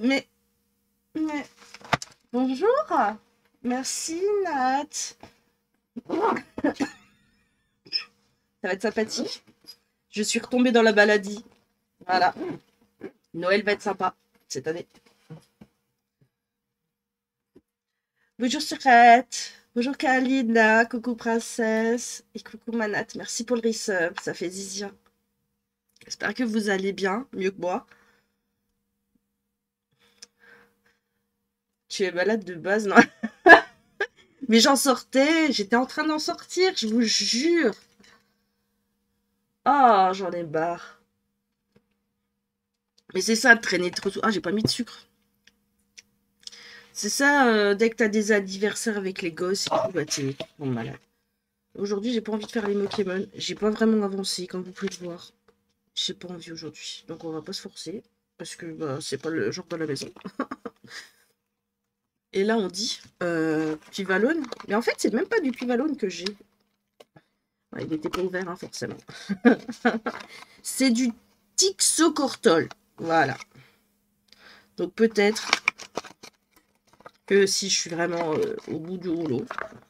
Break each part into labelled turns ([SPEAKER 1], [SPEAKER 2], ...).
[SPEAKER 1] Mais, bonjour. Merci, Nat. Ça va être sympathique. Je suis retombée dans la maladie. Voilà. Noël va être sympa cette année. Bonjour, Surette. Bonjour, Kalina. Coucou, princesse. Et coucou, Manat. Merci pour le resub. Ça fait zizia. J'espère que vous allez bien. Mieux que moi. Tu es malade de base, non? Mais j'en sortais. J'étais en train d'en sortir, je vous jure. Ah, j'en ai marre. Mais c'est ça, de traîner trop. Ah, j'ai pas mis de sucre. C'est ça, dès que t'as des anniversaires avec les gosses et tout, bah t'es malade. Aujourd'hui, j'ai pas envie de faire les Pokémon. J'ai pas vraiment avancé, comme vous pouvez le voir. J'ai pas envie aujourd'hui. Donc on va pas se forcer. Parce que bah, c'est pas le genre de la maison. Et là, on dit Pivalone. Mais en fait, c'est même pas du Pivalone que j'ai. Ouais, il était pas ouvert, hein, forcément. C'est du Tixocortol. Voilà. Donc peut-être que si je suis vraiment au bout du rouleau,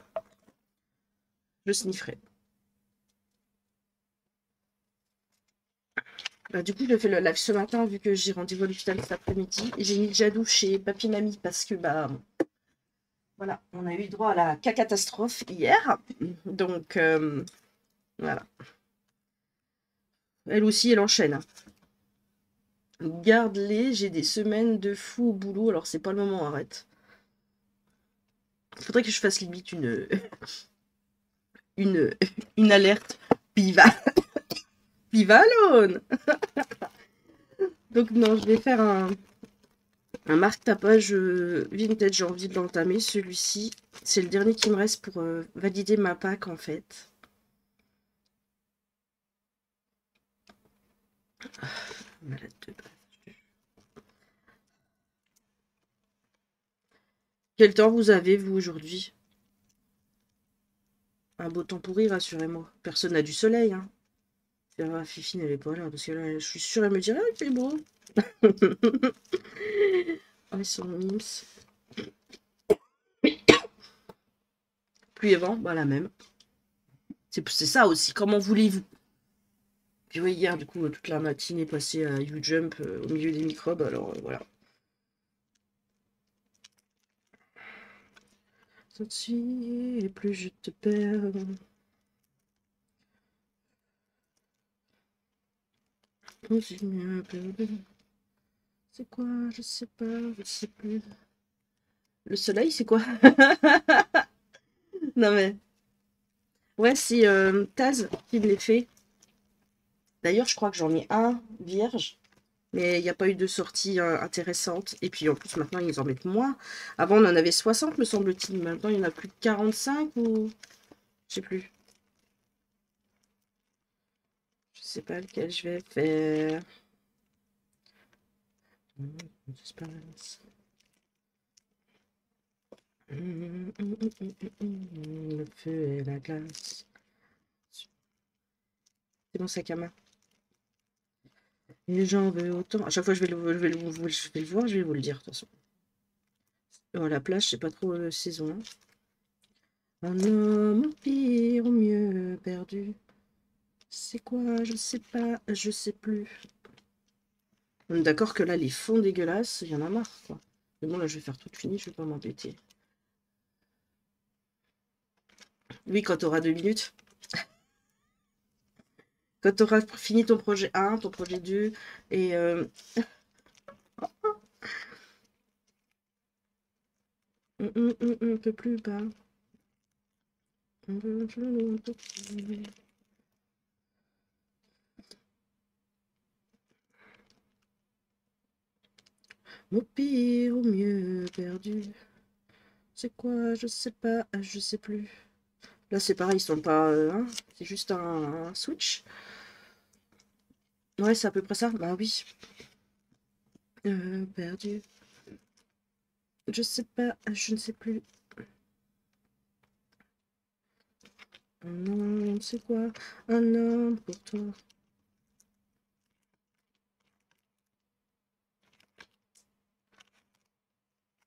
[SPEAKER 1] je snifferai. Bah, du coup, je fais le live ce matin vu que j'ai rendez-vous à l'hôpital cet après-midi. Et j'ai mis Jadou chez Papy Mamie parce que bah voilà, on a eu droit à la catastrophe hier. Donc voilà. Elle aussi, elle enchaîne. Garde-les, j'ai des semaines de fou au boulot, alors c'est pas le moment, arrête. Faudrait que je fasse limite une, une alerte. Pivalone. Donc non, je vais faire un marque-tapage vintage, j'ai envie de l'entamer, celui-ci. C'est le dernier qui me reste pour valider ma pack en fait. Malade de base. Quel temps vous avez, vous, aujourd'hui? Un beau temps pourri, rassurez-moi. Personne n'a du soleil, hein. Fifine, elle est pas là, parce que là, je suis sûre, elle me dirait, ah, il fait beau. Ah, ils sont mimes. Pluie et vent, bah la même. C'est ça aussi, comment voulez-vous? Puis oui, hier, du coup, toute la matinée passée à U-Jump au milieu des microbes, alors voilà. Tout de suite, et plus je te perds. Continue à perdre. C'est quoi? Je sais pas, je sais plus. Le soleil, c'est quoi? Non mais. Ouais, c'est Taz qui me les fait. D'ailleurs, je crois que j'en ai un vierge. Mais il n'y a pas eu de sortie intéressante. Et puis en plus, maintenant, ils en mettent moins. Avant, on en avait 60, me semble-t-il. Maintenant, il y en a plus de 45 ou. Je sais plus. Je sais pas lequel je vais faire. Le feu et la glace. C'est mon sac à main. Et j'en veux autant. À chaque fois, je vais le voir, je vais vous le dire, de toute façon. Oh, la plage, c'est pas trop saison. Hein. Un homme au pire, au mieux perdu. C'est quoi? Je sais pas, je sais plus. On est d'accord que là, les fonds dégueulasses, il y en a marre, quoi. Mais bon, là, je vais faire tout fini, je vais pas m'embêter. Oui, quand tu auras 2 minutes. Quand tu auras fini ton projet 1, ton projet 2, et... on peut plus pas. Au pire, au mieux perdu. C'est quoi? Je sais pas, je sais plus. Là, c'est pareil, ils sont pas... hein, c'est juste un switch. Ouais, c'est à peu près ça. Bah oui. Perdu. Je sais pas, je ne sais plus. Un homme, c'est quoi? Un homme pour toi.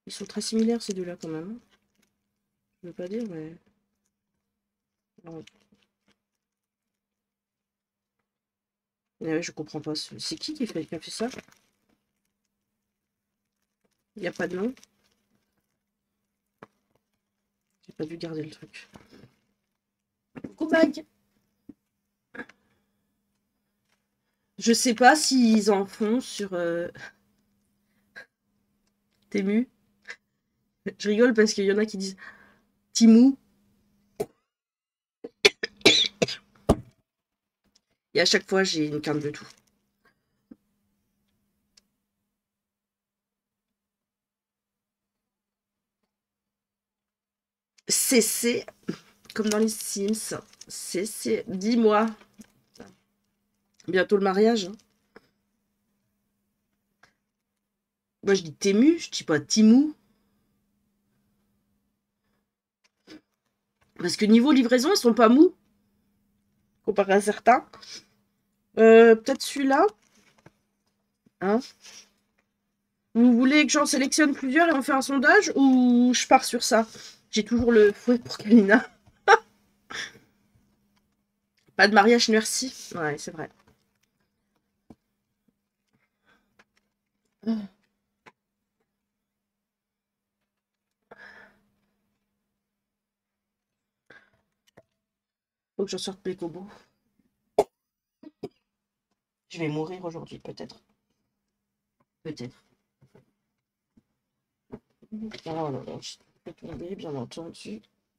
[SPEAKER 1] Ils sont très similaires ces deux-là quand même. Je veux pas dire, mais... Non. Ouais, je comprends pas. C'est qui a fait ça? Il n'y a pas de nom? J'ai pas dû garder le truc. Coucou Mag! Je sais pas s'ils en font sur Temu. Je rigole parce qu'il y en a qui disent Timou. Et à chaque fois, j'ai une quinte de tout. CC, comme dans les Sims. CC, dis-moi. Bientôt le mariage. Moi, je dis Temu, je dis pas Timou. Parce que niveau livraison, ils sont pas mous. Comparé à certains. Peut-être celui-là. Hein? Vous voulez que j'en sélectionne plusieurs et on fait un sondage ou je pars sur ça? J'ai toujours le fouet pour Kalina. Pas de mariage, merci. Ouais, c'est vrai. Faut que j'en sorte mes cobos. Je vais mourir aujourd'hui, peut-être. Peut-être. Oh là là, je peux tomber, bien entendu.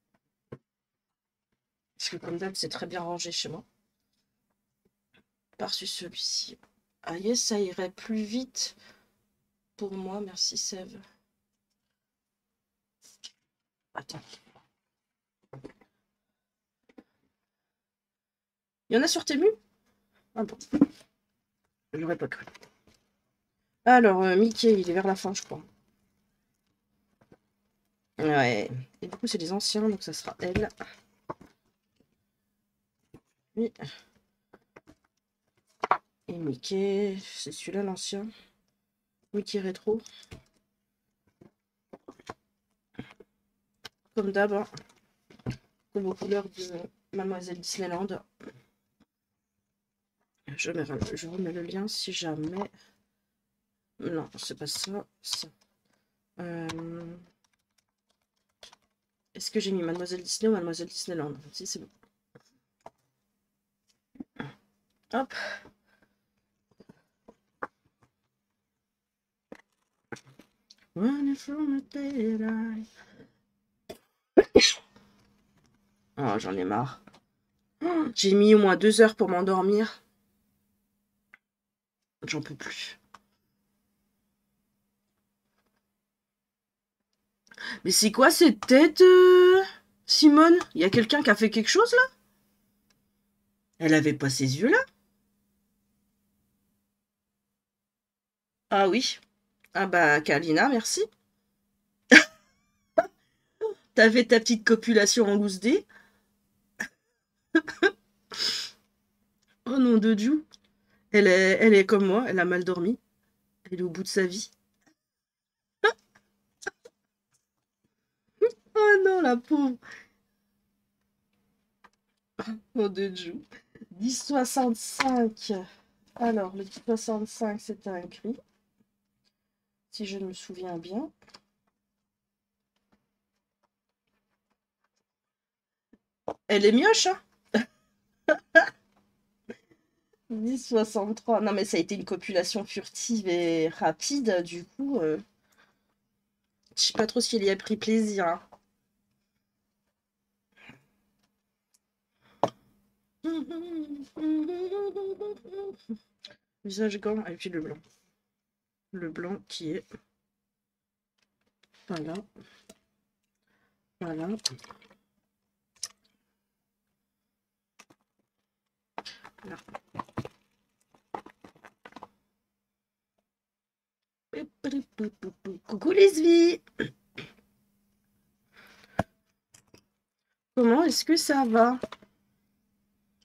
[SPEAKER 1] Parce que comme d'hab, c'est très bien rangé chez moi. Par-dessus celui-ci. Ah yes, ça irait plus vite pour moi. Merci, Sève. Attends. Il y en a sur Temu? Ah bon. J'aurais pas cru. Alors, Mickey, il est vers la fin, je crois. Ouais. Et du coup, c'est des anciens, donc ça sera elle. Oui. Et Mickey, c'est celui-là l'ancien. Mickey rétro. Comme d'hab, hein. Comme aux couleurs de Mademoiselle Disneyland. Je remets le lien si jamais. Non, c'est pas ça. Ça. Est-ce que j'ai mis Mademoiselle Disney ou Mademoiselle Disneyland? Si, c'est bon. Hop. Oh, j'en ai marre. Oh, j'ai mis au moins 2 heures pour m'endormir. J'en peux plus. Mais c'est quoi cette tête, Simone? Il y a quelqu'un qui a fait quelque chose, là? Elle avait pas ces yeux-là? Ah oui. Ah bah, Kalina, merci. T'avais ta petite copulation en loose dé. Oh nom de Dieu. Elle est comme moi, elle a mal dormi. Elle est au bout de sa vie. Oh non, la pauvre. Oh de Dieu. 10,65. Alors, le 10,65, c'est un gris. Si je me souviens bien. Elle est mioche, hein? 10,63. Non, mais ça a été une copulation furtive et rapide, du coup. Je sais pas trop si elle y a pris plaisir, hein. Visage gant et puis le blanc. Le blanc qui est... Voilà. Voilà. Voilà. Coucou Leslie. Comment est-ce que ça va?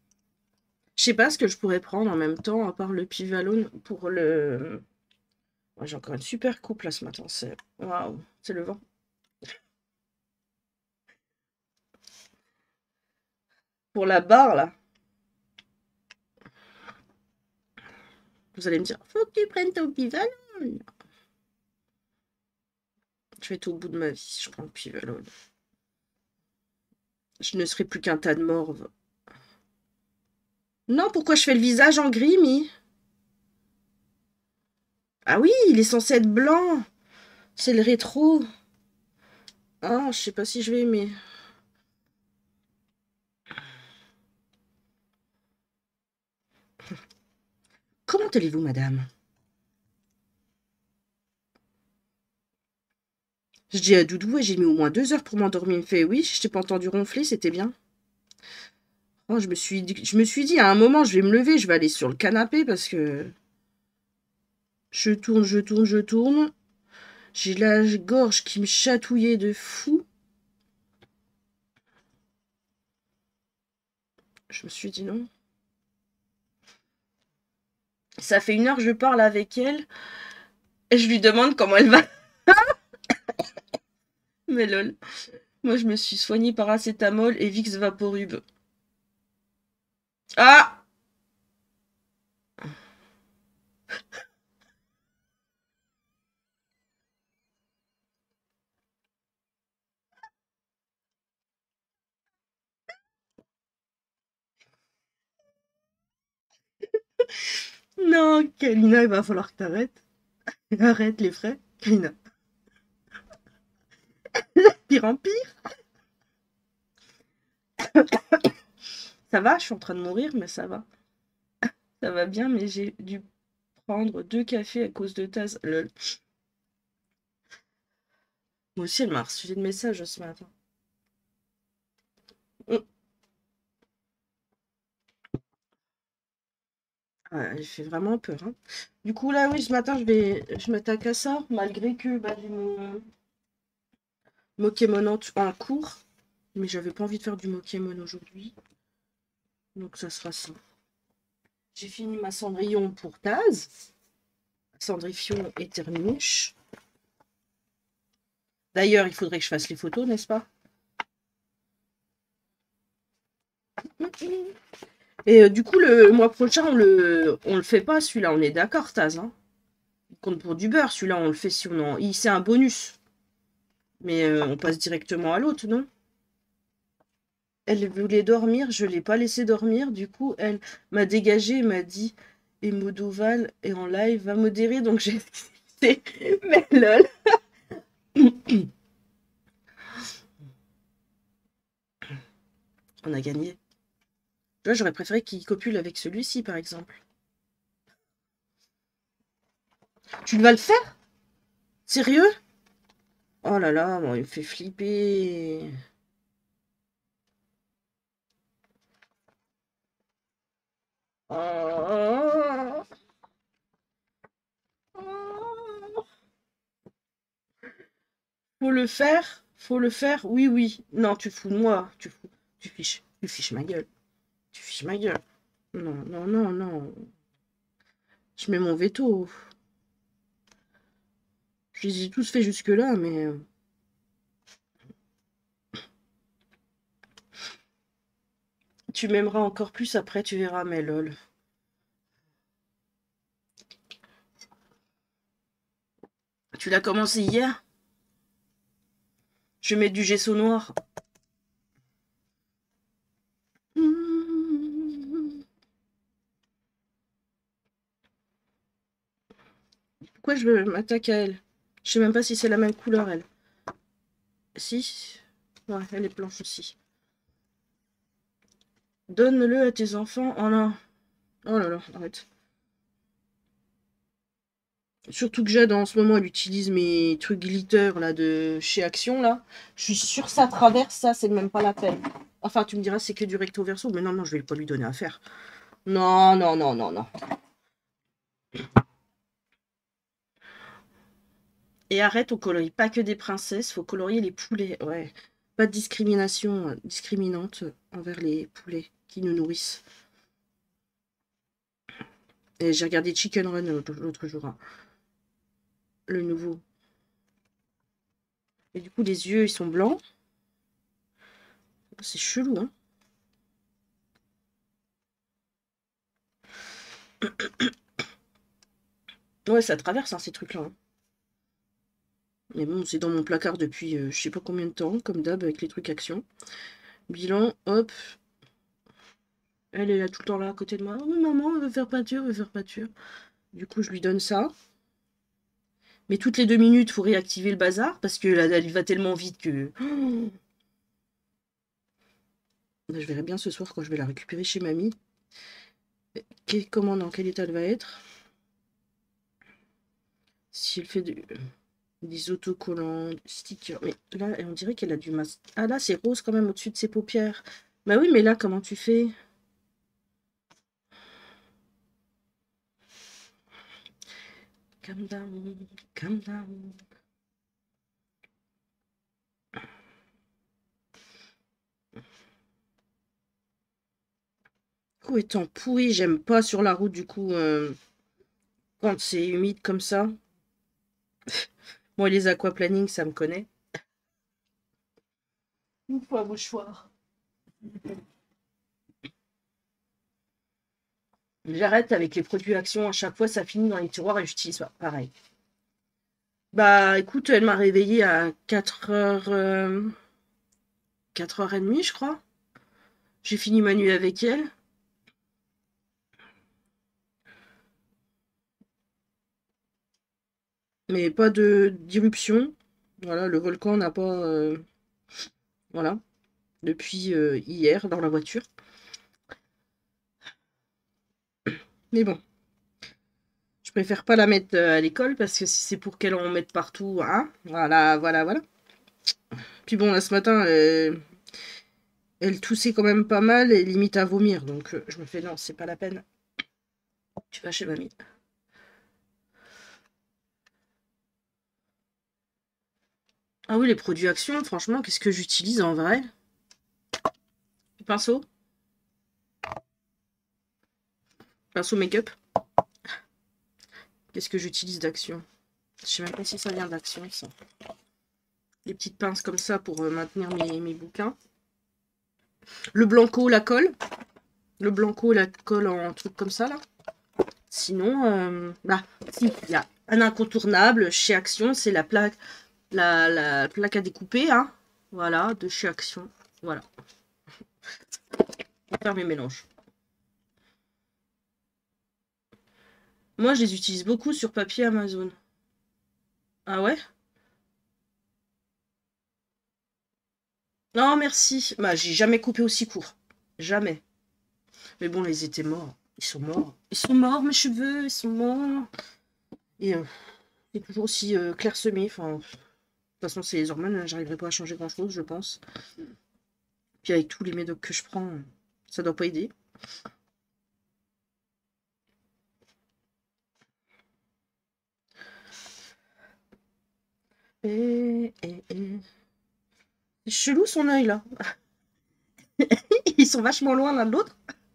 [SPEAKER 1] Je sais pas ce que je pourrais prendre en même temps, à part le Pivalone pour le J'ai encore une super coupe là ce matin. C'est waouh, c'est le vent. Pour la barre là, vous allez me dire, faut que tu prennes ton Pivalol. Je vais être au bout de ma vie si je prends le Pivalol. Je ne serai plus qu'un tas de morve. Non, pourquoi je fais le visage en gris, Mi? Ah oui, il est censé être blanc. C'est le rétro. Ah, je sais pas si je vais aimer. Comment allez-vous, madame? Je dis à Doudou, et j'ai mis au moins 2 heures pour m'endormir. Il me fait, oui, je t'ai pas entendu ronfler, c'était bien. Oh, je me suis dit, à un moment, je vais me lever, je vais aller sur le canapé parce que je tourne, je tourne, je tourne. J'ai la gorge qui me chatouillait de fou. Je me suis dit non. Ça fait 1 heure que je parle avec elle et je lui demande comment elle va. Mais lol. Moi, je me suis soignée par acétamol et Vicks Vaporub. Ah! Non, Kalina, il va falloir que t'arrêtes. Arrête les frais. Kalina. Pire en pire. Ça va, je suis en train de mourir, mais ça va. Ça va bien, mais j'ai dû prendre 2 cafés à cause de Taz. Lol. Moi aussi, elle m'a reçu de messages ce matin. Ouais, elle fait vraiment peur, hein. Du coup, là, oui, ce matin, je m'attaque à ça, malgré que bah, j'ai mon Pokémon en cours. Mais j'avais pas envie de faire du Pokémon aujourd'hui. Donc, ça sera ça. J'ai fini ma Cendrillon pour Taz. Cendrillon est terminée. D'ailleurs, il faudrait que je fasse les photos, n'est-ce pas? Et du coup, le mois prochain, on le fait pas, celui-là. On est d'accord, Taz, hein? Il compte pour du beurre, celui-là, on le fait si on en... C'est un bonus. Mais on passe directement à l'autre, non? Elle voulait dormir, je l'ai pas laissée dormir. Du coup, elle m'a dégagée et m'a dit et Modoval est en live, va modérer. Donc j'ai dit mais lol. On a gagné. Tu vois, j'aurais préféré qu'il copule avec celui-ci, par exemple. Tu vas le faire? Sérieux? Oh là là, bon, il me fait flipper. Oh. Oh. Faut le faire? Faut le faire? Oui, oui. Non, tu fous de moi. Tu fiches ma gueule. Tu fiches ma gueule. Non, non, non, non. Je mets mon veto. Je les ai tous fait jusque-là, mais... Tu m'aimeras encore plus après, tu verras, mais lol. Tu l'as commencé hier? Je mets du gesso noir. Pourquoi je m'attaque à elle? Je sais même pas si c'est la même couleur, elle. Si? Ouais, elle est blanche aussi. Donne-le à tes enfants. Oh là. Oh là là, arrête. Surtout que Jade, en ce moment, elle utilise mes trucs glitter, là, de chez Action, là. Je suis sûre que ça traverse, ça, c'est même pas la peine. Enfin, tu me diras, c'est que du recto verso, mais non, non, je vais pas lui donner à faire. Non, non, non, non, non. Et arrête, on colorie pas que des princesses, faut colorier les poulets. Ouais. Pas de discrimination discriminante envers les poulets qui nous nourrissent. Et j'ai regardé Chicken Run l'autre jour, hein. le nouveau. Et du coup, les yeux, ils sont blancs. C'est chelou, hein. Ouais, ça traverse, hein, ces trucs-là. Hein. Mais bon, c'est dans mon placard depuis je sais pas combien de temps, comme d'hab, avec les trucs action. Bilan, hop. Elle est là tout le temps là à côté de moi. Oh, maman, elle veut faire peinture, elle veut faire peinture. Du coup, je lui donne ça. Mais toutes les 2 minutes, il faut réactiver le bazar parce que là, elle va tellement vite que... Oh, je verrai bien ce soir quand je vais la récupérer chez mamie. Comment, dans quel état elle va être? Si elle fait des autocollants, des stickers. Mais là, on dirait qu'elle a du masque. Ah là, c'est rose quand même au-dessus de ses paupières. Bah oui, mais là, comment tu fais? Calm down, calm down. Oh, étant pourri, j'aime pas sur la route du coup quand c'est humide comme ça. Moi, les aquaplaning, ça me connaît. Une fois mouchoir. J'arrête avec les produits Action. À chaque fois, ça finit dans les tiroirs et j'utilise pas. Pareil. Bah, écoute, elle m'a réveillée à 4h... 4h30, je crois. J'ai fini ma nuit avec elle. Mais pas d'irruption. Voilà, le volcan n'a pas... voilà. Depuis hier, dans la voiture. Mais bon. Je préfère pas la mettre à l'école parce que si c'est pour qu'elle en mette partout, hein, voilà, voilà, voilà. Puis bon, là, ce matin, elle toussait quand même pas mal et limite à vomir. Donc, je me fais, non, c'est pas la peine. Tu vas chez mamie. Ah oui, les produits Action, franchement, qu'est-ce que j'utilise en vrai? Du pinceau. Pinceau make-up. Qu'est-ce que j'utilise d'Action? Je sais même pas si ça vient d'Action, ça. Les petites pinces comme ça pour maintenir mes bouquins. Le Blanco, la colle. Le Blanco, la colle en truc comme ça, là. Sinon, bah, si, il y a un incontournable chez Action, c'est la plaque à découper, hein. Voilà, de chez Action. Voilà. Pour faire mes mélanges. Moi, je les utilise beaucoup sur papier Amazon. Ah ouais? Non, merci. Bah, j'ai jamais coupé aussi court. Jamais. Mais bon, ils étaient morts. Ils sont morts. Ils sont morts, mes cheveux, ils sont morts. Et c'est toujours aussi clairsemé. Enfin, de toute façon, c'est les hormones, j'arriverai pas à changer grand-chose, je pense. Puis avec tous les médocs que je prends, ça doit pas aider. C'est chelou son œil là. Ils sont vachement loin l'un de l'autre.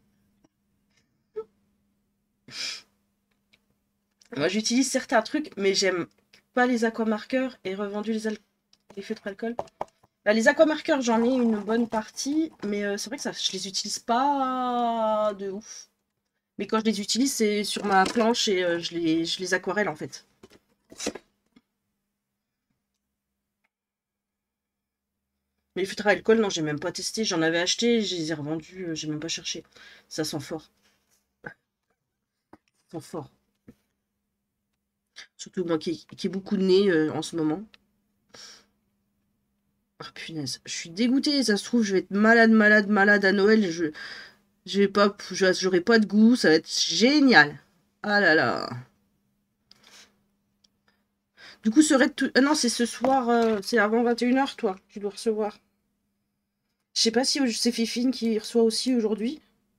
[SPEAKER 1] Moi j'utilise certains trucs, mais j'aime pas les aquamarqueurs et revendus les feutres alcool. Bah, les aquamarqueurs, j'en ai une bonne partie, mais c'est vrai que ça, je les utilise pas de ouf. Mais quand je les utilise, c'est sur ma planche et je les aquarelle en fait. Mais les feutres à alcool, non, j'ai même pas testé. J'en avais acheté, je les ai revendus, j'ai même pas cherché. Ça sent fort. Ça sent fort. Surtout moi qui ai beaucoup de nez en ce moment. Oh punaise, je suis dégoûtée. Ça se trouve, je vais être malade, malade, malade à Noël. Je vais pas, j'aurai pas de goût. Ça va être génial. Ah là là. Du coup, ah non, c'est ce soir, c'est avant 21h, toi, tu dois recevoir. Je sais pas si c'est Fifine qui reçoit aussi aujourd'hui.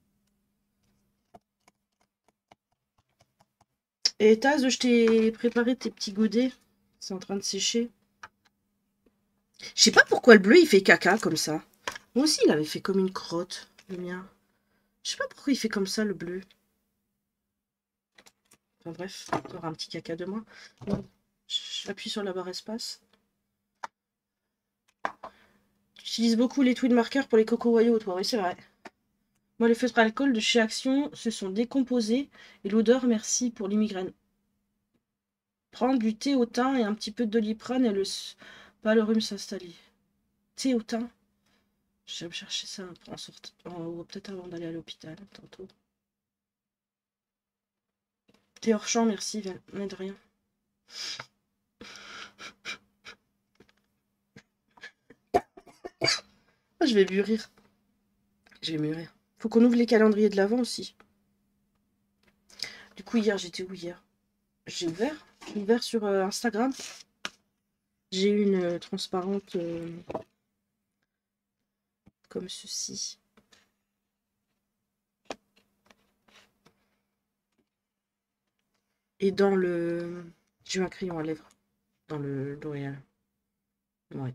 [SPEAKER 1] Et Taz, je t'ai préparé tes petits godets. C'est en train de sécher. Je sais pas pourquoi le bleu, il fait caca comme ça. Moi aussi, il avait fait comme une crotte, le mien. Je sais pas pourquoi il fait comme ça, le bleu. Enfin bref, encore un petit caca de moi. Appuie sur la barre espace. J'utilise beaucoup les tweed markers pour les coco wayo, toi. Oui, c'est vrai. Moi, les feutres à alcool de chez Action se sont décomposés. Et l'odeur, merci pour les migraines. Prendre du thé au thym et un petit peu de doliprane et pas le rhume s'installer. Thé au thym. Je vais me chercher ça en sortant. Ou peut-être avant d'aller à l'hôpital, tantôt. Thé hors champ, merci, n'aide rien. Ah, je vais mûrir. Je vais mûrir. Faut qu'on ouvre les calendriers de l'avant aussi. Du coup, hier, j'étais où hier? J'ai ouvert. J'ai ouvert sur Instagram. J'ai eu une transparente comme ceci. Et dans le... J'ai eu un crayon à lèvres. Dans le L'Oréal. Ouais.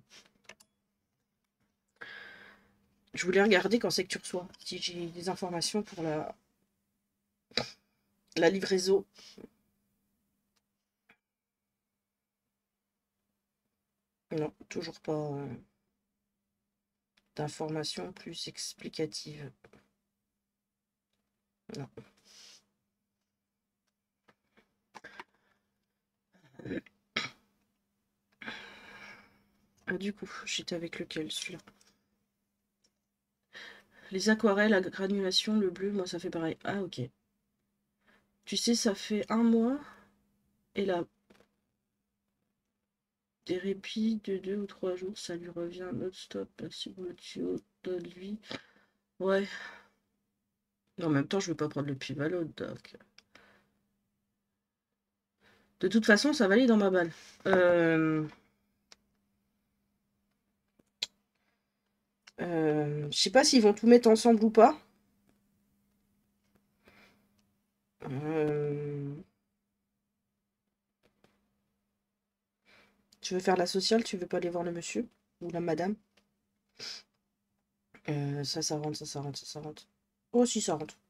[SPEAKER 1] Je voulais regarder quand c'est que tu reçois. Si j'ai des informations pour la livraison. Non, toujours pas d'informations plus explicatives. Non. Ah, du coup, j'étais avec lequel, celui-là? Les aquarelles à granulation, le bleu, moi ça fait pareil. Ah, ok. Tu sais, ça fait un mois. Et là, des répits de 2 ou 3 jours, ça lui revient non-stop. Merci pour le tuyau, donne-lui. Ouais. En même temps, je veux pas prendre le Pivalot, donc. De toute façon, ça va aller dans ma balle. Je sais pas s'ils vont tout mettre ensemble ou pas. Tu veux faire la sociale, tu veux pas aller voir le monsieur ou la madame? Ça rentre, ça rentre, ça rentre. Oh, si, ça rentre.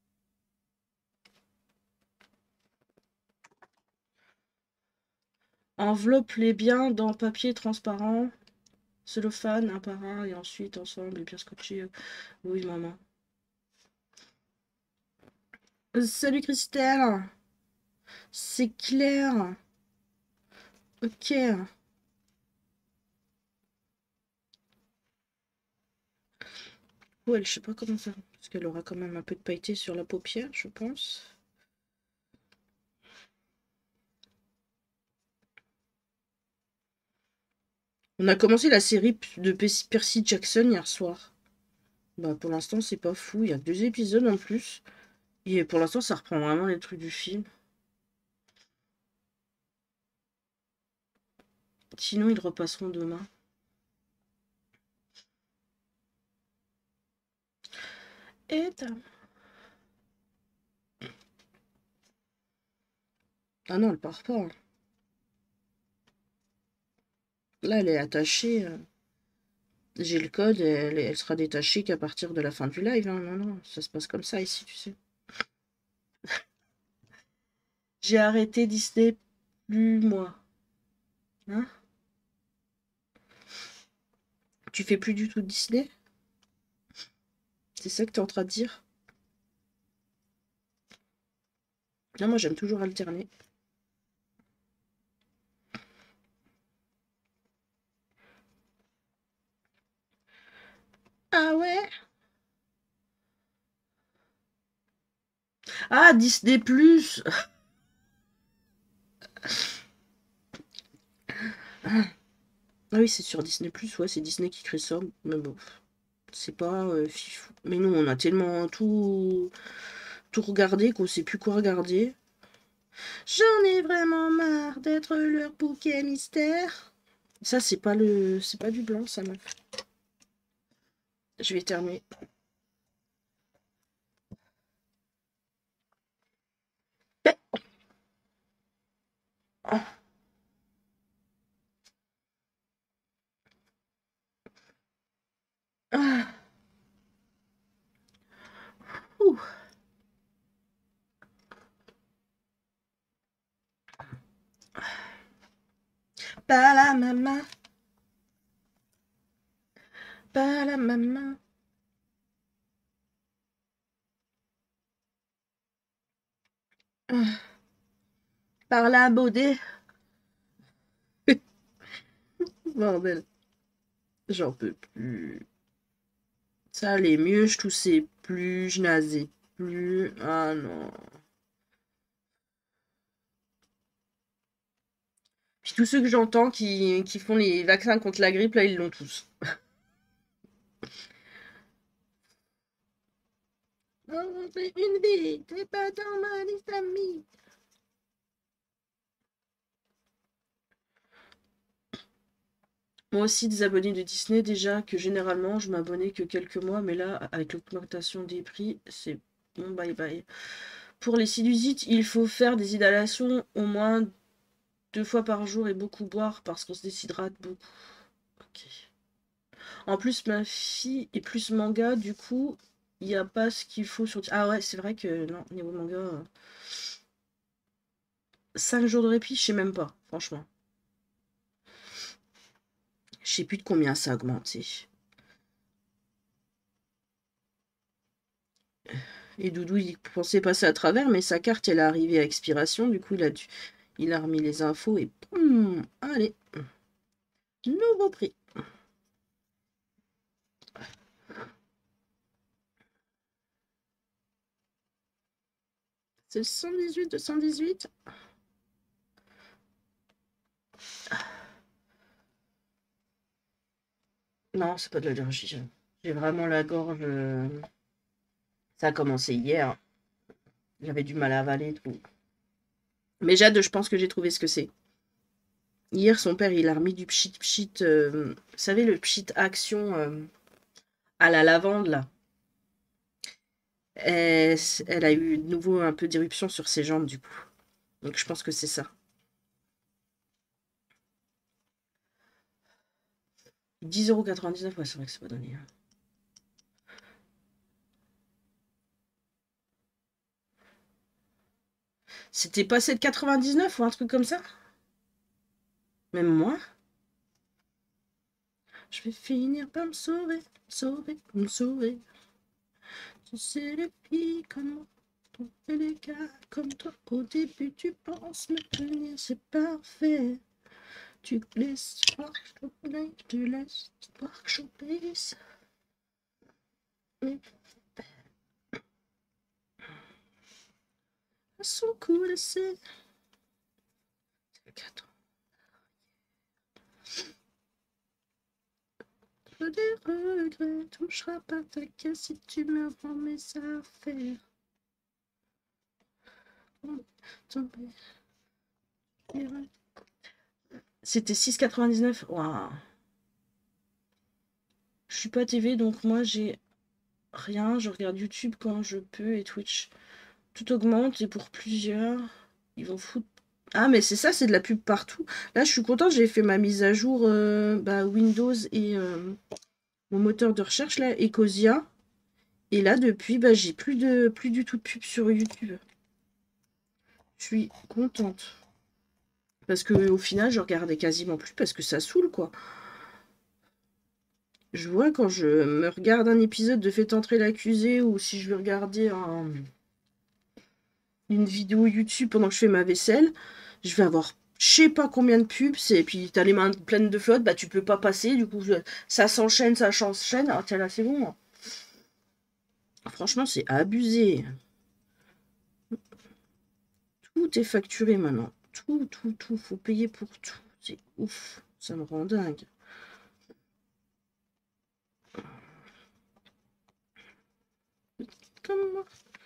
[SPEAKER 1] Enveloppe-les bien dans papier transparent, cellophane, un par un, et ensuite ensemble, et bien scotché. Oui, maman. Salut Christelle. C'est clair. Ok. Ouais, je sais pas comment faire. Parce qu'elle aura quand même un peu de pailleté sur la paupière, je pense. On a commencé la série de Percy Jackson hier soir. Bah pour l'instant c'est pas fou, il y a 2 épisodes en plus. Et pour l'instant ça reprend vraiment les trucs du film. Sinon ils repasseront demain. Et ah non, elle part pas. Là elle est attachée. J'ai le code, et elle sera détachée qu'à partir de la fin du live. Hein. Non, non, ça se passe comme ça ici, tu sais. J'ai arrêté Disney plus moi. Hein? Tu fais plus du tout de Disney? C'est ça que tu es en train de dire? Non, moi j'aime toujours alterner. Ah ouais? Ah, Disney Plus! Ah oui, c'est sur Disney Plus, ouais, c'est Disney qui crée ça. Mais bon, c'est pas fifou. Mais nous, on a tellement tout regardé qu'on sait plus quoi regarder. J'en ai vraiment marre d'être leur bouquet mystère. Ça, c'est pas du blanc, ça, meuf. Je vais terminer. Ah. Ah. Ouh. Pas la maman. Pas la maman. Par la Baudet. Bordel. J'en peux plus. Ça allait mieux, je toussais plus, je nasais plus. Ah non. Puis tous ceux que j'entends qui font les vaccins contre la grippe, là, ils l'ont tous. Oh, c'est une vie, t'es pas dans ma liste d'amis. Moi aussi, des abonnés de Disney, déjà, que généralement, je m'abonnais que quelques mois, mais là, avec l'augmentation des prix, c'est bon bye bye. Pour les sinusites, il faut faire des inhalations au moins 2 fois par jour et beaucoup boire parce qu'on se déshydrate beaucoup. Ok. En plus, ma fille est plus manga, du coup, il n'y a pas ce qu'il faut sur... Ah ouais, c'est vrai que, non, niveau manga, 5 jours de répit, je sais même pas, franchement. Je sais plus de combien ça a augmenté. Et Doudou, il pensait passer à travers, mais sa carte, elle est arrivée à expiration. Du coup, il a remis les infos et boum, allez, nouveau prix. C'est le 118 de 118. Non, c'est pas de l'allergie. J'ai vraiment la gorge. Ça a commencé hier. J'avais du mal à avaler tout. Mais Jade, je pense que j'ai trouvé ce que c'est. Hier, son père, il a remis du pchit pchit. Vous savez, le pchit action à la lavande, là. Elle a eu de nouveau un peu d'éruption sur ses jambes, du coup. Donc, je pense que c'est ça. 10,99 €, ouais, c'est vrai que c'est pas donné. C'était pas 7,99 ou un truc comme ça? Même moi? Je vais finir par me sauver, me sauver. Tu sais, les filles comme moi, et les gars comme toi, au début tu penses me tenir, c'est parfait. Tu laisses voir que tu laisses voir que j'obéisse. À son cou laissé. Des regrets, touchera pas ta caisse si tu me rends mes affaires. C'était 6,99 €. Waouh. Je suis pas TV, donc moi j'ai rien. Je regarde YouTube quand je peux et Twitch. Tout augmente et pour plusieurs, ils vont foutre. Ah, mais c'est ça, c'est de la pub partout. Là, je suis contente, j'ai fait ma mise à jour Windows et mon moteur de recherche, là, Ecosia. Et là, depuis, j'ai plus du tout de pub sur YouTube. Je suis contente. Parce que au final, je regardais quasiment plus parce que ça saoule, quoi. Je vois quand je me regarde un épisode de Faites entrer l'accusé ou si je veux regarder une vidéo YouTube pendant que je fais ma vaisselle, je vais avoir je sais pas combien de pubs, et puis t'as les mains pleines de flotte, tu peux pas passer, du coup ça s'enchaîne, ça s'enchaîne. Ah tiens là c'est bon. Franchement c'est abusé. Tout est facturé maintenant. Tout, faut payer pour tout. C'est ouf, ça me rend dingue. Comment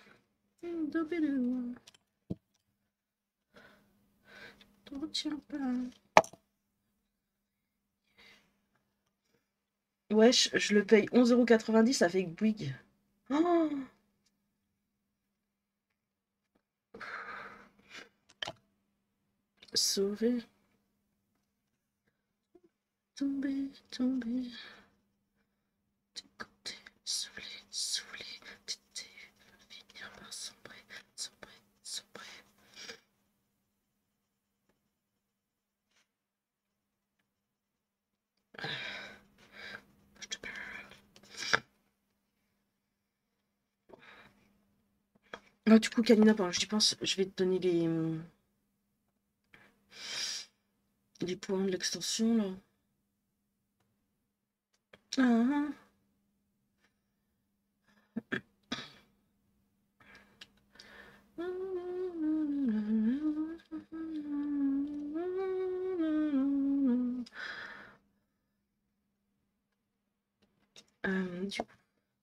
[SPEAKER 1] t'en retiens pas. Wesh, je le paye 11,90 € avec Bouygues. Oh, sauvé. Tombé. Dégoûté, saoulé, tété, finir par sombrer. Ah, du coup, Kalina, pendant que j'y pense, je vais te donner les points de l'extension, là. Ah. Du coup.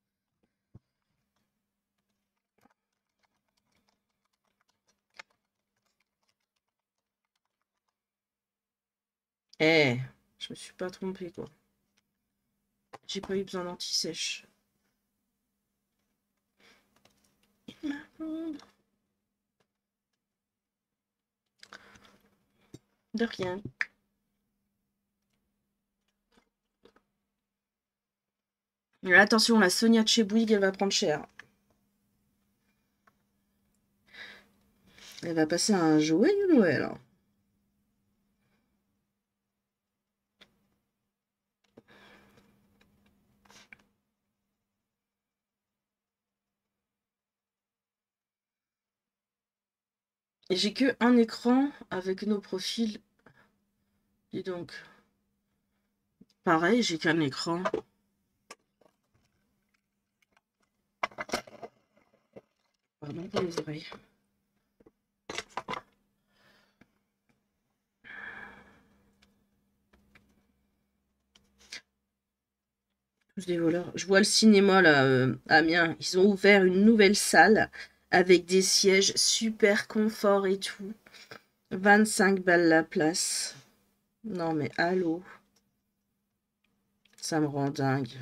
[SPEAKER 1] Eh, je me suis pas trompée, quoi. J'ai pas eu besoin d'anti-sèche. De rien. Mais attention, la Sonia de chez Bouygues, elle va prendre cher. Elle va passer un joyeux Noël. Et j'ai que un écran avec nos profils. Et donc, pareil, j'ai qu'un écran. Pardon pour les oreilles. Tous des voleurs. Je vois le cinéma là, Amiens. Ils ont ouvert une nouvelle salle avec des sièges super confort et tout. 25 balles la place. Non mais allô. Ça me rend dingue.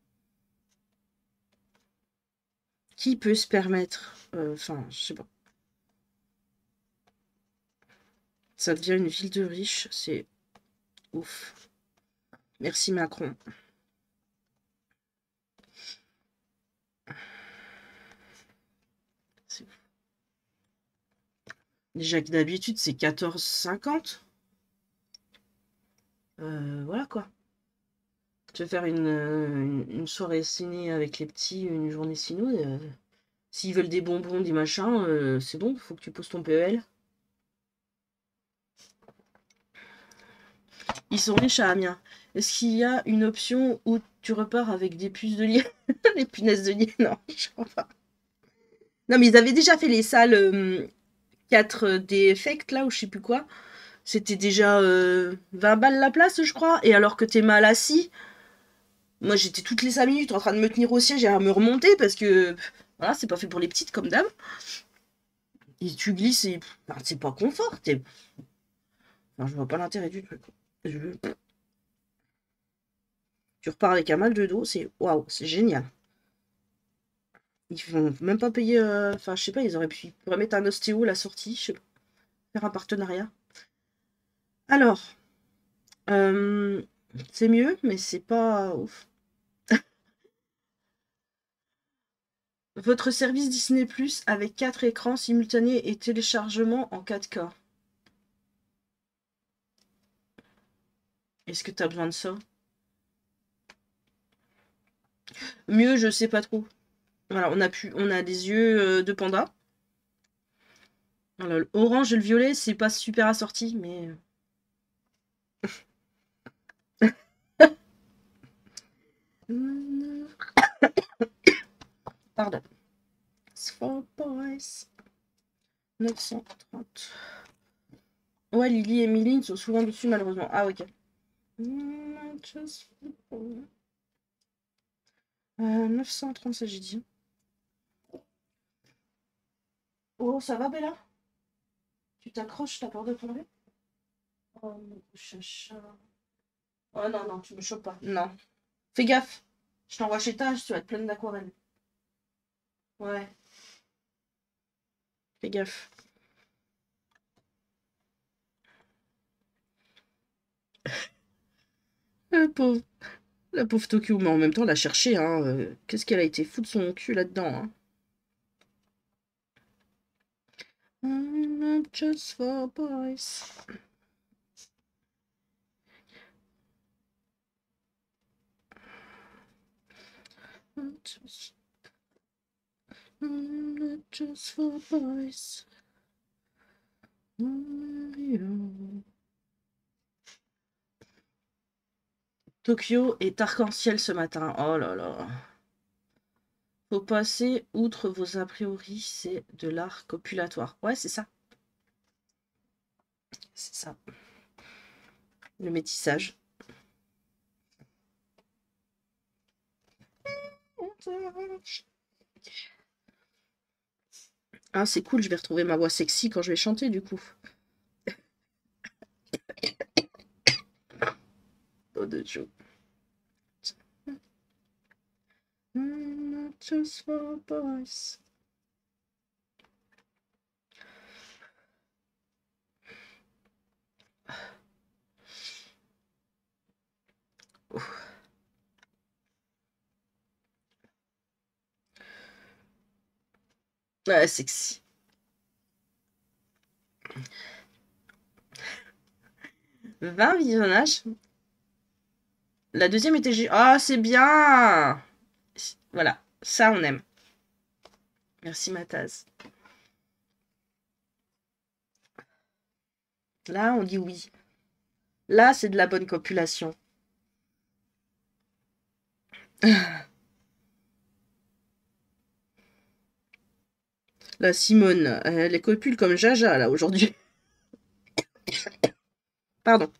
[SPEAKER 1] Qui peut se permettre enfin, je sais pas. Ça devient une ville de riches, c'est ouf. Merci Macron. C'est ouf. Déjà que d'habitude c'est 14,50. Voilà quoi. Tu veux faire une soirée ciné avec les petits, une journée ciné, s'ils veulent des bonbons, des machins, c'est bon, faut que tu poses ton PEL. Ils sont riches à Amiens. Est-ce qu'il y a une option où tu repars avec des puces de lit? Les punaises de lit? Non, je crois pas. Non, mais ils avaient déjà fait les salles 4D Effect, là, ou je sais plus quoi. C'était déjà 20 balles la place, je crois. Et alors que t'es mal assis, moi j'étais toutes les 5 minutes en train de me tenir au siège et à me remonter parce que voilà, c'est pas fait pour les petites comme d'hab. Et tu glisses et enfin, c'est pas confort. Enfin, je vois pas l'intérêt du truc. Je- Tu repars avec un mal de dos, c'est waouh, c'est génial. Ils vont même pas payer. Enfin, je sais pas, ils pourraient mettre un ostéo à la sortie, je sais pas, faire un partenariat. Alors, euh, c'est mieux, mais c'est pas ouf. Votre service Disney Plus avec 4 écrans simultanés et téléchargement en 4K. Est-ce que tu as besoin de ça? Mieux, je sais pas trop. Voilà, on a des yeux de panda. Voilà, le orange et le violet, c'est pas super assorti, mais. Pardon. For boys. 930. Ouais, Lily et Milline sont souvent dessus, malheureusement. Ah, ok. 937, j'ai dit. Oh, ça va, Bella? Tu t'accroches, t'as peur de tomber? Oh, mon chacha. Oh non, non, tu me chopes pas. Non. Fais gaffe. Je t'envoie chez Tage, tu vas être pleine d'aquarelle. Ouais, fais gaffe. La pauvre, la pauvre Tokyo, mais en même temps, la chercher, hein. Qu'est-ce qu'elle a été foutre son cul là-dedans, hein. I'm just for boys. Not just for boys. Tokyo est arc-en-ciel ce matin. Oh là là. Faut passer outre vos a priori, c'est de l'art copulatoire. Ouais, c'est ça. C'est ça. Le métissage. Ah, c'est cool, je vais retrouver ma voix sexy quand je vais chanter, du coup. Oh, de Dieu. Not just for boys. Ouais, sexy. « 20 visionnages. La deuxième était... Ah, c'est bien. Voilà, ça on aime. Merci Mataz. Là, on dit oui. Là, c'est de la bonne copulation. La Simone, elle est copule comme Jaja, là, aujourd'hui. Pardon.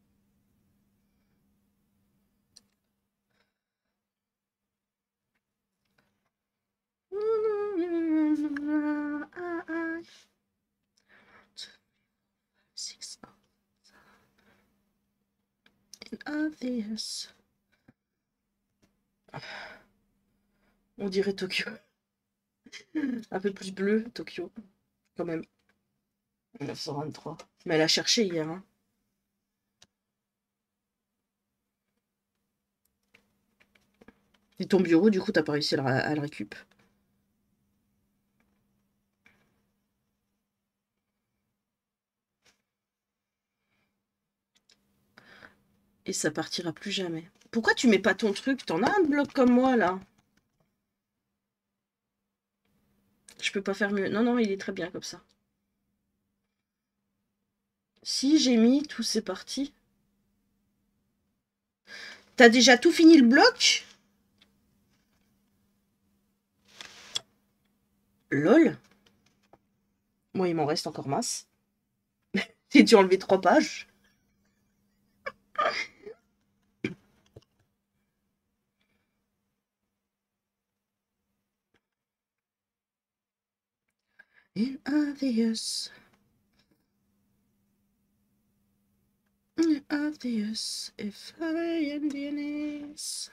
[SPEAKER 1] On dirait Tokyo. Un peu plus bleu, Tokyo. Quand même. 923. Mais elle a cherché hier. Hein. Et ton bureau, du coup, t'as pas réussi à le récup. Et ça partira plus jamais. Pourquoi tu mets pas ton truc? T'en as un bloc comme moi, là. Je peux pas faire mieux. Non, non, il est très bien comme ça. Si, j'ai mis, tout c'est parti. T'as déjà tout fini le bloc? Lol. Moi, il m'en reste encore masse. J'ai dû enlever 3 pages. Obvious. Obvious. If I am DNS.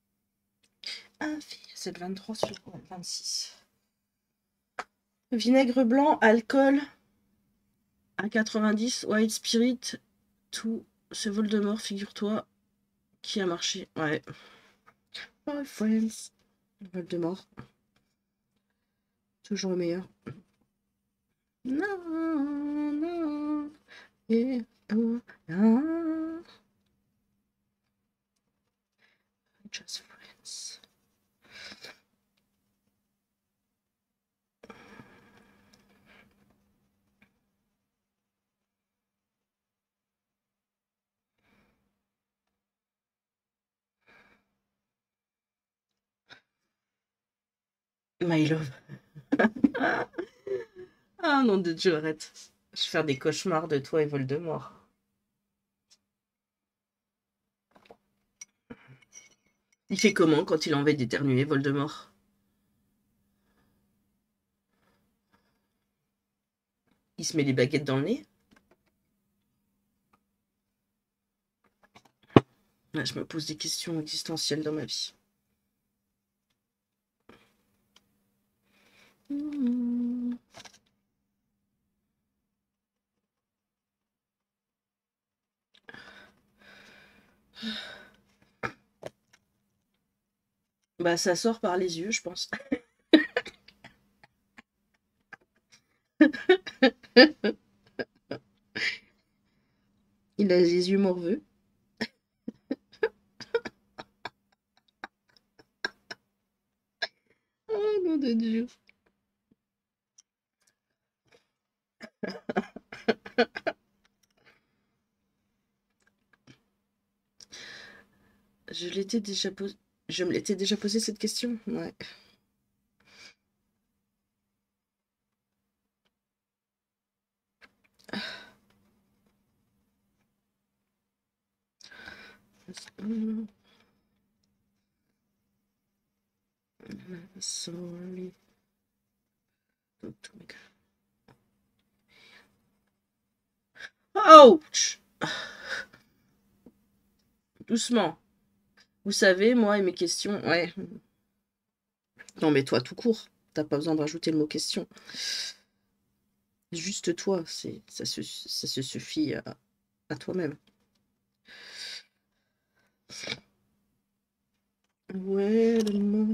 [SPEAKER 1] C'est le 23 sur le 26. Vinaigre blanc, alcool. 1,90. White Spirit. Tout. C'est Voldemort, figure-toi. Qui a marché. Ouais. My friends. Voldemort. Toujours le meilleur. Non, non. Et oh, non. Just friends. My love. Ah non de Dieu, arrête. Je vais faire des cauchemars de toi et Voldemort. Il fait comment quand il a envie d'éternuer, Voldemort? Il se met les baguettes dans le nez? Là, je me pose des questions existentielles dans ma vie. Bah, ça sort par les yeux, je pense. Il a les yeux morveux. Oh, nom de Dieu. Je l'étais déjà posé. Je me l'étais déjà posé cette question. Ouais. Sorry. Ouch! Doucement. Vous savez, moi et mes questions, ouais. Non, mais toi, tout court. T'as pas besoin de rajouter le mot question. Juste toi, ça se suffit à toi-même. Ouais, le mot.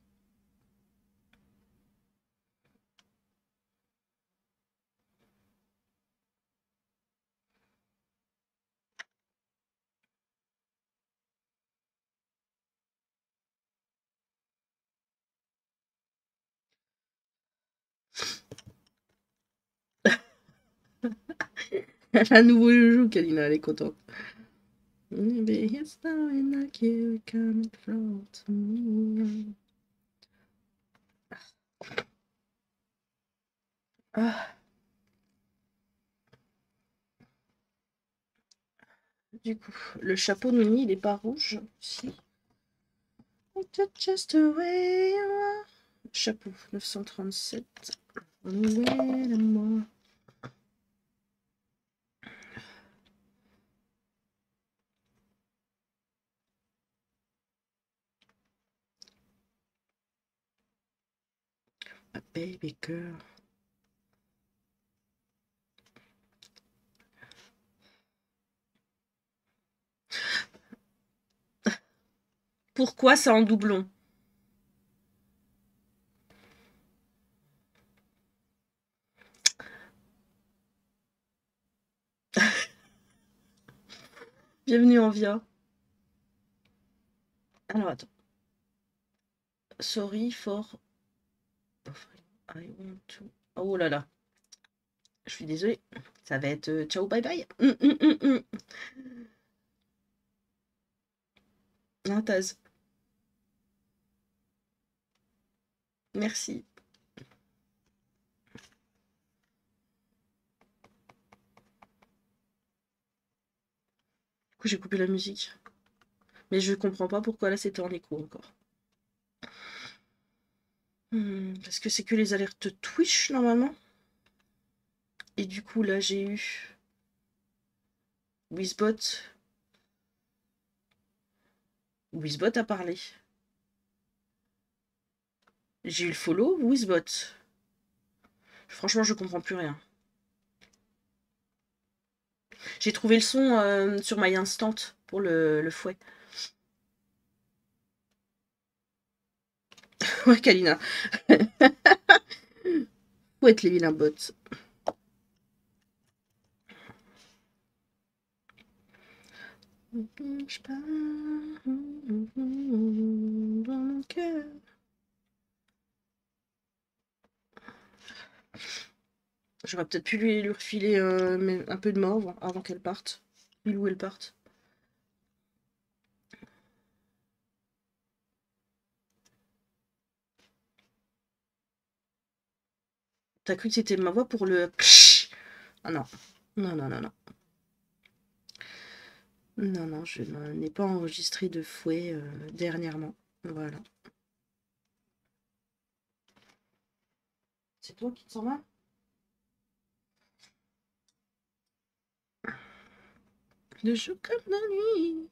[SPEAKER 1] Elle a un nouveau joujou, Kalina, elle est contente. Ah. Du coup, le chapeau Mimi, il est pas rouge. Si. Just the way you are. Chapeau 937. Ouais, a baby girl. Pourquoi c'est en doublon? Bienvenue en Via. Alors attends. Sorry for. I want to. Oh là là. Je suis désolée. Ça va être ciao, bye bye. Un Taz. Merci. Du coup, j'ai coupé la musique. Mais je comprends pas pourquoi là c'était en écho encore. Parce que c'est que les alertes Twitch normalement. Et du coup là j'ai eu Wizbot. Wizbot a parlé. J'ai eu le follow Wizbot. Franchement je comprends plus rien. J'ai trouvé le son sur My Instant pour le fouet. Ouais Kalina. Fouette les vilains bots. Je pars dans mon cœur. J'aurais peut-être pu lui refiler un peu de mort avant qu'elle parte. Lui où elle parte. T'as cru que c'était ma voix pour le... Ah non. Non, non, non, non. Non, non, je n'ai pas enregistré de fouet dernièrement. Voilà. C'est toi qui te sens mal? Le jour comme la nuit.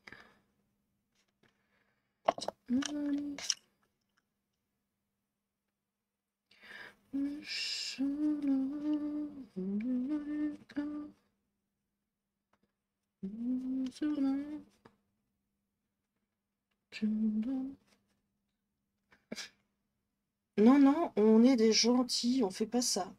[SPEAKER 1] Non, non, on est des gentils, on fait pas ça.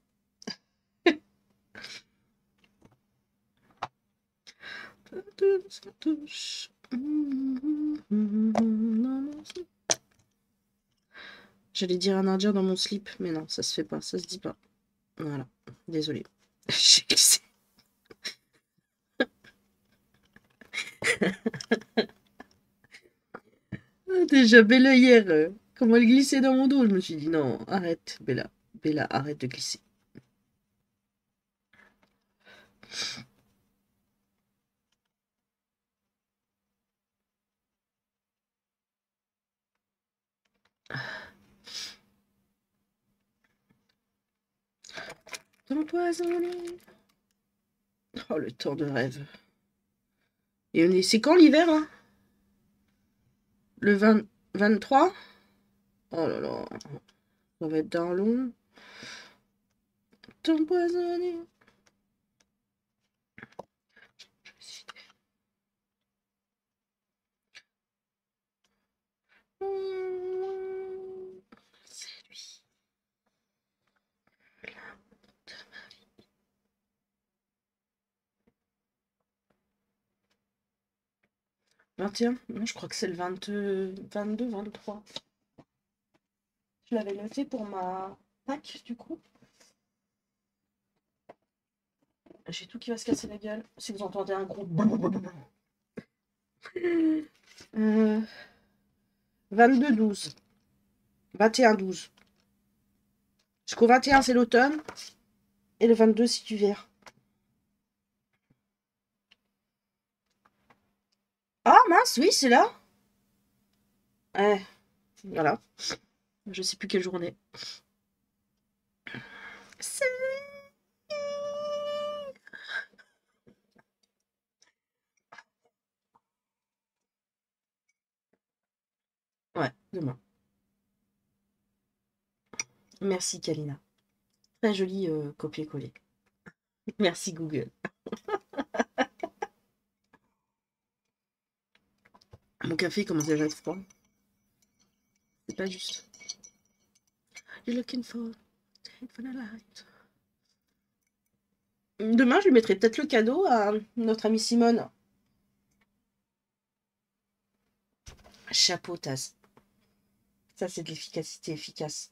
[SPEAKER 1] J'allais dire un indien dans mon slip, mais non, ça se fait pas, ça se dit pas. Voilà, désolée. J'ai glissé. Déjà, Bella hier, comment elle glissait dans mon dos, je me suis dit non, arrête, Bella. Bella, arrête de glisser. Empoisonné. Oh, le temps de rêve. Et c'est quand l'hiver, hein? Le 23? Oh là là, ça va être d'un long. T'empoisonner. C'est lui. 21? Non, je crois que c'est le 22, 23. Je l'avais noté pour ma Pâques, du coup. J'ai tout qui va se casser la gueule. Si vous entendez un gros... Euh, 22-12. 21-12. Jusqu'au 21, c'est l'automne. Et le 22, c'est l'hiver. Ah mince, oui, c'est là. Ouais, voilà. Je sais plus quelle journée. C'est... Ouais, demain. Merci, Kalina. Très joli copier-coller. Merci, Google. Mon café commence déjà à être froid. C'est pas juste. You're looking for the light. Demain, je lui mettrai peut-être le cadeau à notre amie Simone. Chapeau, Taz. Ça, c'est de l'efficacité efficace.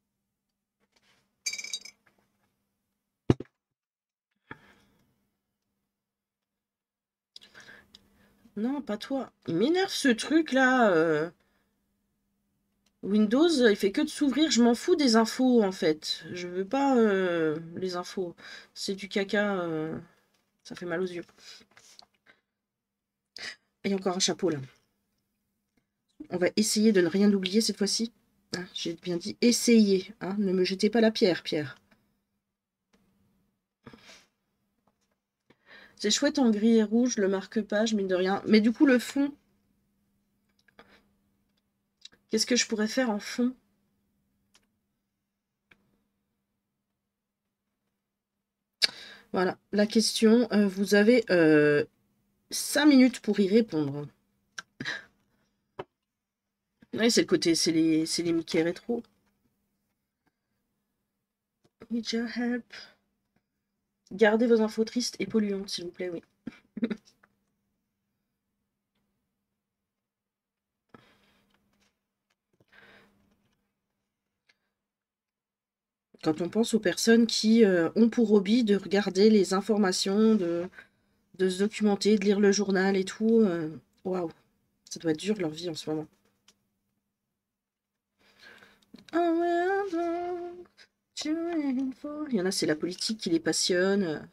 [SPEAKER 1] Non, pas toi. Il m'énerve ce truc là. Windows, il fait que de s'ouvrir. Je m'en fous des infos en fait. Je veux pas les infos. C'est du caca. Ça fait mal aux yeux. Et encore un chapeau là. On va essayer de ne rien oublier cette fois-ci. Ah, j'ai bien dit essayer. Hein. Ne me jetez pas la pierre, Pierre. C'est chouette en gris et rouge, le marque-page, mine de rien. Mais du coup, le fond. Qu'est-ce que je pourrais faire en fond? Voilà, la question. Vous avez 5 minutes pour y répondre. Oui, c'est le côté, c'est les Mickey rétro. Need your help. Gardez vos infos tristes et polluantes, s'il vous plaît, oui. Quand on pense aux personnes qui ont pour hobby de regarder les informations, de se documenter, de lire le journal et tout, waouh, ça doit être dur leur vie en ce moment. Il y en a, c'est la politique qui les passionne.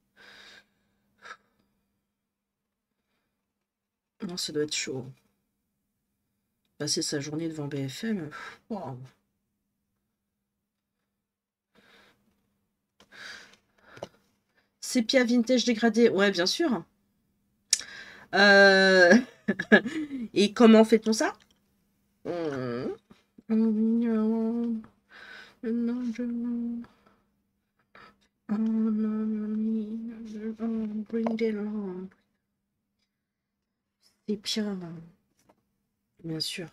[SPEAKER 1] Non, ça doit être chaud. Passer sa journée devant BFM, waouh. Sépia vintage dégradé, ouais, bien sûr. Euh, Et comment fait-on ça? Sépia, bien sûr.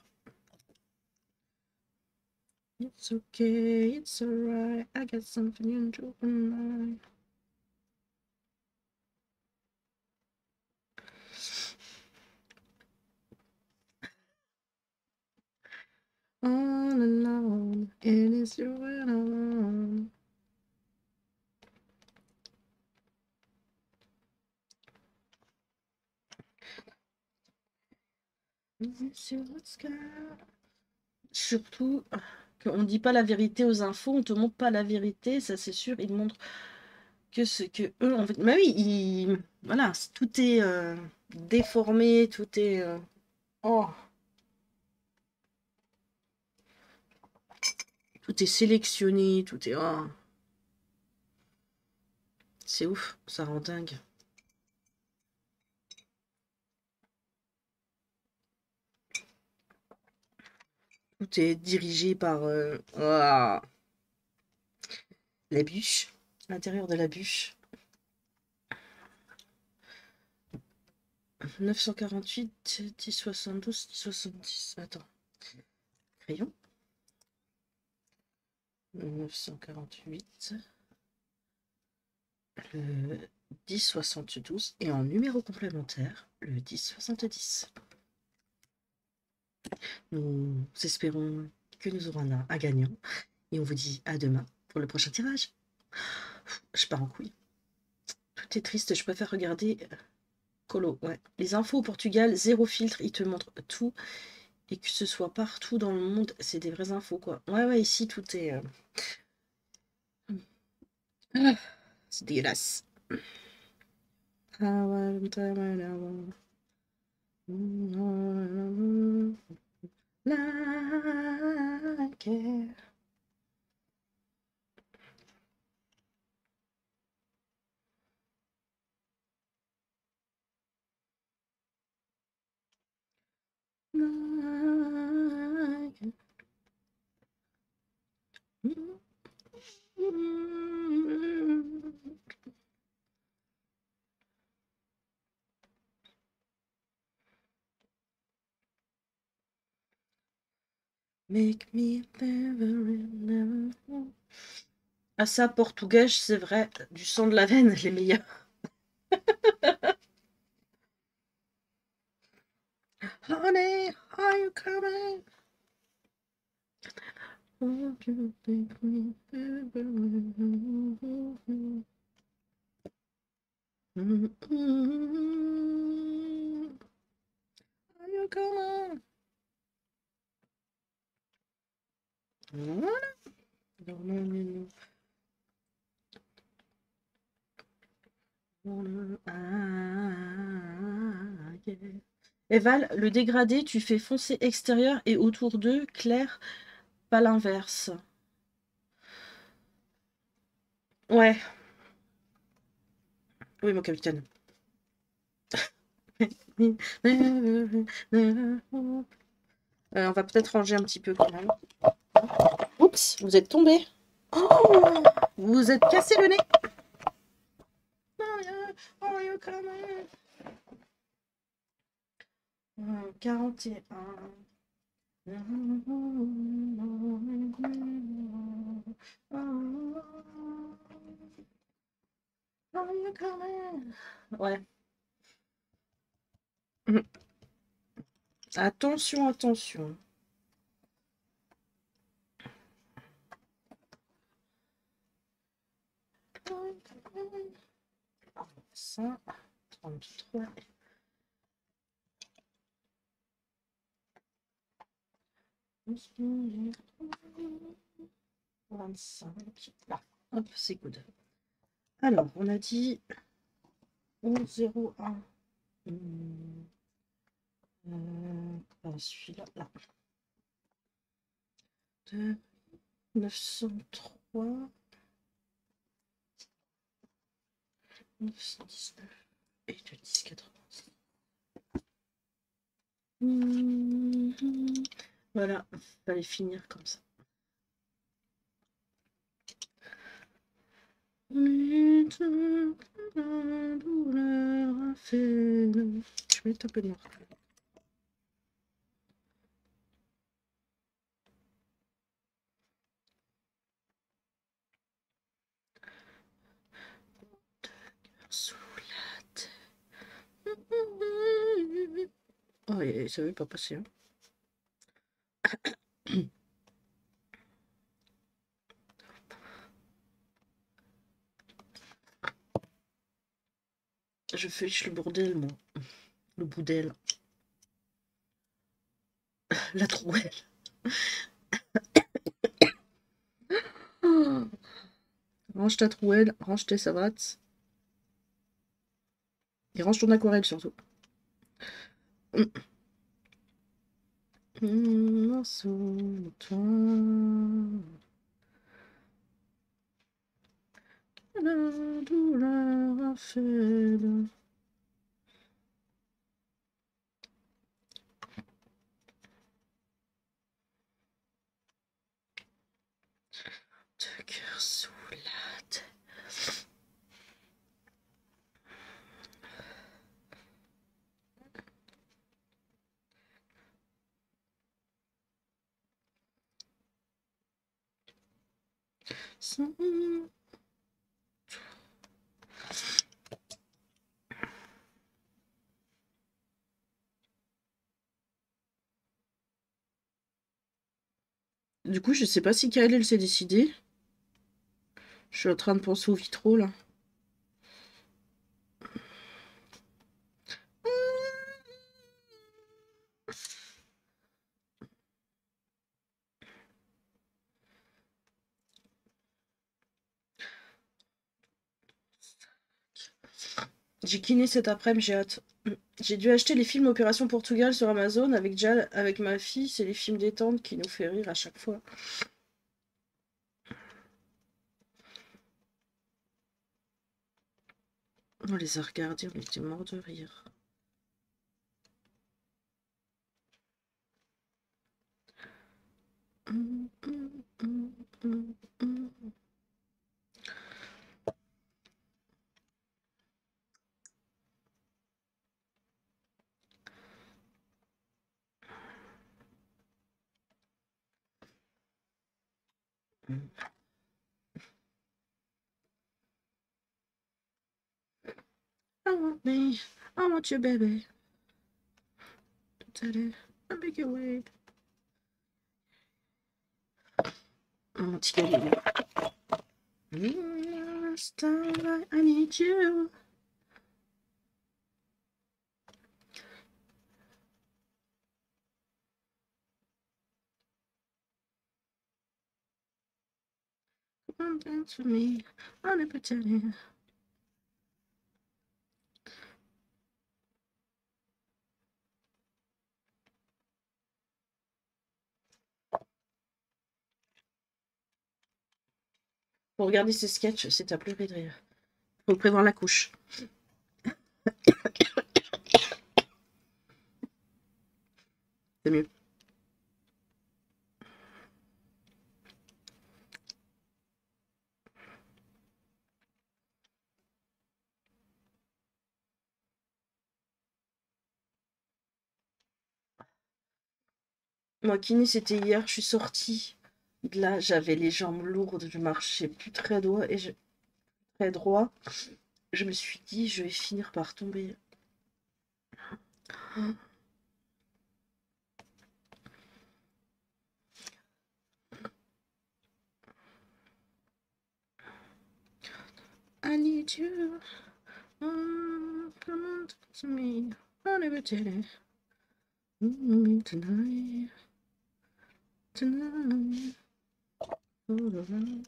[SPEAKER 1] It's okay, it's alright, I got something new to tonight. All alone, it is you and alone. Surtout qu'on ne dit pas la vérité aux infos, on te montre pas la vérité, ça c'est sûr, ils montrent que ce que eux en fait. Bah oui, voilà, tout est déformé, tout est. Oh, tout est sélectionné, tout est. Oh, c'est ouf, ça rend dingue. Tout est dirigé par la bûche, l'intérieur de la bûche. 948, 1072, 1070. Attends. Crayon. 948. Le 1072. Et en numéro complémentaire, le 1070. Nous espérons que nous aurons un gagnant. Et on vous dit à demain pour le prochain tirage. Je pars en couille. Tout est triste, je préfère regarder Colo. Ouais. Les infos au Portugal, zéro filtre, ils te montrent tout. Et que ce soit partout dans le monde, c'est des vraies infos, quoi. Ouais, ouais, ici, tout est... c'est dégueulasse. Make me never. Ah ça, portugais, c'est vrai, du sang de la veine, les meilleurs. Honey, are you coming? Won't you take me Are you coming? Voilà. Eval, le dégradé, tu fais foncé extérieur et autour d'eux, clair, pas l'inverse. Ouais. Oui, mon capitaine. On va peut-être ranger un petit peu quand même. Oups, vous êtes tombé. Oh, vous vous êtes cassé le nez. 41. Ouais. Attention, attention. Ça, 33. 25. Là, hop, c'est good. Alors, on a dit 11, 0, 1. Celui-là, là. 2, 903. 919 et de 10,86. Voilà, fallait finir comme ça. Je vais mettre un peu de noir. Sous la tête. Oh, et ça veut pas passer. Hein. Je fiche le bordel, moi. Le boudel. La trouelle. Oh. Range ta trouelle, range tes savates. Et range ton aquarelle surtout. Morceau de toi. La douleur a fait de... de cœur sous la tête. Sans... Du coup, je sais pas si Kael, elle s'est décidée. Je suis en train de penser au vitraux, là. J'ai kiné cet après-midi, j'ai hâte. J'ai dû acheter les films Opération Portugal sur Amazon avec Jal, avec ma fille. C'est les films détente qui nous fait rire à chaque fois. On les a regardés, on était morts de rire. I want me, I want you, baby. I make you wait. Mon petit Galilée. Last time I need you. Come dance with me on a pretend. Pour regarder ces sketchs, c'est à pleurer de rire. Faut prévoir la couche. C'est mieux. Moi, kiné, c'était hier, je suis sortie. Là, j'avais les jambes lourdes, je marchais plus très droit et très droit. Je me suis dit, je vais finir par tomber. I need you. Come on to me. I never did it. Tonight. Tonight. All around.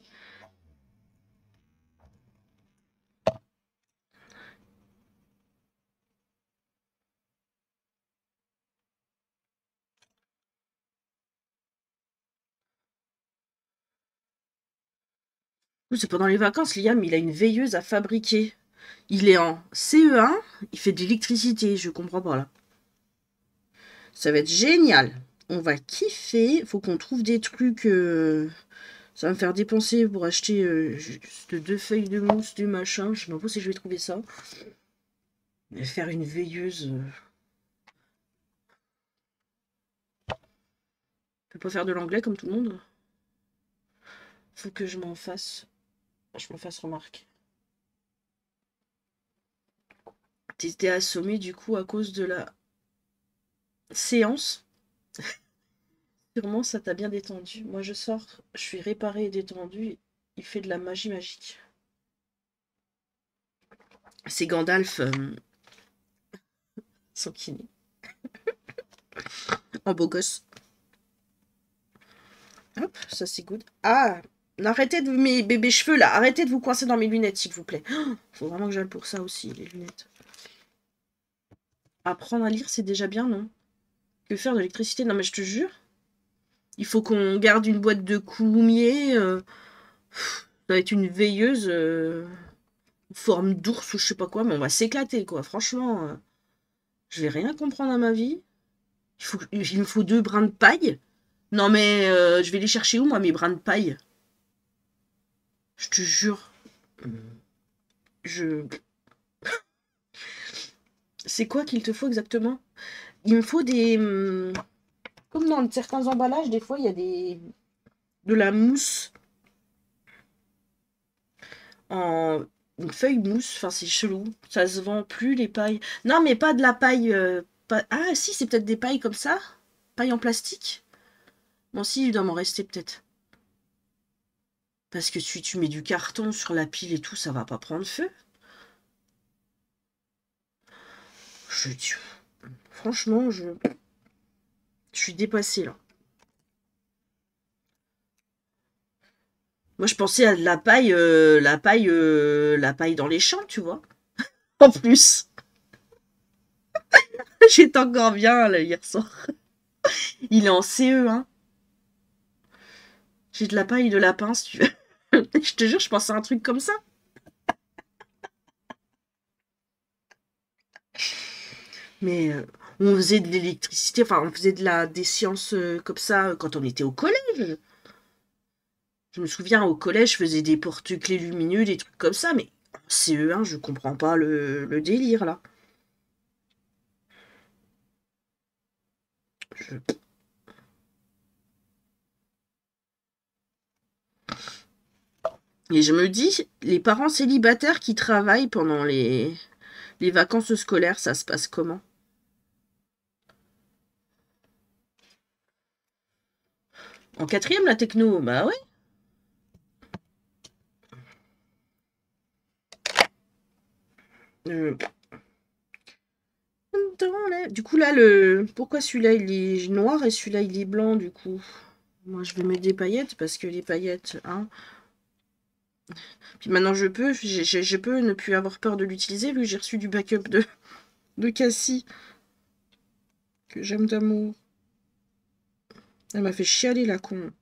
[SPEAKER 1] C'est pendant les vacances, Liam, il a une veilleuse à fabriquer. Il est en CE1, il fait de l'électricité, je comprends pas là. Ça va être génial. On va kiffer. Faut qu'on trouve des trucs. Ça va me faire dépenser pour acheter juste 2 feuilles de mousse, du machin. Je sais pas si je vais trouver ça. Et faire une veilleuse. Je peux pas faire de l'anglais comme tout le monde. Faut que je m'en fasse. Je me fasse remarquer. T'étais assommé du coup à cause de la séance. Sûrement ça t'a bien détendu. Moi je sors, je suis réparée et détendue. Il fait de la magie magique. C'est Gandalf sans kiné. En beau gosse. Hop, ça c'est good. Ah, arrêtez de mes bébés cheveux là. Arrêtez de vous coincer dans mes lunettes, s'il vous plaît. Oh, faut vraiment que j'aille pour ça aussi, les lunettes. Apprendre à lire, c'est déjà bien, non? Que faire de l'électricité? Non, mais je te jure. Il faut qu'on garde une boîte de coulumier. Ça va être une veilleuse forme d'ours ou je sais pas quoi, mais on va s'éclater, quoi. Franchement, je vais rien comprendre à ma vie. Il me faut 2 brins de paille. Non, mais je vais les chercher où, moi, mes brins de paille? Je te jure. Je... C'est quoi qu'il te faut exactement? Il me faut des... Comme dans certains emballages, des fois, il y a de la mousse en... Une feuille mousse, enfin c'est chelou. Ça se vend plus les pailles. Non, mais pas de la paille... Ah si, c'est peut-être des pailles comme ça? Paille en plastique? Bon si, il doit m'en rester peut-être. Parce que si tu mets du carton sur la pile et tout, ça va pas prendre feu. Je dis... Franchement, je suis dépassée là. Moi, je pensais à de la paille dans les champs, tu vois. En plus, j'étais encore bien là, hier soir. Il est en CE, hein. J'ai de la paille de lapin, si tu veux. Je te jure, je pensais à un truc comme ça. Mais on faisait de l'électricité, enfin, on faisait des sciences comme ça quand on était au collège. Je me souviens, au collège, je faisais des porte-clés lumineux, des trucs comme ça, mais en CE1, je comprends pas le délire, là. Je- Et je me dis, les parents célibataires qui travaillent pendant les vacances scolaires, ça se passe comment? En quatrième, la techno, bah ouais. Euh, Du coup, là, pourquoi celui-là, il est noir et celui-là, il est blanc, du coup? Moi, je vais mettre des paillettes, parce que les paillettes, hein. Puis maintenant, je peux ne plus avoir peur de l'utiliser, vu que j'ai reçu du backup de Cassie, que j'aime d'amour. Elle m'a fait chialer, la con.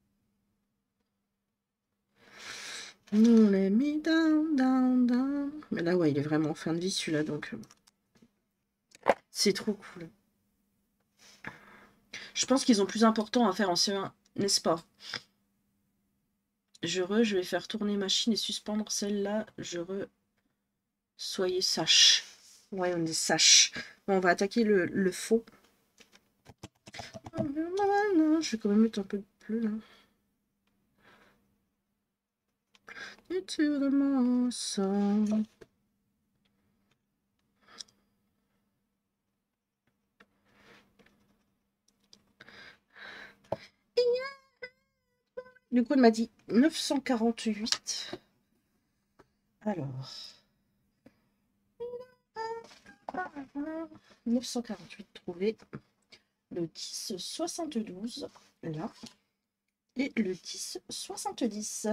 [SPEAKER 1] No, let me down, down, down. Mais là, ouais, il est vraiment en fin de vie, celui-là, donc... c'est trop cool. Je pense qu'ils ont plus important à faire en CE1, n'est-ce pas? Je vais faire tourner machine et suspendre celle-là. Soyez sache. Ouais, on est sache. Bon, on va attaquer le faux. Je vais quand même mettre un peu de bleu, là. Éternellement ensemble. Du coup, elle m'a dit 948. Alors. 948 trouvé. Le 1072, là. Et le 1070.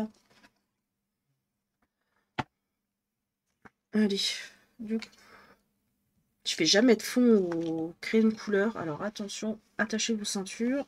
[SPEAKER 1] Allez. Du coup, je fais jamais de fond au crayon de couleur. Alors attention, attachez vos ceintures.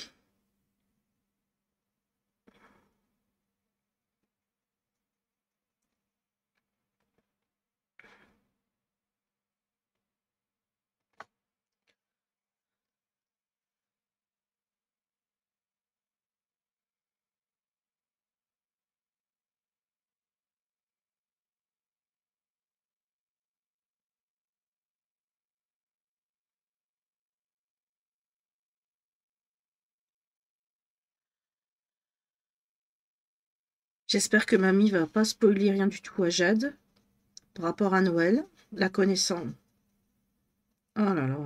[SPEAKER 1] J'espère que mamie va pas spoiler rien du tout à Jade par rapport à Noël, la connaissant. Oh là là.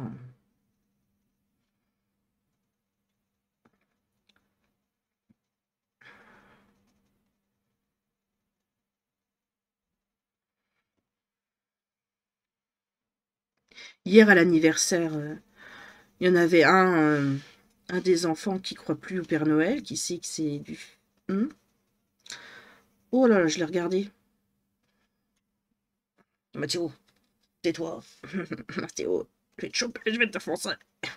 [SPEAKER 1] Hier à l'anniversaire, il y en avait un. Un des enfants qui croit plus au Père Noël, qui sait que c'est du... Oh là là, je l'ai regardé. Mathéo, tais-toi. Mathéo, je vais te choper, je vais te foncer.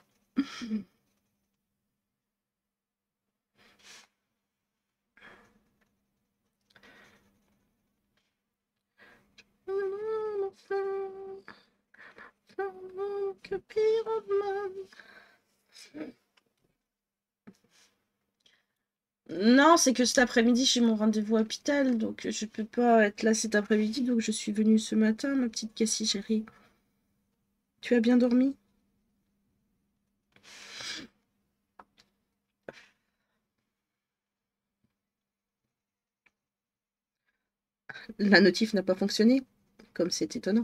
[SPEAKER 1] Non, c'est que cet après-midi, j'ai mon rendez-vous à l'hôpital, donc je peux pas être là cet après-midi, donc je suis venue ce matin, ma petite Cassie chérie. Tu as bien dormi? La notif n'a pas fonctionné? Comme c'est étonnant.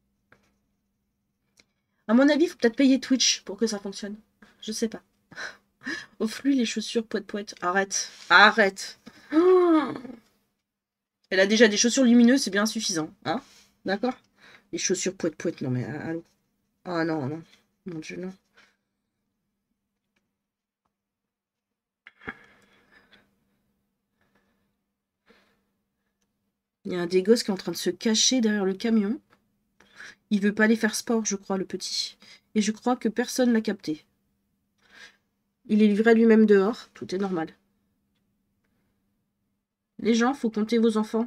[SPEAKER 1] À mon avis, il faut peut-être payer Twitch pour que ça fonctionne. Je sais pas. Offre-lui les chaussures poète-poète. Arrête. Arrête. Oh, elle a déjà des chaussures lumineuses, c'est bien suffisant. Hein? D'accord? Les chaussures poète-poète, non mais allô. Ah non, non. Mon Dieu, non. Il y a un des gosses qui est en train de se cacher derrière le camion. Il veut pas aller faire sport, je crois, le petit. Et je crois que personne l'a capté. Il est livré lui-même dehors, tout est normal. Les gens, faut compter vos enfants.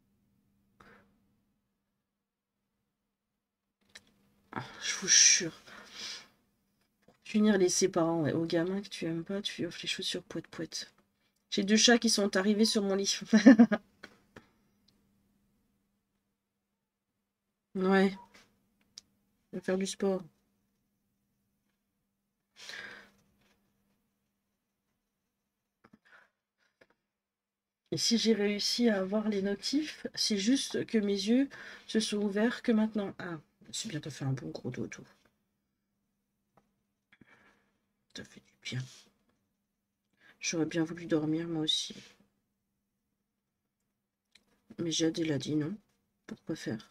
[SPEAKER 1] Ah, je vous jure. Punir les ses parents, ouais. Aux gamins que tu aimes pas, tu lui offres les chaussures poète-poète. J'ai 2 chats qui sont arrivés sur mon lit. Ouais, on va faire du sport. Et si j'ai réussi à avoir les notifs, c'est juste que mes yeux se sont ouverts que maintenant. Ah, c'est bien, t'as fait un bon gros dodo. Ça fait du bien. J'aurais bien voulu dormir, moi aussi. Mais Jade, elle a dit non. Pourquoi faire?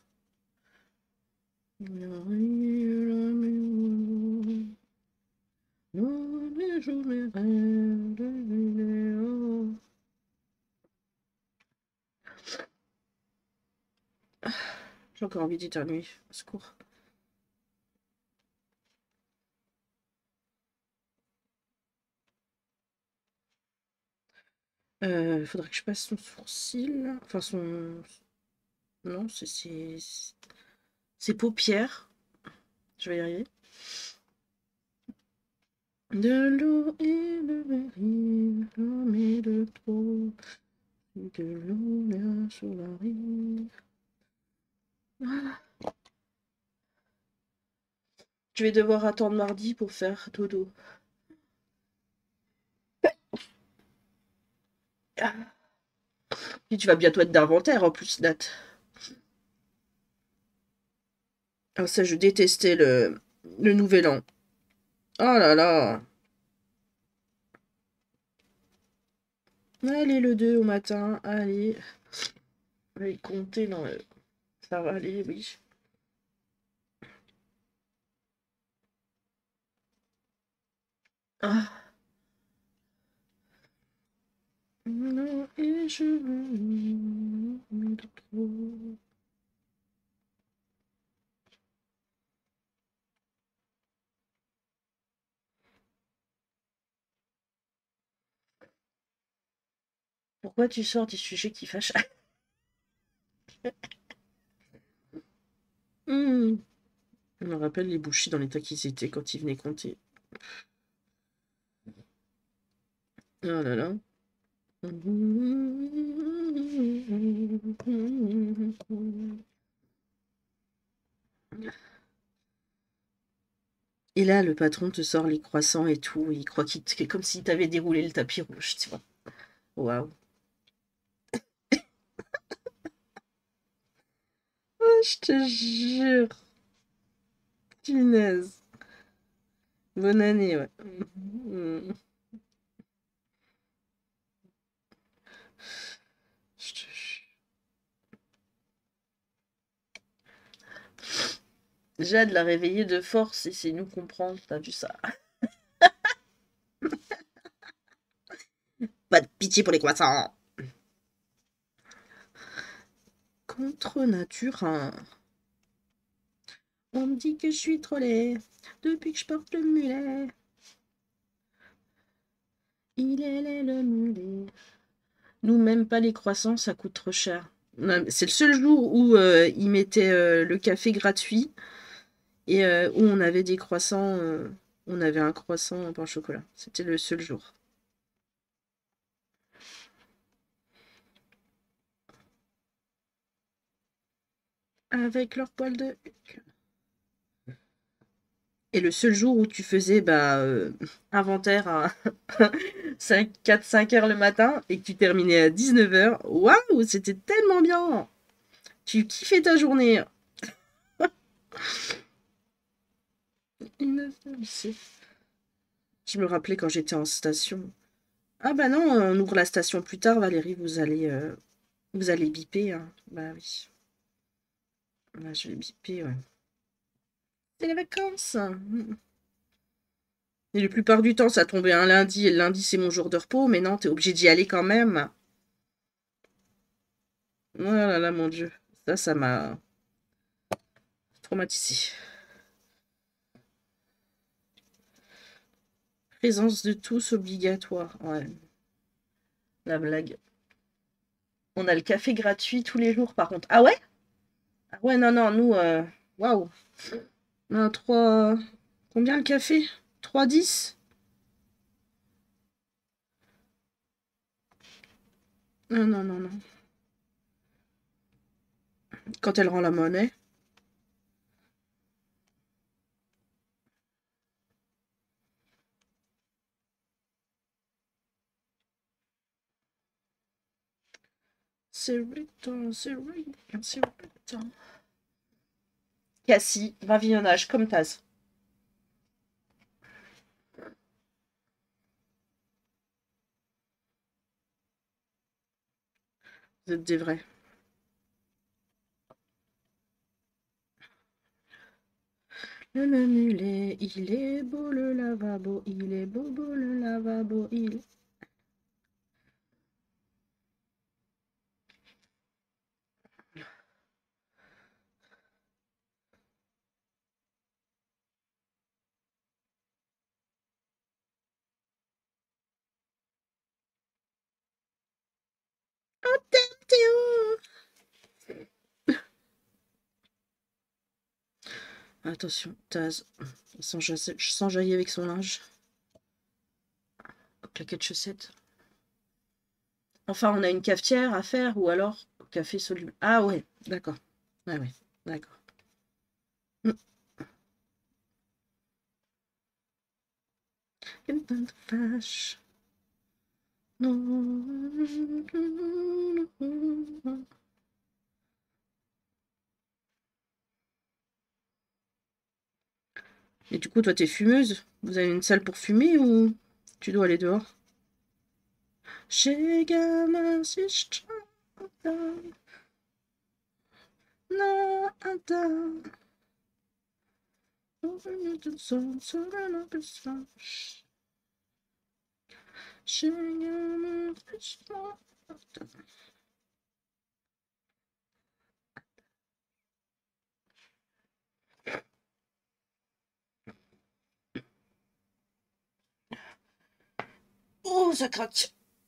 [SPEAKER 1] J'ai encore envie d'éternuer. Au secours. Faudrait que je passe son sourcil. Enfin, son... Non, c'est ses paupières. Je vais y arriver. De l'eau et de verre, mais de trop. De l'eau là sur la rive. Voilà. Je vais devoir attendre mardi pour faire dodo. Puis tu vas bientôt être d'inventaire en plus, Nat. Ah ça, je détestais le nouvel an. Oh là là. Allez, le 2 au matin. Allez. Allez, compter dans le... Ça va aller, oui. Ah. Non, et je veux de trop. Pourquoi tu sors des sujets qui fâchent? Hmm. Je me rappelle les bouchis dans l'état qu'ils étaient quand ils venaient compter. Oh là là. Et là, le patron te sort les croissants et tout. Il croit qu'il c'est comme s'il t'avait déroulé le tapis rouge, tu vois. Waouh. Oh, je te jure. Punaise. Bonne année, ouais. Je te jure. Jade l'a réveillé de force et c'est nous comprendre, t'as vu ça. Pas de pitié pour les croissants. Contre nature, hein. On me dit que je suis trop laid depuis que je porte le mulet. Il est laid le mulet. Nous, même pas les croissants, ça coûte trop cher. C'est le seul jour où ils mettaient le café gratuit et où on avait des croissants. On avait un croissant en pain au chocolat. C'était le seul jour. Avec leur poil de huc. Et le seul jour où tu faisais inventaire à 4-5 heures le matin et que tu terminais à 19 heures, waouh, c'était tellement bien. Tu kiffais ta journée. Je me rappelais quand j'étais en station. Ah bah non, on ouvre la station plus tard, Valérie, vous allez biper, hein. Bah oui. Là, je vais biper, ouais. C'est les vacances. Et la plupart du temps, ça tombait un lundi, et le lundi, c'est mon jour de repos, mais non, t'es obligé d'y aller quand même. Oh là là, mon Dieu. Ça m'a traumatisé. Présence de tous obligatoire. Ouais. La blague. On a le café gratuit tous les jours, par contre. Ah ouais? Ah ouais, non, non, nous, waouh. On a 3... Combien le café? 3,10? Non, non, non, non. Quand elle rend la monnaie. C'est Riton, c'est Riton, c'est Riton. Cassie, gravillonnage, comme Taz. Vous êtes des vrais. Le mulet, il est beau le lavabo, il est beau beau le lavabo, il est... Oh, Théo. Attention, Taz, s'enjaille avec son linge. Claquette chaussette. Enfin, on a une cafetière à faire, ou alors café soluble. Ah ouais, d'accord. Ah ouais, d'accord. Fâche. Et du coup, toi, t'es fumeuse? Vous avez une salle pour fumer ou tu dois aller dehors? Chez gamin, si je chante, non, attends. Chez gamin, si je chante. Oh, ça craque.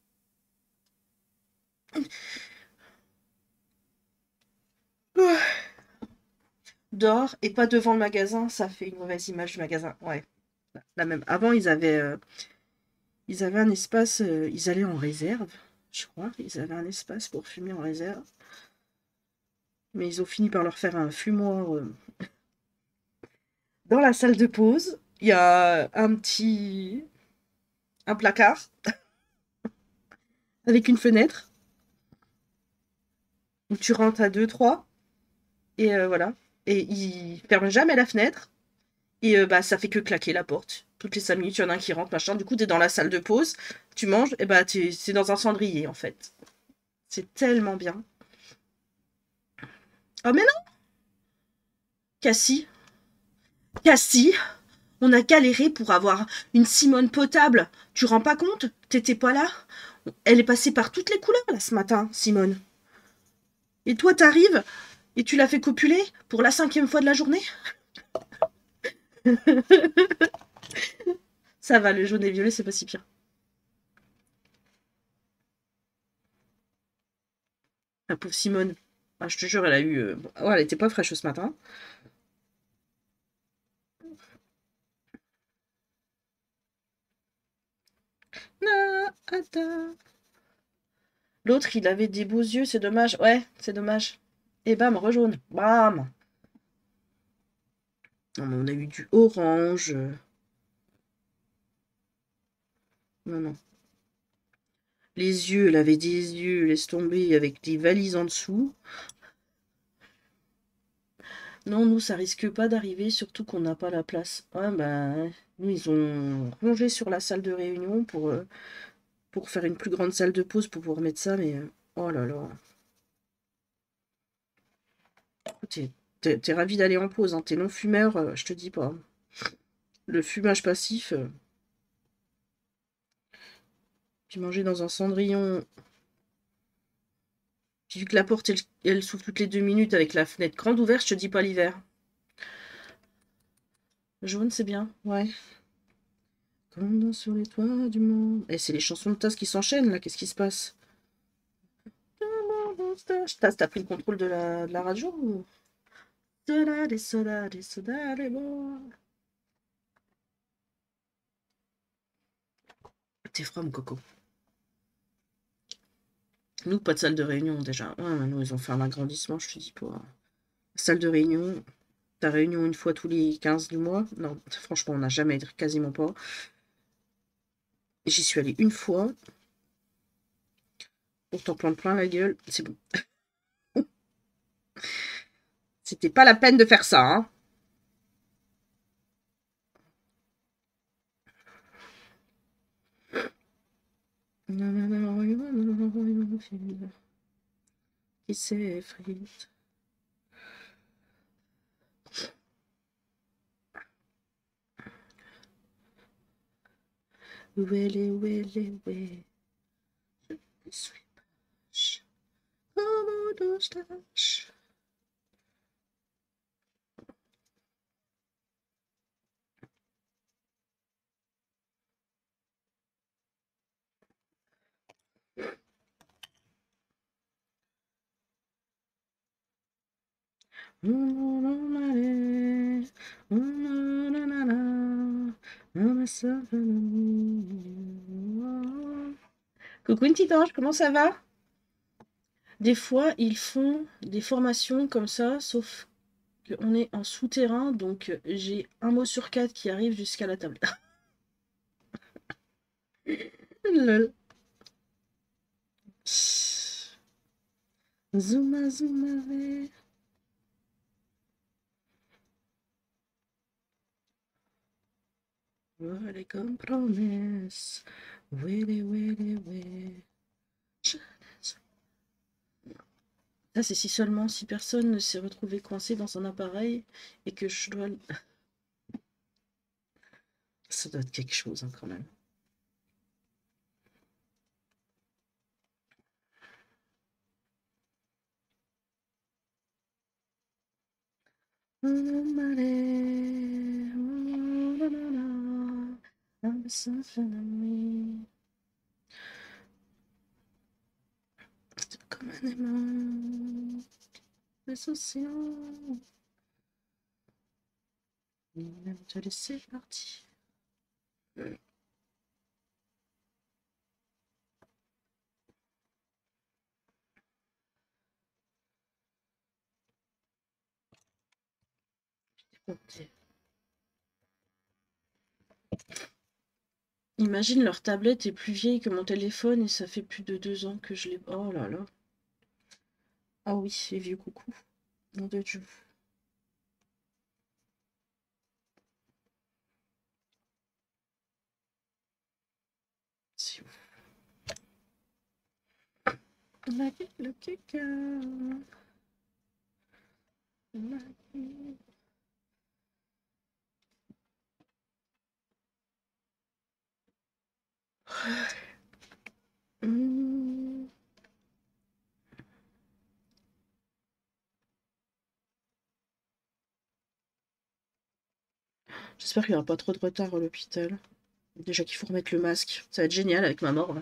[SPEAKER 1] Dehors et pas devant le magasin, ça fait une mauvaise image du magasin. Ouais, la même. Avant, ils avaient un espace, ils allaient en réserve, je crois. Ils avaient un espace pour fumer en réserve. Mais ils ont fini par leur faire un fumoir dans la salle de pause. Il y a un placard avec une fenêtre où tu rentres à 2-3 et voilà. Et ils ferment jamais la fenêtre et ça fait que claquer la porte. Toutes les 5 minutes, il y en a un qui rentre, machin. Du coup, t'es dans la salle de pause, tu manges, et c'est dans un cendrier en fait. C'est tellement bien. Oh mais non, Cassie, Cassie, on a galéré pour avoir une Simone potable. Tu rends pas compte? T'étais pas là? Elle est passée par toutes les couleurs, là, ce matin, Simone. Et toi, t'arrives et tu l'as fait copuler pour la 5e fois de la journée? Ça va, le jaune et violet, c'est pas si pire. La pauvre Simone. Ah, je te jure, elle a eu... ouais, elle était pas fraîche ce matin. L'autre, il avait des beaux yeux, c'est dommage. Ouais, c'est dommage. Et bam, rejaune. Bam. Non, mais on a eu du orange. Non, non. Les yeux, elle avait des yeux, laisse tomber, avec des valises en dessous. Non, nous, ça risque pas d'arriver, surtout qu'on n'a pas la place. Ouais, ben, nous, ils ont rongé sur la salle de réunion pour faire une plus grande salle de pause pour pouvoir mettre ça, mais oh là là. T'es ravi d'aller en pause, hein. T'es non-fumeur, je te dis pas. Le fumage passif, puis manger dans un cendrillon. Puis vu que la porte, elle s'ouvre toutes les 2 minutes avec la fenêtre grande ouverte, je te dis pas l'hiver. Jaune, c'est bien, ouais. Comme sur les toits du monde. Et c'est les chansons de Tasse qui s'enchaînent, là. Qu'est-ce qui se passe? Tasse, t'as pris le contrôle de la radio ou... Sodade, sodade, sodade, bon. T'es froid, mon coco. Nous, pas de salle de réunion, déjà. Ouais, nous, ils ont fait un agrandissement, je te dis pas. Salle de réunion. Ta réunion une fois tous les 15 du mois. Non, franchement, on n'a jamais, quasiment pas. J'y suis allée une fois. Pour t'en prendre plein la gueule. C'est bon. C'était pas la peine de faire ça, hein. Qui s'effrite. Où elle est, où elle est, où elle est. Je suis vache. Comment dois-je tâche? Coucou une petite ange, comment ça va? Des fois, ils font des formations comme ça, sauf qu'on est en souterrain, donc j'ai un mot sur 4 qui arrive jusqu'à la table. Lol. Zouma, zouma, vale comme promesse. Wele, wele, wele. Ça, c'est si seulement si personne ne s'est retrouvé coincé dans un appareil et que je dois... Ça doit être quelque chose, hein, quand même. Comme un aimant des océans, ni même te laisser partir. Ok. Imagine, leur tablette est plus vieille que mon téléphone et ça fait plus de 2 ans que je l'ai... Oh là là. Ah oui, les vieux coucou. Nom de Dieu. C'est ouf. Le caca. J'espère qu'il n'y aura pas trop de retard à l'hôpital. Déjà qu'il faut remettre le masque. Ça va être génial avec ma mort, là.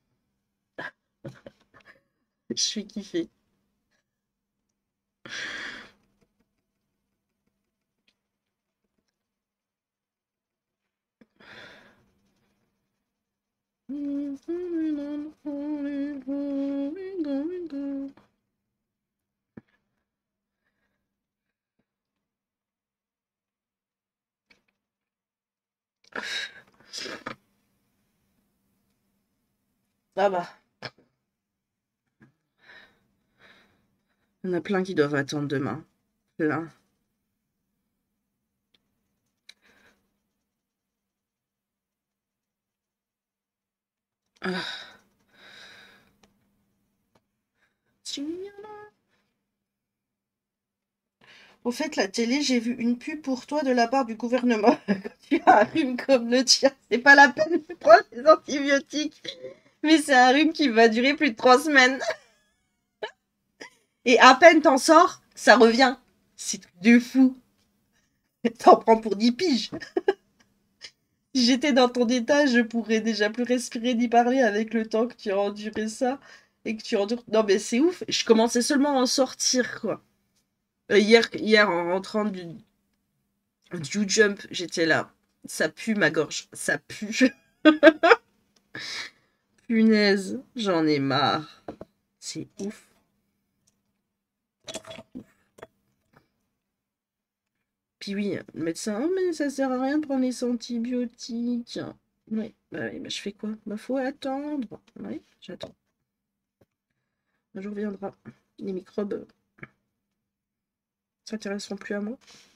[SPEAKER 1] Je suis kiffée. Ah bah. Il y en a plein qui doivent attendre demain. Plein. Ah. Au fait, la télé, j'ai vu une pub pour toi de la part du gouvernement. Tu as un rhume comme le tien. C'est pas la peine de prendre des antibiotiques. Mais c'est un rhume qui va durer plus de 3 semaines. Et à peine t'en sors, ça revient. C'est truc de fou. T'en prends pour 10 piges. Si j'étais dans ton état, je pourrais déjà plus respirer ni parler avec le temps que tu as enduré ça. Et que tu endures. Non, mais c'est ouf. Je commençais seulement à en sortir, quoi. Hier, en rentrant du jump, j'étais là. Ça pue ma gorge. Ça pue. Punaise. J'en ai marre. C'est ouf. Puis oui, le médecin, oh mais ça sert à rien de prendre les antibiotiques. Oui, bah oui, bah je fais quoi? Bah faut attendre. Oui, j'attends. Un jour viendra. Les microbes s'intéresseront plus à moi.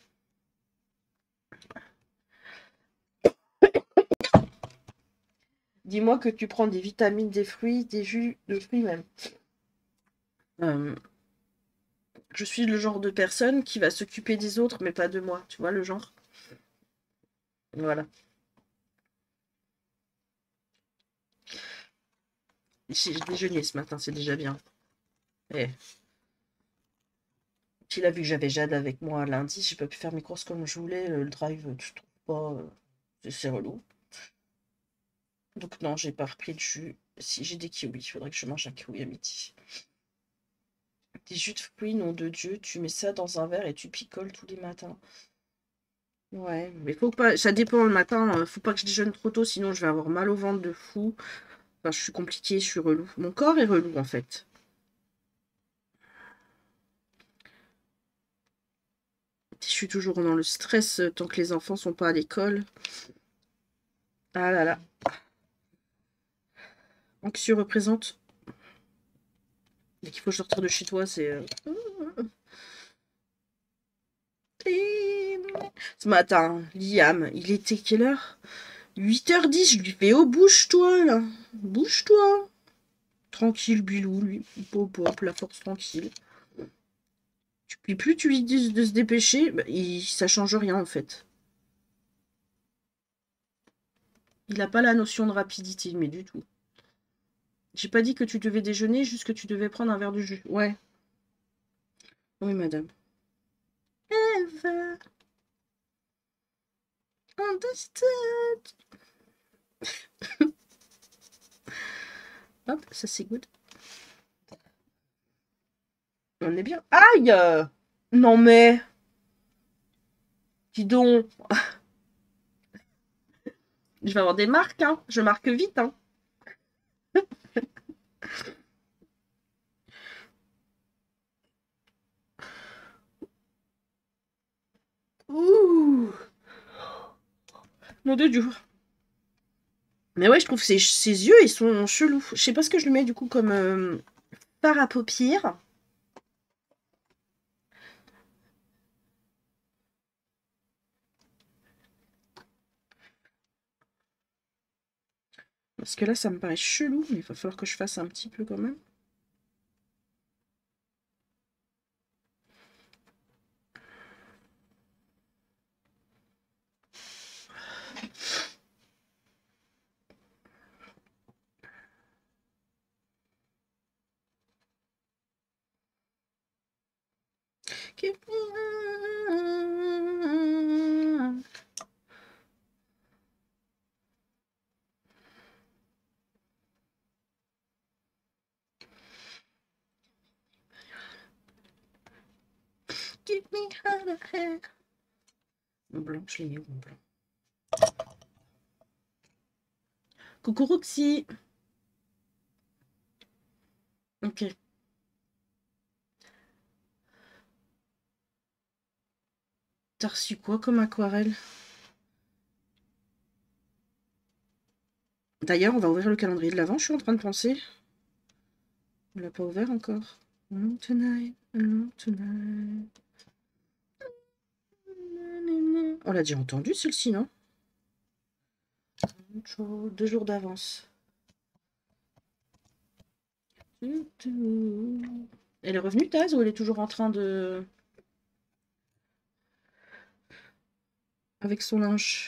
[SPEAKER 1] Dis-moi que tu prends des vitamines, des fruits, des jus de fruits même. Je suis le genre de personne qui va s'occuper des autres, mais pas de moi. Tu vois le genre? Voilà. J'ai déjeuné ce matin, c'est déjà bien. Eh, il a vu que j'avais Jade avec moi lundi, j'ai pas pu faire mes courses comme je voulais. Le drive, je trouve pas. C'est relou. Donc non, j'ai pas repris de jus. Si j'ai des kiwis, il faudrait que je mange un kiwi à midi. Des jus de fruits, nom de Dieu, tu mets ça dans un verre et tu picoles tous les matins. Ouais, mais faut pas. Ça dépend le matin, faut pas que je déjeune trop tôt, sinon je vais avoir mal au ventre de fou. Enfin, je suis compliquée, je suis relou. Mon corps est relou en fait. Je suis toujours dans le stress tant que les enfants sont pas à l'école. Ah là là. Anxieux représente. Dès qu'il faut sortir de chez toi, c'est. Ce matin, Liam, il était quelle heure? 8h10, je lui fais oh bouge-toi là. Bouge-toi. Tranquille, Bilou, lui. Pop, pop, la force tranquille. Puis plus tu lui dis de se dépêcher, bah, ça change rien en fait. Il n'a pas la notion de rapidité, mais du tout. J'ai pas dit que tu devais déjeuner, juste que tu devais prendre un verre de jus. Ouais. Oui, madame. Eva. Understood. Hop, ça c'est good. On est bien. Aïe! Non mais. Dis donc. Je vais avoir des marques, hein. Je marque vite, hein. Ouh. Mon Dieu. Mais ouais, je trouve ses yeux, ils sont chelous. Je sais pas ce que je lui mets du coup comme fard à paupières. Parce que là, ça me paraît chelou, mais il va falloir que je fasse un petit peu quand même. Mon blanc, je l'ai mis où, mon blanc? Coucou Roxy. Ok. T'as reçu quoi comme aquarelle? D'ailleurs, on va ouvrir le calendrier de l'Avent, je suis en train de penser. On l'a pas ouvert encore. Alone tonight, alone tonight. On l'a déjà entendu celle-ci, non? 2 jours d'avance. Elle est revenue, Taz, ou elle est toujours en train de... avec son linge?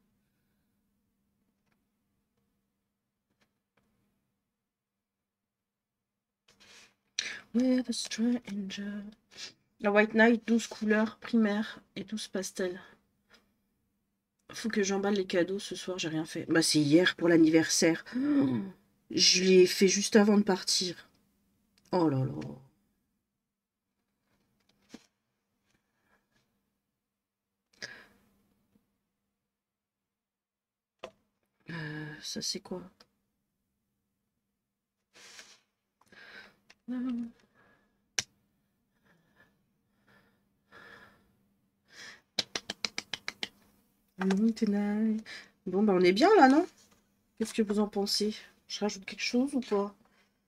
[SPEAKER 1] With a stranger. La White Knight, 12 couleurs primaires et 12 pastels. Faut que j'emballe les cadeaux ce soir, j'ai rien fait. Bah c'est hier pour l'anniversaire. Oh, je l'ai fait juste avant de partir. Oh là là. Ça c'est quoi? Bon bah on est bien là, non? Qu'est-ce que vous en pensez? Je rajoute quelque chose ou pas?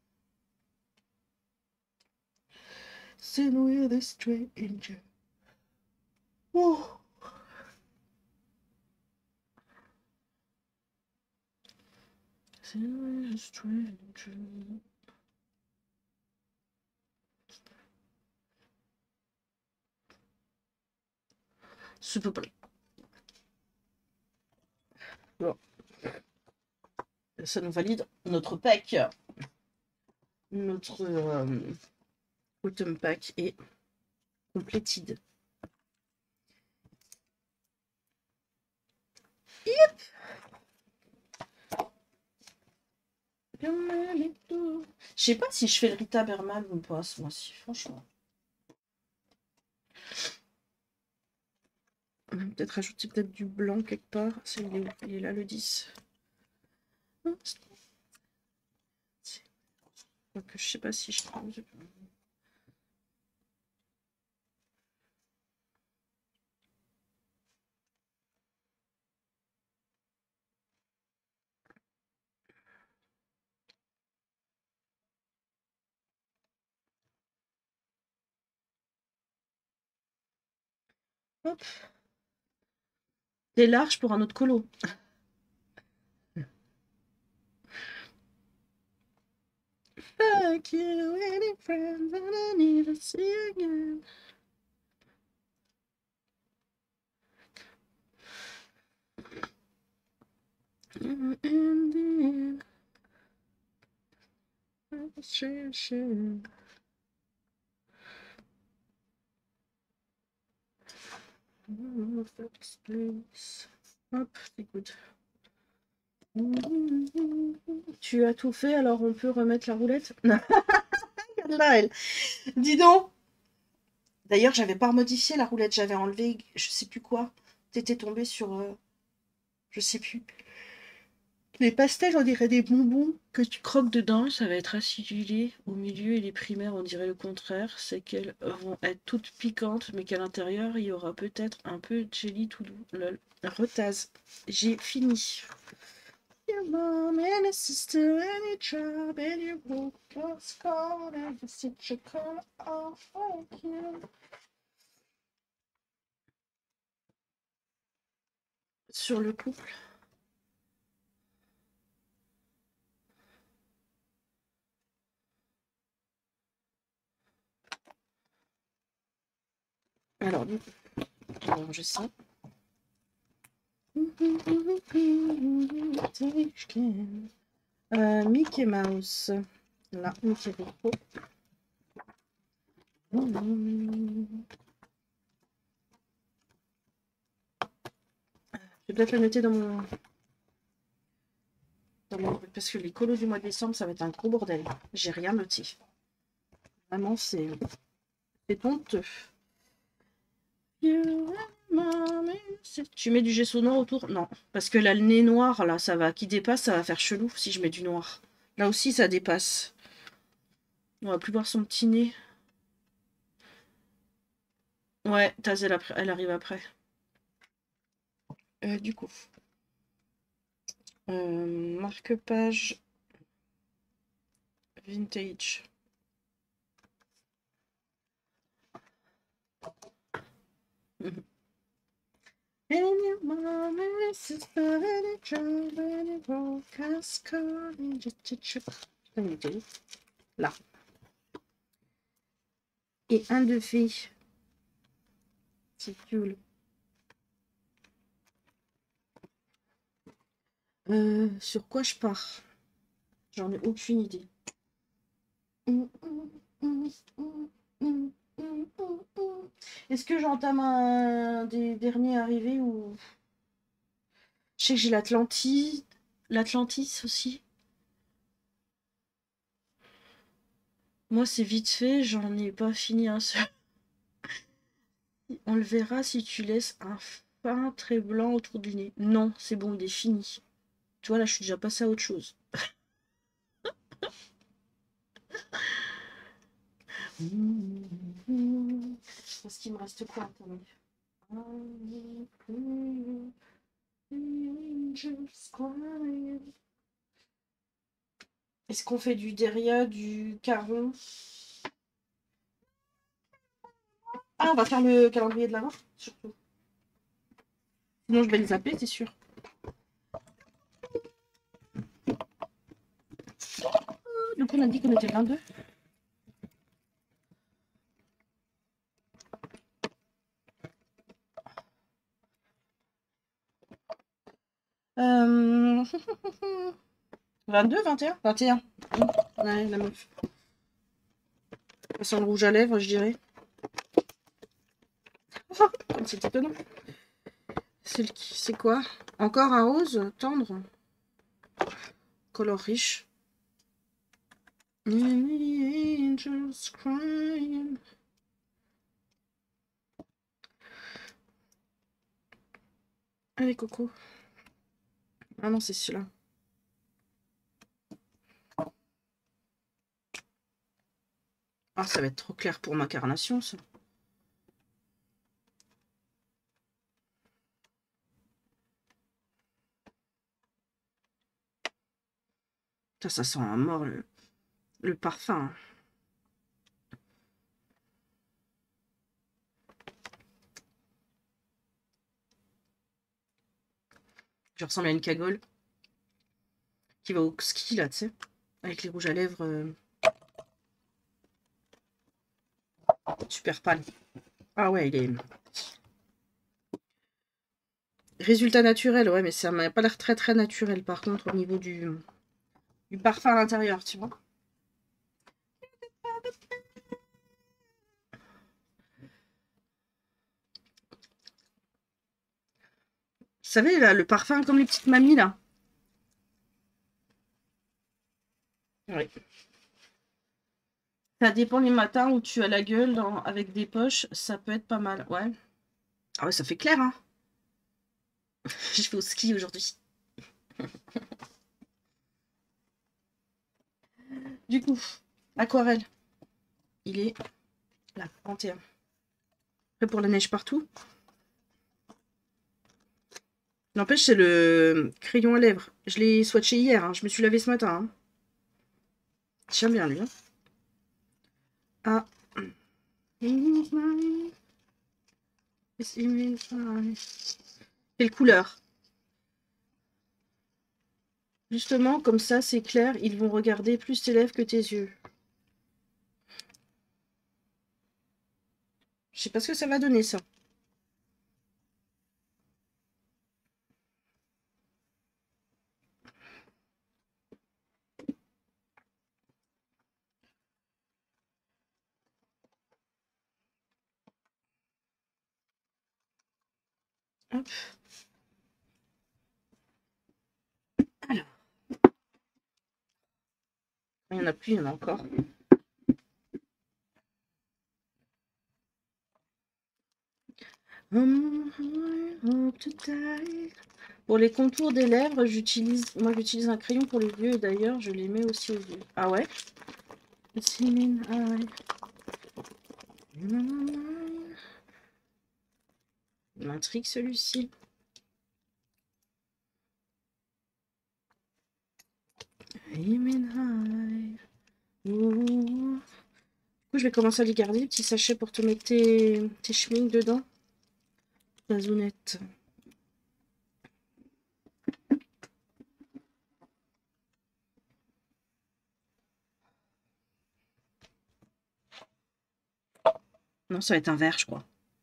[SPEAKER 1] Sitting with a stranger. Oh. Sitting with a stranger. S'il vous plaît. Bon. Ça nous valide notre pack. Notre autumn pack est completed. Yep. Je sais pas si je fais le Rita Berman ou pas ce mois-ci, franchement. On va peut-être rajouter peut-être du blanc quelque part. Il est là le 10. Donc, je sais pas si je prends. Hop. C'est large pour un autre colo. Fuck you, any friends, and I need to see you again. Hop, écoute. Tu as tout fait, alors on peut remettre la roulette? Regarde-la, elle. Dis donc. D'ailleurs, j'avais pas remodifié la roulette, j'avais enlevé, je sais plus quoi. T'étais tombé sur, je sais plus. Les pastels, on dirait des bonbons que tu croques dedans, ça va être acidulé au milieu, et les primaires, on dirait le contraire, c'est qu'elles vont être toutes piquantes, mais qu'à l'intérieur, il y aura peut-être un peu de jelly tout doux. Lol. Retase. J'ai fini. Your mom and a sister and your job and your book was gone and the city call off like you. Sur le couple. Alors, on va ranger ça. Mickey Mouse. Là, Mickey Repos. Je vais peut-être le noter dans mon truc, parce que les colos du mois de décembre, ça va être un gros bordel. J'ai rien noté. Vraiment, c'est honteux. Tu mets du gesso noir autour? Non, parce que là, le nez noir, là, ça va, qui dépasse, ça va faire chelou si je mets du noir. Là aussi, ça dépasse. On va plus voir son petit nez. Ouais, Taz, elle arrive après. Du coup. Marque-page. Vintage. Là. Et un de filles. C'est cool. Sur quoi je pars? J'en ai aucune idée. Est-ce que j'entame un des derniers arrivés ou... Je sais que j'ai l'Atlantis aussi. Moi, c'est vite fait, j'en ai pas fini un seul. On le verra si tu laisses un fin trait blanc autour du nez. Non, c'est bon, il est fini. Tu vois, là, je suis déjà passée à autre chose. Parce qu'il me reste quoi? Attendez. Est-ce qu'on fait du Deria, du Caron? Ah, on va faire le calendrier de l'Avent, surtout. Sinon, je vais les zapper, c'est sûr. Donc, on a dit qu'on était 22. Euh... 22, 21? 21. Ouais, la meuf. Ça sent le rouge à lèvres, je dirais. C'est étonnant. C'est quoi? Encore un rose tendre? Color riche. Angels crying. Allez, Coco. Ah non, c'est celui-là. Ah, ça va être trop clair pour ma carnation, ça. Ça sent à mort le parfum. Je ressemble à une cagole qui va au ski, là, tu sais. Avec les rouges à lèvres. Super pâle. Ah ouais, il est... Résultat naturel, ouais, mais ça m'a pas l'air très très naturel, par contre, au niveau du parfum à l'intérieur, tu vois. Vous savez, là, le parfum comme les petites mamies, là. Oui. Ça dépend les matins où tu as la gueule avec des poches, ça peut être pas mal, ouais. Ah ouais, ça fait clair, hein. Je vais au ski aujourd'hui. Du coup, aquarelle. Il est là, 31. Prêt pour la neige partout. N'empêche, c'est le crayon à lèvres. Je l'ai swatché hier, hein. Je me suis lavé ce matin. Hein. J'aime bien lui. Hein. Ah. Quelle couleur? Justement, comme ça, c'est clair, ils vont regarder plus tes lèvres que tes yeux. Je sais pas ce que ça va donner, ça. Hop. Alors. Il n'y en a plus, il y en a encore. Pour les contours des lèvres, j'utilise un crayon pour les yeux et d'ailleurs je les mets aussi aux yeux. Ah ouais? Il m'intrigue celui-ci. Du coup, je vais commencer à les garder, petits sachets pour te mettre tes schminks dedans. La zounette. Non, ça va être un vert, je crois.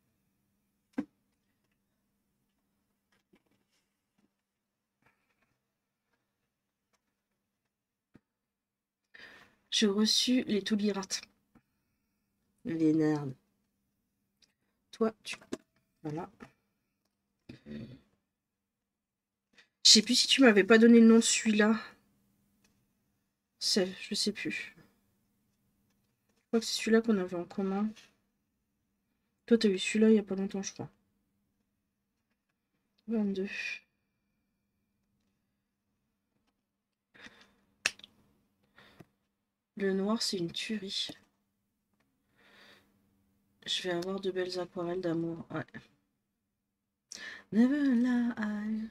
[SPEAKER 1] J'ai reçu les Toulirates. Les nerds. Toi, tu... Voilà. Je sais plus si tu m'avais pas donné le nom de celui-là. Je sais plus. Je crois que c'est celui-là qu'on avait en commun. Toi, t'as eu celui-là il y a pas longtemps, je crois. 22. Le noir, c'est une tuerie. Je vais avoir de belles aquarelles d'amour. Ouais. Never lie.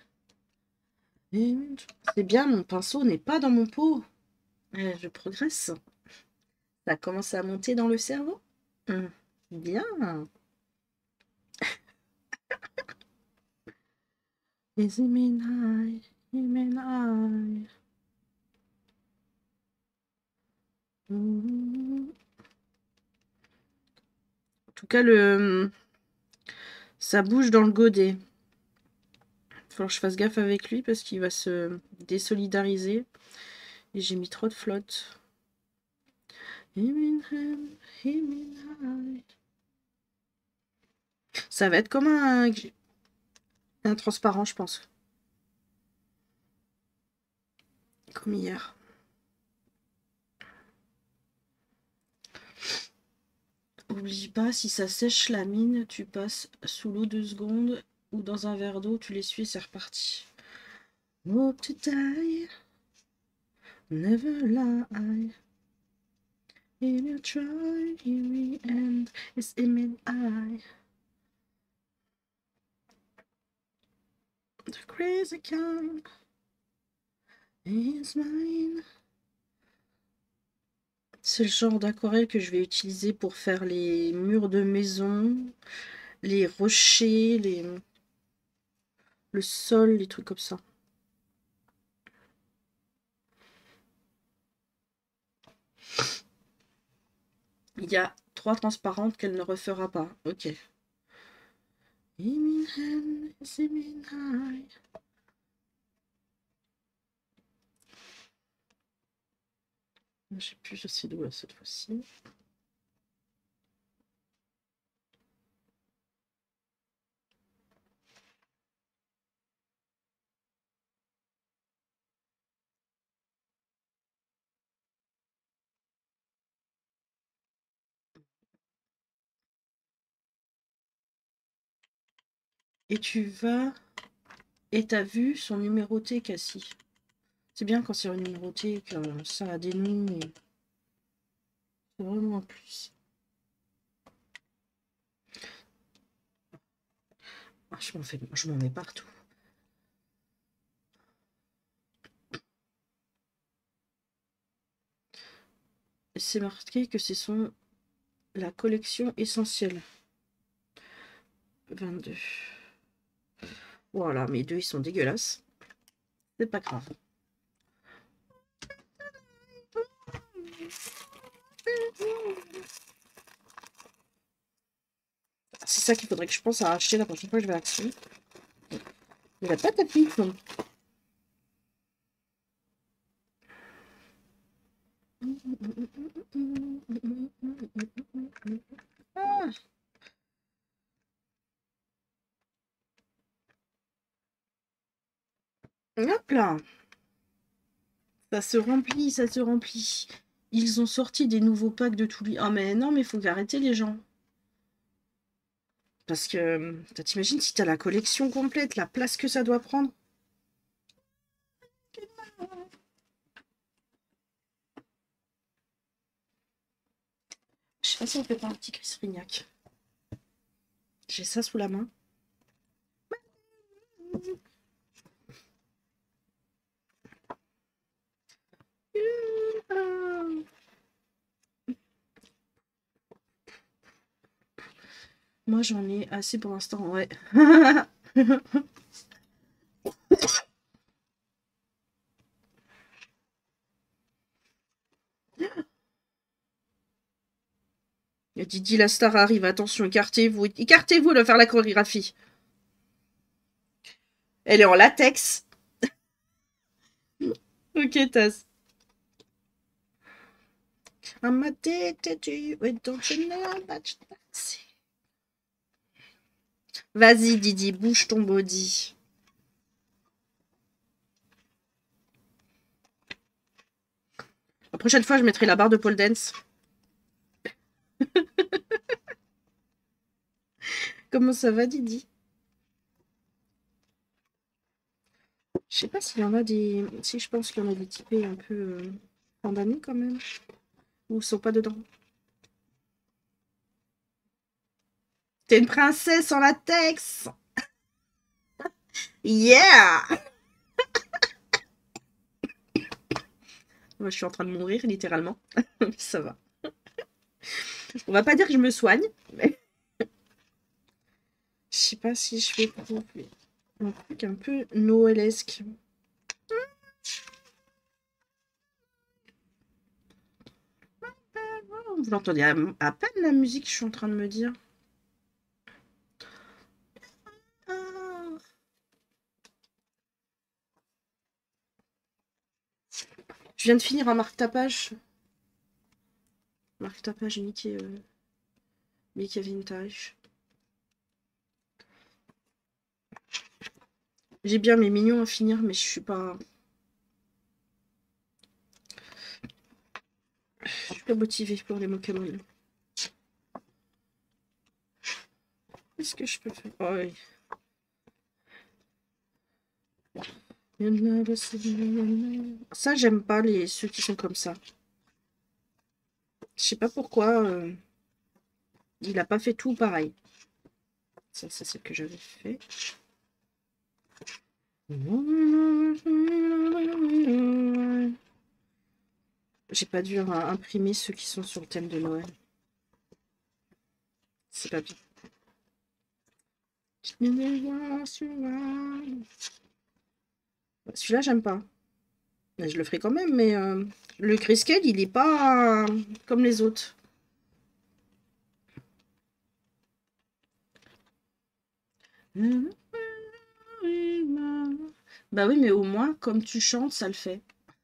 [SPEAKER 1] C'est bien, mon pinceau n'est pas dans mon pot. Je progresse. Ça commence à monter dans le cerveau. Bien. Is it midnight? Midnight. En tout cas, ça bouge dans le godet. Il va falloir que je fasse gaffe avec lui parce qu'il va se désolidariser. Et j'ai mis trop de flotte. Ça va être comme un transparent, je pense. Comme hier. Oublie pas, si ça sèche la mine, tu passes sous l'eau 2 secondes ou dans un verre d'eau, tu l'essuies et c'est reparti. Hope to die, never lie. If you try, in the end, it's in my eye. The crazy kind is mine. C'est le genre d'aquarelle que je vais utiliser pour faire les murs de maison, les rochers, le sol, les trucs comme ça. Il y a 3 transparentes qu'elle ne refera pas. Ok. Je sais plus, je sais d'où là cette fois-ci. Et tu vas... Et t'as vu son numéroté, Cassie. C'est bien quand c'est numéroté, que ça a des noms. C'est vraiment un plus. Ah, je m'en mets partout. C'est marqué que c'est la collection essentielle. 22. Voilà, mes deux, ils sont dégueulasses. C'est pas grave. C'est ça qu'il faudrait que je pense à acheter la prochaine fois que je vais à Action. Il n'a pas de tapis, non. Ah. Hop là. Ça se remplit, ça se remplit. Ils ont sorti des nouveaux packs de tous les... Ah mais non, mais il faut arrêter les gens. Parce que, t'imagines si t'as la collection complète, la place que ça doit prendre. Je sais pas si on fait pas un petit Chris Rignac. J'ai ça sous la main. Moi, j'en ai assez pour l'instant, ouais. Didi la star arrive, attention, écartez-vous de faire la chorégraphie. Elle est en latex. Ok, Taz. I'm addicted to you, don't you know that Vas-y, Didi, bouge ton body. La prochaine fois, je mettrai la barre de pole dance. Comment ça va, Didi? Je sais pas s'il y en a des... Si, je pense qu'il y en a des typés un peu fin d'année, quand même. Ou ils sont pas dedans. T'es une princesse en latex. Yeah. Moi, je suis en train de mourir, littéralement. Ça va. On va pas dire que je me soigne, mais... Je sais pas si je fais un truc un peu noëlesque. Vous l'entendez à peine la musique, je suis en train de me dire. Je viens de finir un marque-tapage. Marque-tapage Mickey, Mickey Vintage. J'ai bien mes mignons à finir, mais je suis pas motivée pour les Pokémon. Qu'est-ce que je peux faire? Oh, oui. Ça, j'aime pas ceux qui sont comme ça. Je sais pas pourquoi. Il a pas fait tout pareil. Ça, c'est ce que j'avais fait. J'ai pas dû imprimer ceux qui sont sur le thème de Noël. C'est pas bien. Celui-là, j'aime pas. Je le ferai quand même, mais le Grayscale, il est pas comme les autres. Bah oui, mais au moins, comme tu chantes, ça le fait.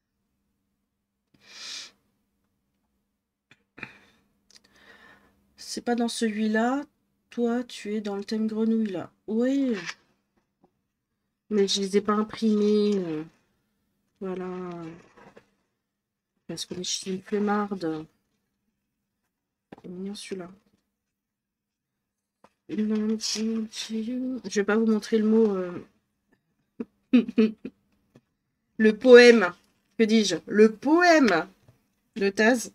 [SPEAKER 1] C'est pas dans celui-là. Toi, tu es dans le thème grenouille, là. Oui. Mais je les ai pas imprimés. Voilà. Parce que je suis une flemmarde. C'est mignon, celui-là. Je vais pas vous montrer le mot... le poème. Que dis-je? Le poème de Taz.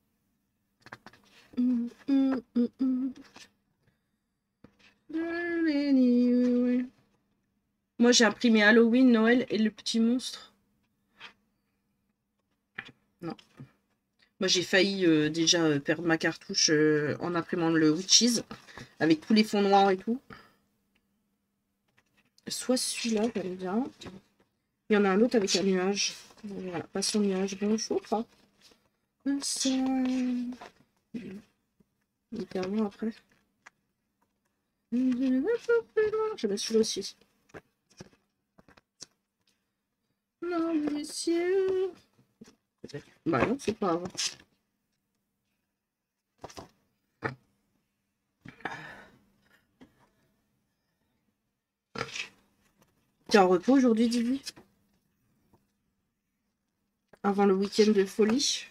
[SPEAKER 1] Moi, j'ai imprimé Halloween, Noël et le petit monstre. Non. Moi, j'ai failli déjà perdre ma cartouche en imprimant le Witches, avec tous les fonds noirs et tout. Soit celui-là, j'aime bien. Il y en a un autre avec un nuage. Voilà, pas son nuage. Bonjour. Hyper loin après. Je vais celui-là aussi. Non, monsieur. Bah non, c'est pas grave. T'es en repos aujourd'hui, Didi? Avant le week-end de folie.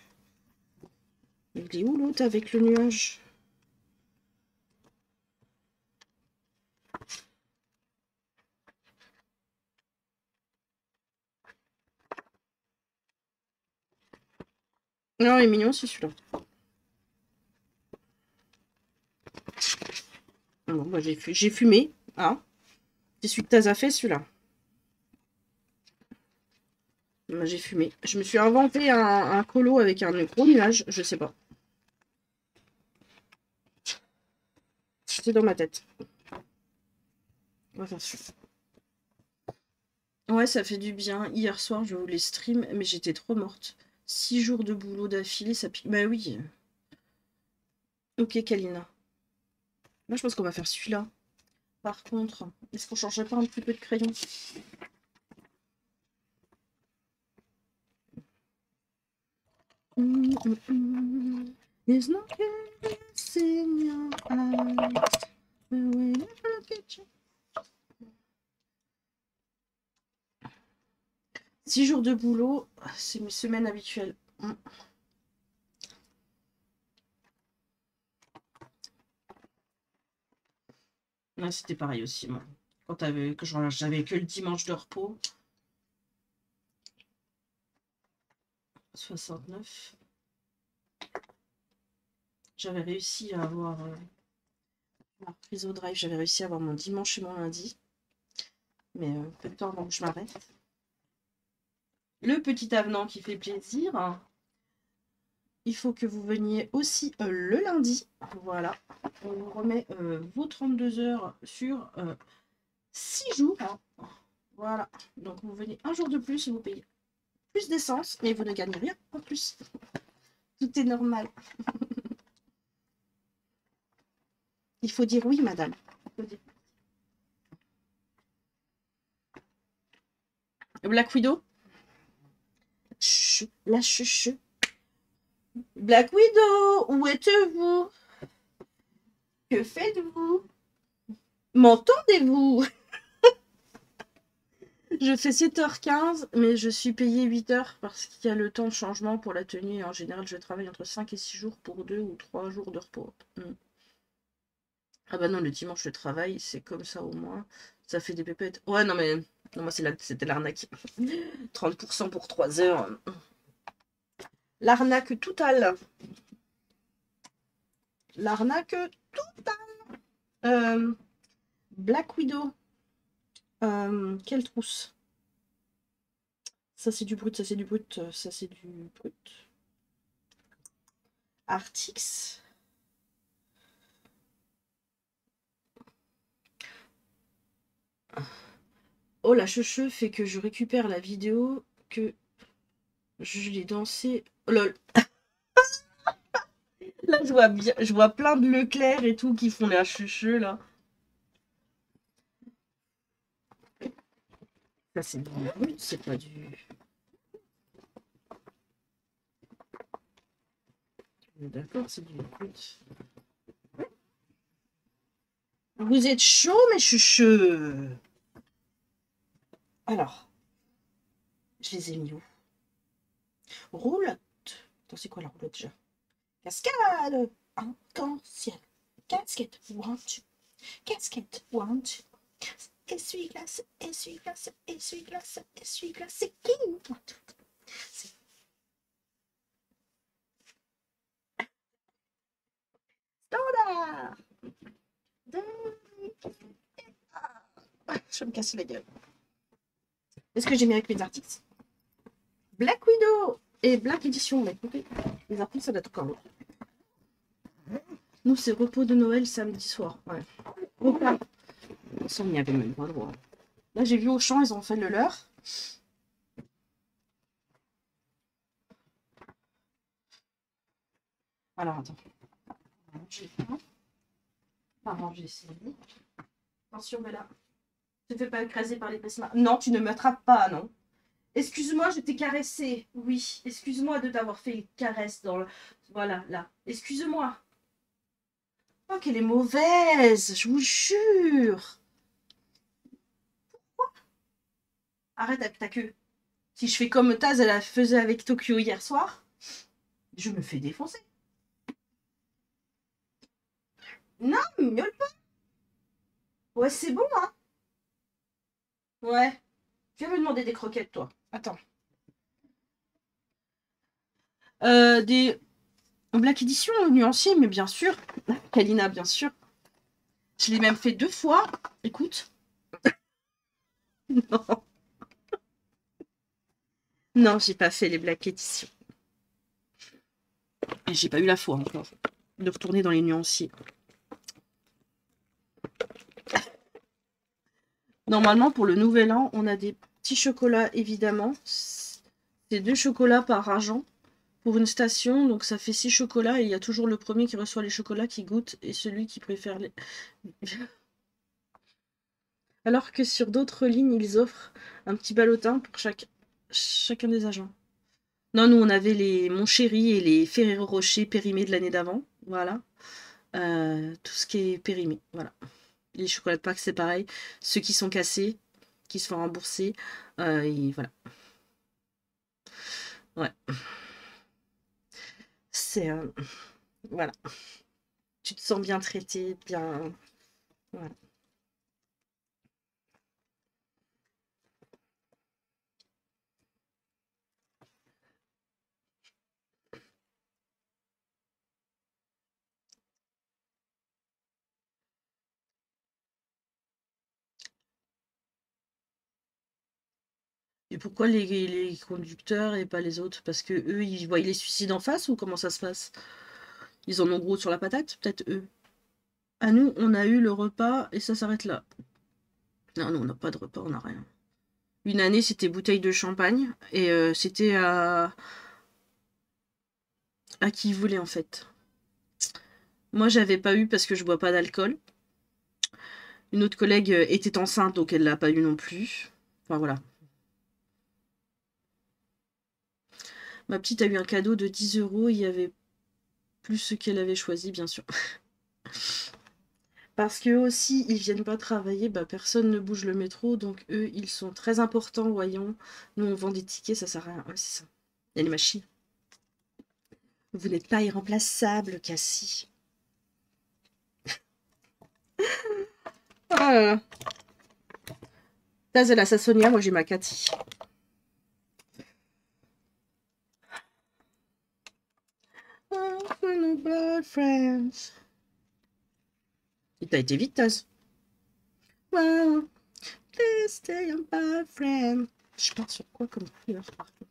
[SPEAKER 1] Il est où l'autre avec le nuage? Non, il est mignon, c'est celui-là. Bon, bah, j'ai fumé. Hein. C'est celui que Taza fait, celui-là. J'ai fumé. Je me suis inventé un colo avec un gros nuage. Je sais pas. C'est dans ma tête. On va faire ça. Ouais, ça fait du bien. Hier soir, je voulais stream, mais j'étais trop morte. 6 jours de boulot d'affilée, ça pique. Bah oui. Ok, Kalina. Moi, je pense qu'on va faire celui-là. Par contre, est-ce qu'on changerait pas un petit peu de crayon? There's no gas in your eyes. When I look at you. 6 jours de boulot, c'est mes semaines habituelles. Ouais, c'était pareil aussi, moi. Quand j'avais que le dimanche de repos. 69. J'avais réussi à avoir ma reprise au drive. J'avais réussi à avoir mon dimanche et mon lundi. Mais peu de temps avant que je m'arrête. Le petit avenant qui fait plaisir. Il faut que vous veniez aussi le lundi. Voilà. On vous remet vos 32 heures sur 6 jours. Voilà. Donc vous venez un jour de plus et vous payez plus d'essence, mais vous ne gagnez rien en plus. Tout est normal. Il faut dire oui, madame. Black Widow. Chut, la chuche. Black Widow, où êtes-vous? Que faites-vous? M'entendez-vous? Je fais 7h15, mais je suis payée 8h parce qu'il y a le temps de changement pour la tenue. Et en général, je travaille entre 5 et 6 jours pour 2 ou 3 jours de repos. Ah bah non, le dimanche, je travaille, c'est comme ça au moins. Ça fait des pépettes. Ouais, non, mais non, moi, c'était l'arnaque. 30% pour 3 heures. L'arnaque totale. L'arnaque totale. Black Widow. Quelle trousse? Ça, c'est du brut, ça, c'est du brut, ça, c'est du brut. Artix. Oh, la cheveux fait que je récupère la vidéo que je l'ai dansé. Oh, lol. Là, je vois plein de Leclerc et tout qui font les cheveux là. Ça, c'est du brut, c'est pas du. D'accord, c'est du brut. Vous êtes chaud, mes chucheux. Alors, je les ai mis où? Roulotte. Attends, c'est quoi la roulotte déjà? Cascade. Arc-en-ciel. Casquette. One, two. Casquette. One, two. Essuie-glace, essuie-glace, essuie-glace, essuie-glace. C'est qui? Standard. Je vais me casser la gueule. Est-ce que j'ai mis avec mes articles? Black Widow et Black Edition. Mais écoutez, les articles, ça doit être encore l'autre. Nous, c'est repos de Noël samedi soir. Ouais. Repas. Ça, on n'y avait même pas le droit. Là, j'ai vu au champ, ils ont fait le leur. Alors, attends. Ranger ça. Attention, Bella. Ne te fais pas écraser par les pessima. Non, tu ne m'attrapes pas, non. Excuse-moi, je t'ai caressé. Oui, excuse-moi de t'avoir fait une caresse dans le... Voilà, là. Excuse-moi. Oh, qu'elle est mauvaise, je vous jure. Pourquoi? Arrête avec ta queue. Si je fais comme Taz, elle la faisait avec Tokyo hier soir, je me fais défoncer. Non, miaule pas. Ouais, c'est bon, hein. Ouais. Tu vas me demander des croquettes, toi. Attends. Des Black Edition nuanciers, mais bien sûr. Kalina, bien sûr. Je l'ai même fait 2 fois. Écoute. Non. Non, j'ai pas fait les Black Edition. Et j'ai pas eu la foi encore de retourner dans les nuanciers. Normalement, pour le nouvel an, on a des petits chocolats, évidemment. C'est 2 chocolats par agent pour une station. Donc ça fait 6 chocolats. Et il y a toujours le premier qui reçoit les chocolats qui goûte et celui qui préfère les... Alors que sur d'autres lignes, ils offrent un petit ballotin pour chacun des agents. Non, nous, on avait les Mon Chéri et les Ferrero Rocher périmés de l'année d'avant. Voilà. Tout ce qui est périmé. Voilà. Les chocolats de Pâques, c'est pareil. Ceux qui sont cassés, qui se font rembourser. Et voilà. Ouais. C'est... voilà. Tu te sens bien traité, bien... Voilà. Et pourquoi les conducteurs et pas les autres? Parce que eux, ils voient les suicides en face ou comment ça se passe? Ils en ont gros sur la patate, peut-être eux. À nous, on a eu le repas et ça s'arrête là. Non, on n'a pas de repas, on n'a rien. Une année, c'était bouteille de champagne et c'était à qui voulait en fait. Moi, j'avais pas eu parce que je bois pas d'alcool. Une autre collègue était enceinte, donc elle l'a pas eu non plus. Enfin voilà. Ma petite a eu un cadeau de 10 €. Il y avait plus ce qu'elle avait choisi, bien sûr. Parce qu'eux aussi, ils viennent pas travailler, bah personne ne bouge le métro, donc eux, ils sont très importants, voyons. Nous, on vend des tickets, ça sert à rien. Ouais, c'est ça. Il y a les machines. Vous n'êtes pas irremplaçable, Cassie. Oh là là. Taz, elle a sa Sonia, moi j'ai ma Cathy. Oh, no blood friends. Et t'as été vite, Taz. Wow, please stay on bad friend. Je pars sur quoi comme couleur, par contre?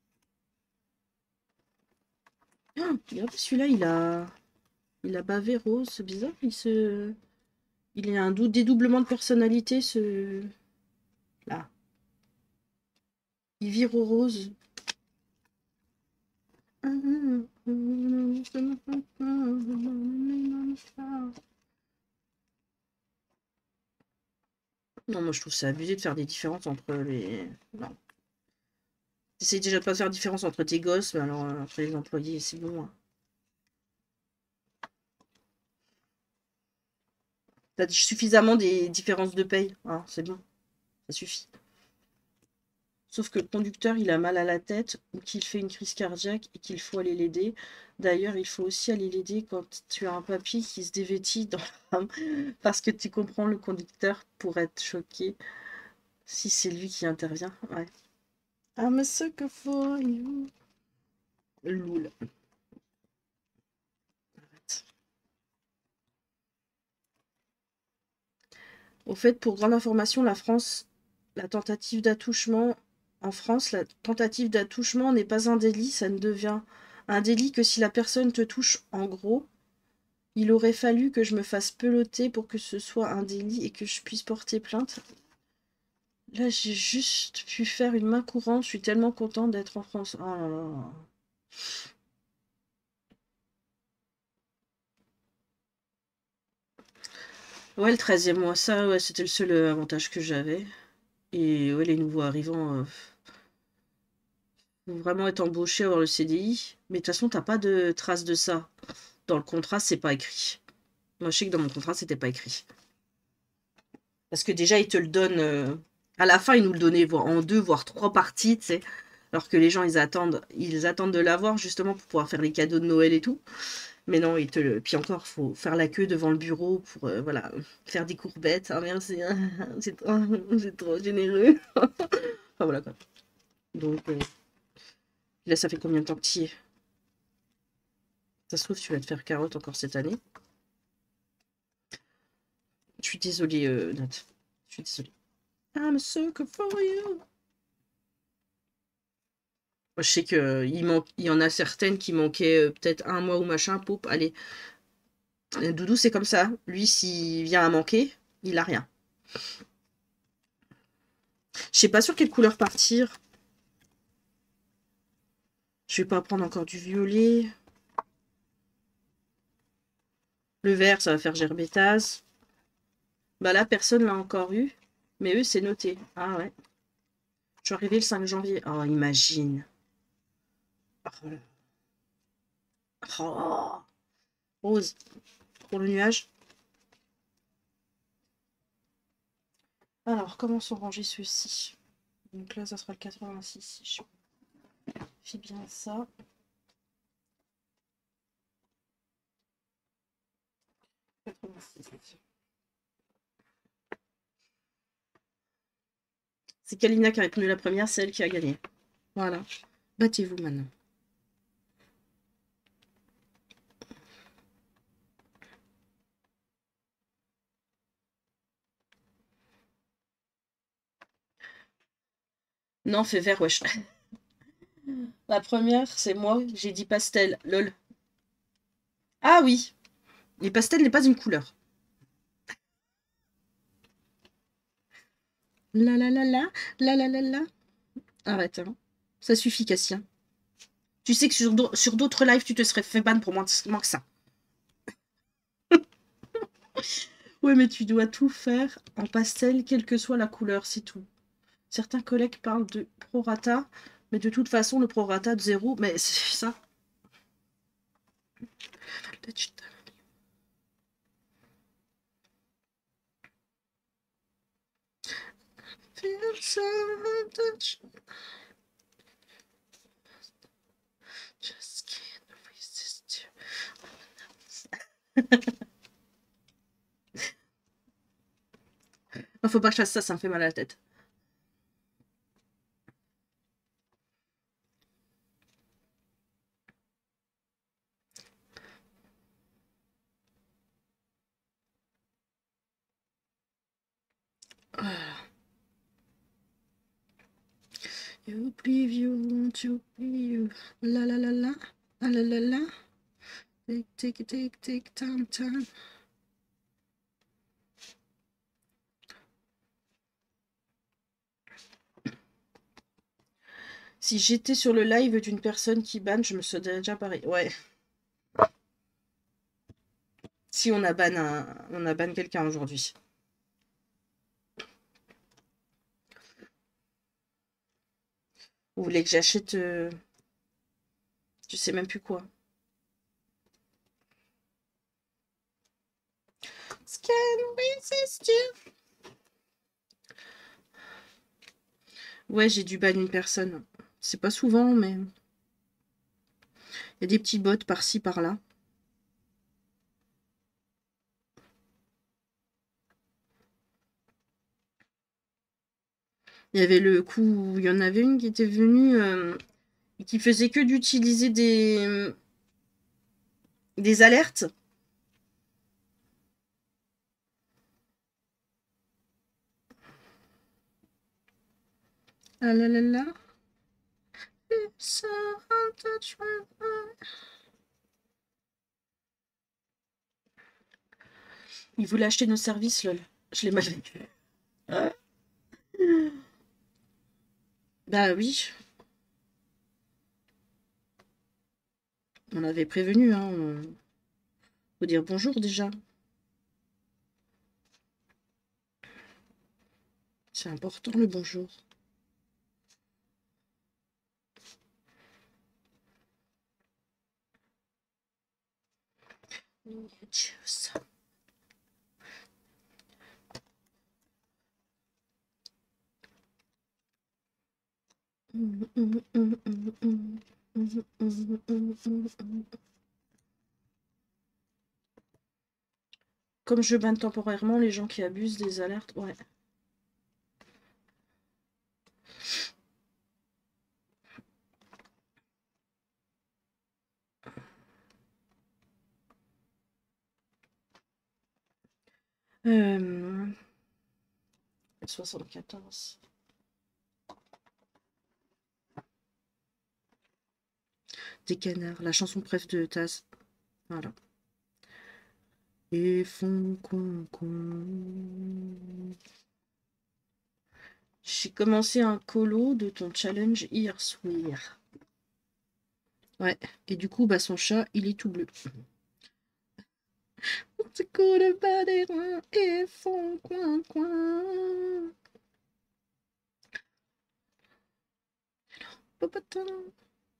[SPEAKER 1] Oh, regardez, celui-là, il a bavé rose, c'est bizarre. Il a un dédoublement de personnalité, ce... Là. Il vire au rose. Non, moi je trouve ça abusé de faire des différences entre les... Non. T'essayes déjà de pas faire de différence entre tes gosses, mais alors entre les employés, c'est bon. Hein. T'as suffisamment des différences de paye, hein, c'est bon, ça suffit. Sauf que le conducteur, il a mal à la tête ou qu'il fait une crise cardiaque et qu'il faut aller l'aider. D'ailleurs, il faut aussi aller l'aider quand tu as un papy qui se dévêtit dans la rame. Parce que tu comprends, le conducteur pourrait être choqué si c'est lui qui intervient. Ouais. I'm a sucker for you. Loul. Arrête. Au fait, pour grande information, la France, la tentative d'attouchement, en France, la tentative d'attouchement n'est pas un délit, ça ne devient un délit que si la personne te touche en gros. Il aurait fallu que je me fasse peloter pour que ce soit un délit et que je puisse porter plainte. Là, j'ai juste pu faire une main courante. Je suis tellement contente d'être en France. Oh là là. Ouais, le 13e mois, ça, ouais, c'était le seul avantage que j'avais. Et ouais, les nouveaux arrivants, faut vraiment être embauché, avoir le CDI. Mais de toute façon, t'as pas de trace de ça. Dans le contrat, c'est pas écrit. Moi, je sais que dans mon contrat, c'était pas écrit. Parce que déjà, ils te le donnent... à la fin, ils nous le donnaient en 2, voire 3 parties, tu sais. Alors que les gens, ils attendent de l'avoir, justement, pour pouvoir faire les cadeaux de Noël et tout. Mais non, ils te le... Puis encore, faut faire la queue devant le bureau pour, voilà, faire des courbettes. Ah, merci, c'est trop généreux. Enfin, voilà, quoi. Donc, là, ça fait combien de temps que tu y es? Ça se trouve, tu vas te faire carotte encore cette année. Je suis désolée, Nat. Je suis désolée. I'm a sucker for you. Je sais qu'il y en a certaines qui manquaient peut-être un mois ou machin. Poup, allez. Doudou, c'est comme ça. Lui, s'il vient à manquer, il a rien. Je sais pas sur quelle couleur partir. Je vais pas prendre encore du violet. Le vert, ça va faire gerbétase. Bah là, personne l'a encore eu. Mais eux, c'est noté. Ah ouais. Je suis arrivée le 5 janvier. Oh, imagine. Oh, là. Oh. Rose. Pour le nuage. Alors, comment sont rangés ceux-ci? Donc là, ça sera le 86 si je fais bien ça. C'est Kalina qui a répondu la première, c'est elle qui a gagné. Voilà. Battez-vous maintenant. Non, fais vert, wesh. La première, c'est moi, j'ai dit pastel, lol. Ah oui, les pastels n'est pas une couleur. La la la la, la la la la. Arrête, hein. Ça suffit, Cassien. Tu sais que sur d'autres lives, tu te serais fait ban pour moins que ça. Ouais, mais tu dois tout faire en pastel, quelle que soit la couleur, c'est tout. Certains collègues parlent de prorata, mais de toute façon, le prorata de 0, mais c'est ça. Just can't resist you. Non, faut pas que je fasse ça, ça me fait mal à la tête. You believe you want you be you. La la la la. La la la la. Take, time. Si j'étais sur le live d'une personne qui banne, je me serais déjà pareil. Ouais. Si on a ban quelqu'un aujourd'hui. Vous voulez que j'achète je sais même plus quoi. Ouais, j'ai dû ban une personne. C'est pas souvent, mais... Il y a des petits bots par-ci, par-là. Il y avait le coup où il y en avait une qui était venue et qui faisait que d'utiliser des alertes. Ah là là là. Il voulait acheter nos services, lol. Je l'ai mal vécu. Bah oui. On avait prévenu, hein. Faut dire bonjour déjà. C'est important le bonjour. Cheers. Comme je banne temporairement les gens qui abusent des alertes, ouais. Euh, 74. Des canards, la chanson préf de Taz. Voilà. Et font con con. J'ai commencé un colo de ton challenge hier soir. Ouais, et du coup, bah son chat, il est tout bleu. C'est cool, pas des reins et font coin coin. Popotin.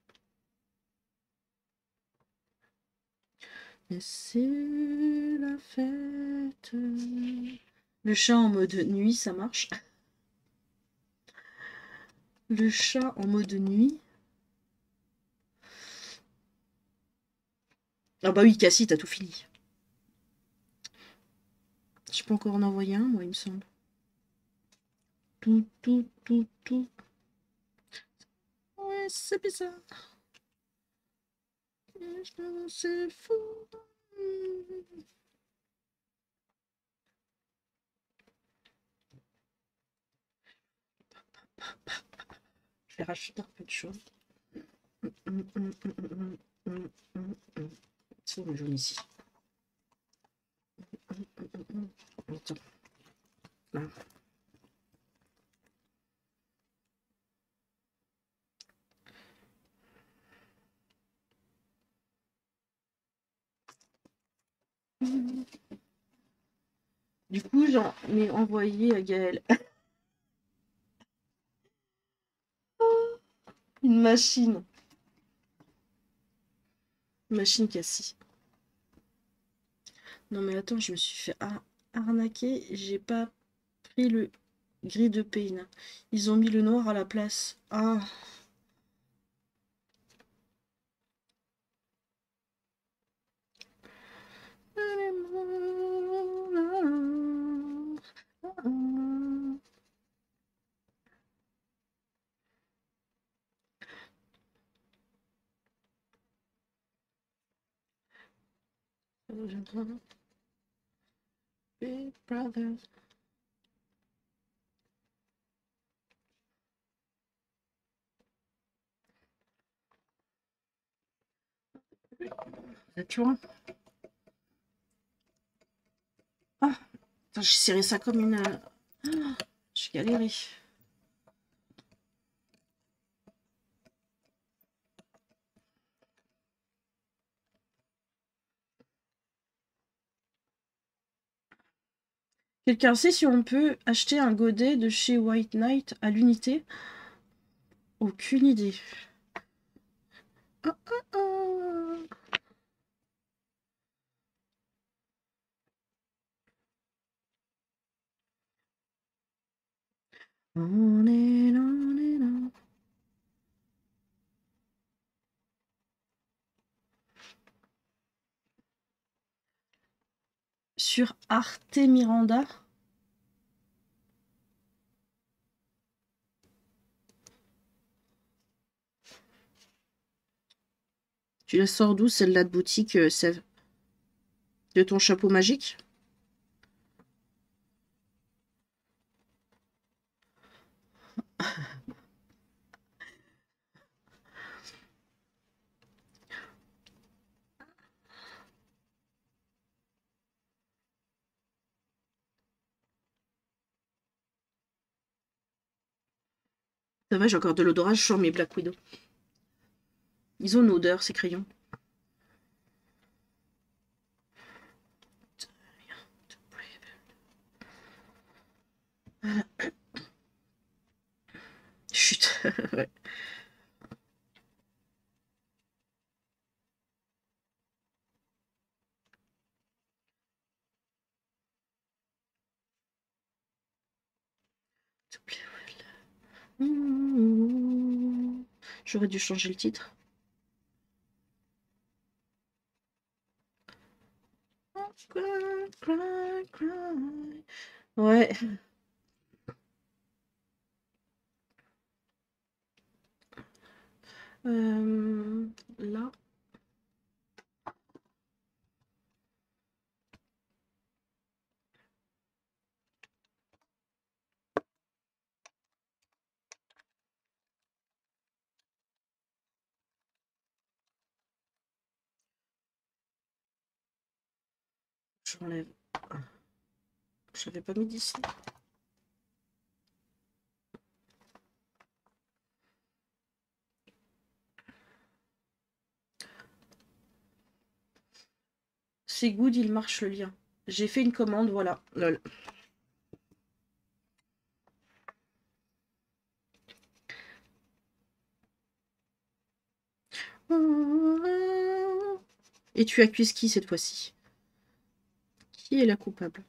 [SPEAKER 1] Et c'est la fête. Le chat en mode nuit, ça marche. Le chat en mode nuit. Ah bah oui, Cassie, t'as tout fini. Je peux encore en envoyer un, moi, il me semble. Tout, tout, tout, tout. Ouais, c'est bizarre. C'est fou. Je vais racheter un peu de choses. C'est le jaune ici. Attends. Là. Du coup, j'en ai envoyé à Gaël une machine. Une machine Cassie. Non mais attends, je me suis fait arnaquer. J'ai pas pris le gris de pain. Ils ont mis le noir à la place. Ah. Big Brother. Tu vois? Ah, j'ai serré ça comme une. J'ai galéré. Quelqu'un sait si on peut acheter un godet de chez White Knight à l'unité? Aucune idée. Ah, ah, ah. On est là, on est là. Sur Arte Miranda. Tu la sors d'où celle-là de boutique, Sève? De ton chapeau magique? Ça va, j'ai encore de l'odorage sur mes Black Widow. Ils ont une odeur, ces crayons. Chut. Ouais. J'aurais dû changer le titre. Ouais. Là. J'enlève. Je l'avais pas mis d'ici. C'est good, il marche le lien. J'ai fait une commande, voilà. Lol. Et tu accuses qui cette fois-ci? Qui est la coupable?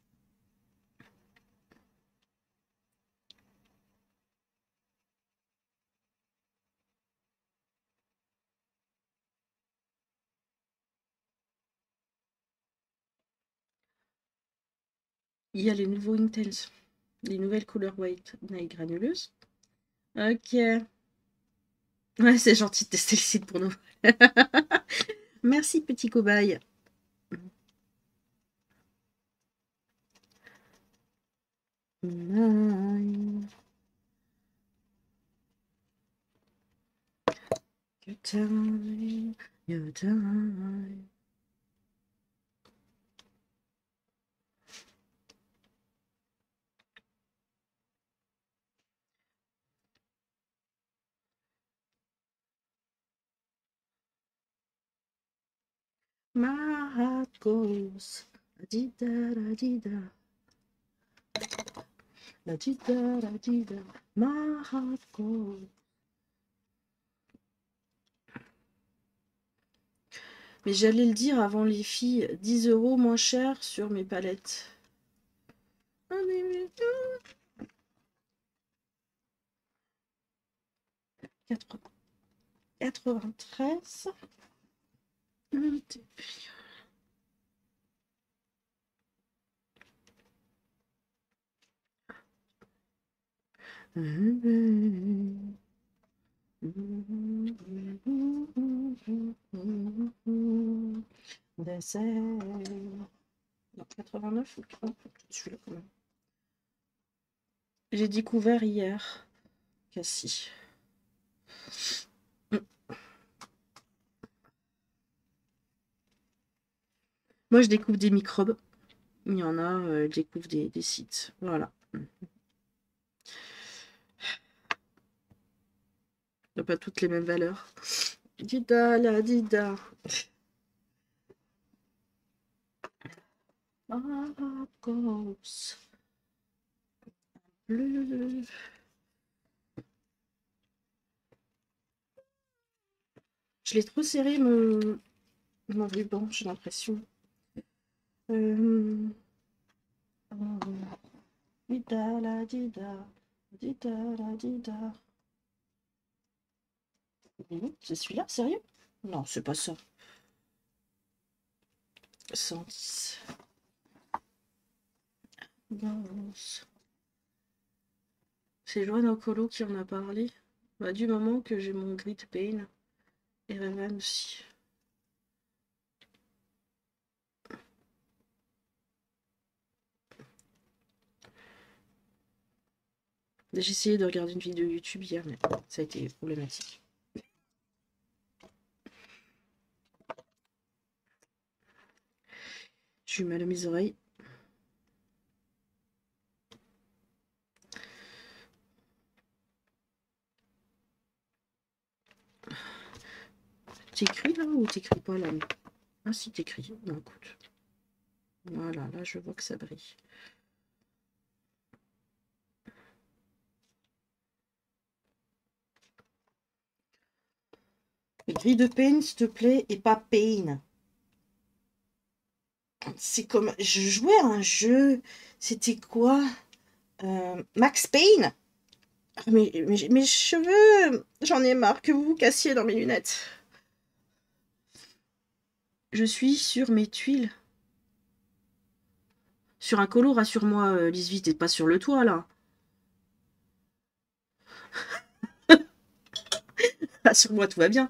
[SPEAKER 1] Il y a les nouveaux Intense. Les nouvelles couleurs white night granuleuses. Ok. Ouais, c'est gentil de tester le site pour nous. Merci, petit cobaye. Your time, your time. My heart goes la-di-da, la-di-da. La-di-da, la-di-da. My heart goes. Mais j'allais le dire avant les filles, 10 € moins cher sur mes palettes. 93. Non, 89 ou celui-là quand même. J'ai découvert hier Cassie. Moi, je découvre des microbes. Il y en a, je découvre des sites. Voilà. On n'a pas toutes les mêmes valeurs. Dida, la Dida. Marcos. Bleu. Je l'ai trop serré mon ruban, j'ai l'impression. Dida, la Dida. Dida, la Dida. C'est celui-là, sérieux? Non, c'est pas ça. 110. C'est Joanne Ocolo qui en a parlé. Bah, du moment que j'ai mon Grit Pain. Et Revan aussi. J'ai essayé de regarder une vidéo YouTube hier, mais ça a été problématique. J'ai eu mal à mes oreilles. T'écris là ou t'écris pas là? Ah si, t'écris. Non, écoute. Voilà, là je vois que ça brille. Gris de Pain, s'il te plaît, et pas Pain. C'est comme... Je jouais à un jeu. C'était quoi? Max Payne? Mais mes cheveux, j'en ai marre que vous vous cassiez dans mes lunettes. Je suis sur mes tuiles. Sur un colo, rassure-moi, Lisvie, t'es pas sur le toit, là. Rassure-moi, tout va bien.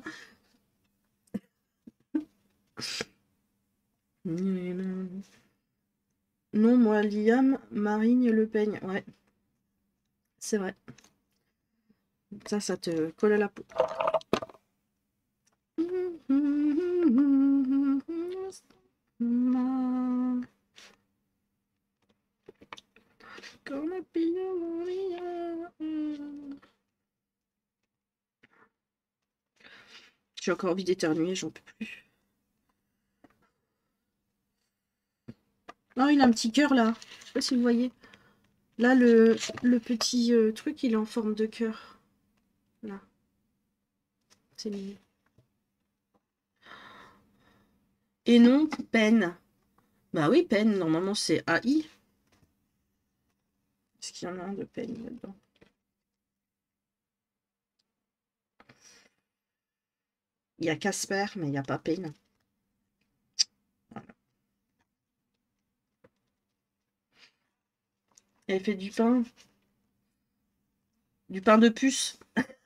[SPEAKER 1] Non, moi, Liam, Marine Le Pen. Ouais. C'est vrai. Ça te colle à la peau. J'ai encore envie d'éternuer, j'en peux plus. Oh, il a un petit cœur là. Je sais pas si vous voyez. Là, le petit truc, il est en forme de cœur. Là. C'est mignon. Et non, peine. Bah oui, peine, normalement c'est AI. Est-ce qu'il y en a un de peine là-dedans? Il y a Casper, mais il n'y a pas peine. Voilà. Elle fait du pain. Du pain de puce.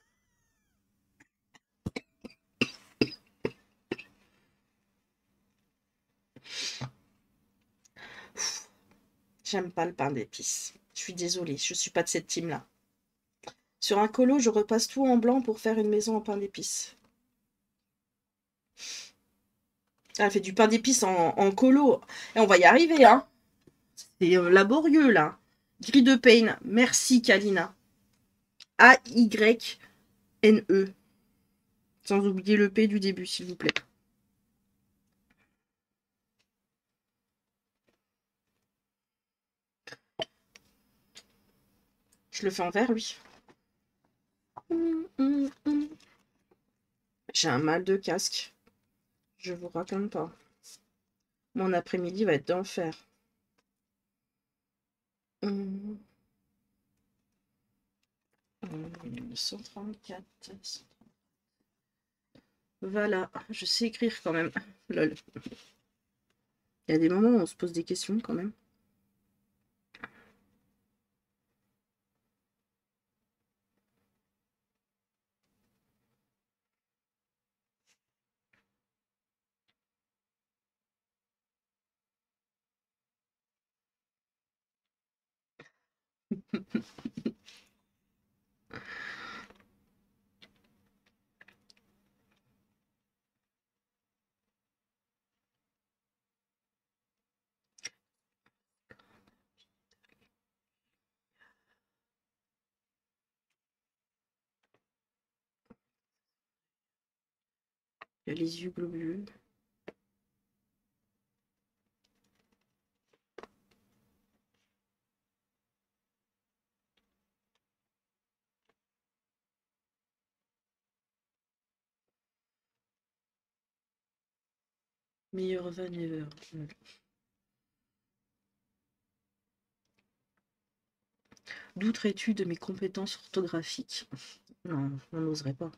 [SPEAKER 1] J'aime pas le pain d'épices. Je suis désolée, je suis pas de cette team-là. Sur un colo, je repasse tout en blanc pour faire une maison en pain d'épices. Elle fait du pain d'épices en colo. Et on va y arriver, hein. C'est laborieux, là. Gris de Pain. Merci, Kalina. A-Y-N-E. Sans oublier le P du début, s'il vous plaît. Je le fais en vert, oui. J'ai un mal de casque. Je vous raconte pas. Mon après-midi va être d'enfer. 134. Voilà, je sais écrire quand même. Lol. Il y a des moments où on se pose des questions quand même. Il y a les yeux globuleux. Meilleur van ever. Douterais-tu de mes compétences orthographiques? Non, on n'oserait pas.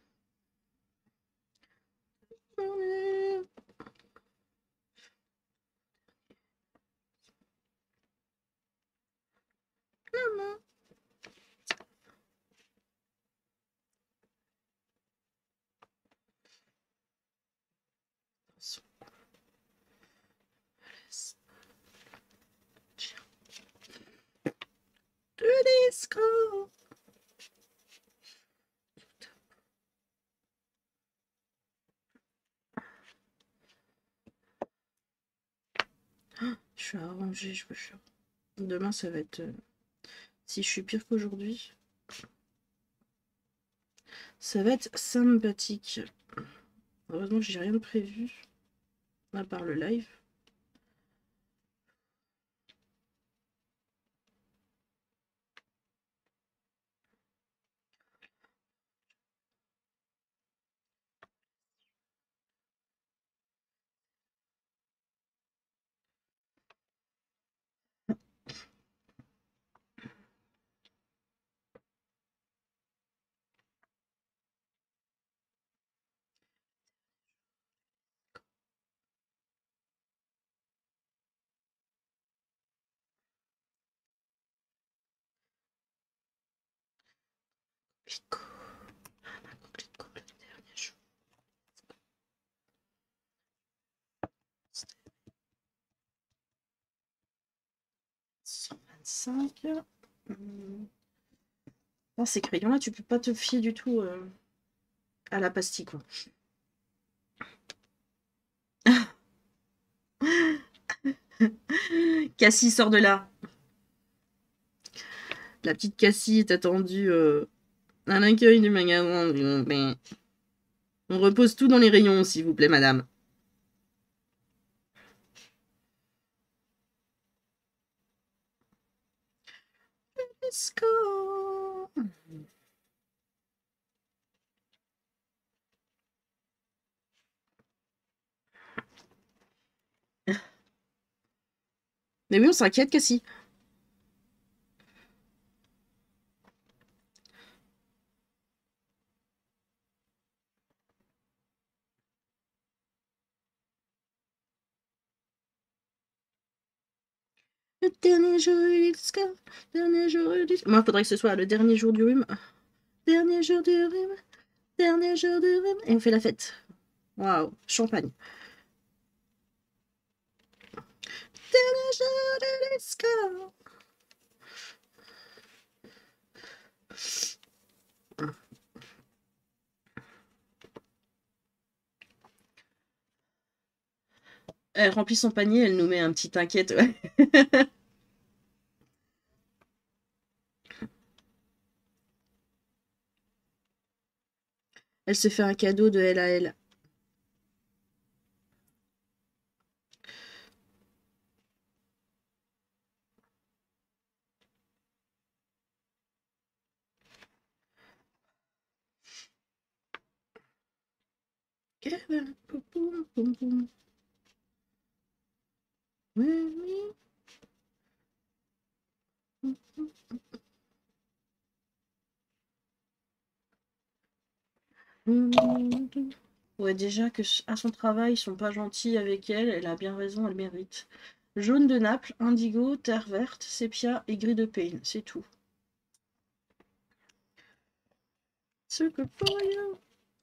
[SPEAKER 1] Disco. Je suis arrangée, je veux faire. Demain, ça va être... si je suis pire qu'aujourd'hui, ça va être sympathique. Heureusement, j'ai rien de prévu, à part le live. Clico. Clico, le dernier jour. 125. Non, ces crayons-là, tu peux pas te fier du tout à la pastille, quoi. Cassie, sort de là. La petite Cassie est attendue à l'accueil du magasin. On repose tout dans les rayons, s'il vous plaît, madame. Let's go. Mais oui, on s'inquiète, Cassie. Le dernier jour du disco, dernier jour du... Moi, il faudrait que ce soit le dernier jour du rhume. Dernier jour du rhume, dernier jour du rhume. Et on fait la fête. Waouh, champagne. Dernier jour du disco. Elle remplit son panier, elle nous met un petit t'inquiète. Ouais. Elle se fait un cadeau de elle à elle. Ouais, déjà que à son travail, ils sont pas gentils avec elle, elle a bien raison, elle mérite. Jaune de Naples, indigo, terre verte, sépia et gris de Payne, c'est tout. Sucker for you.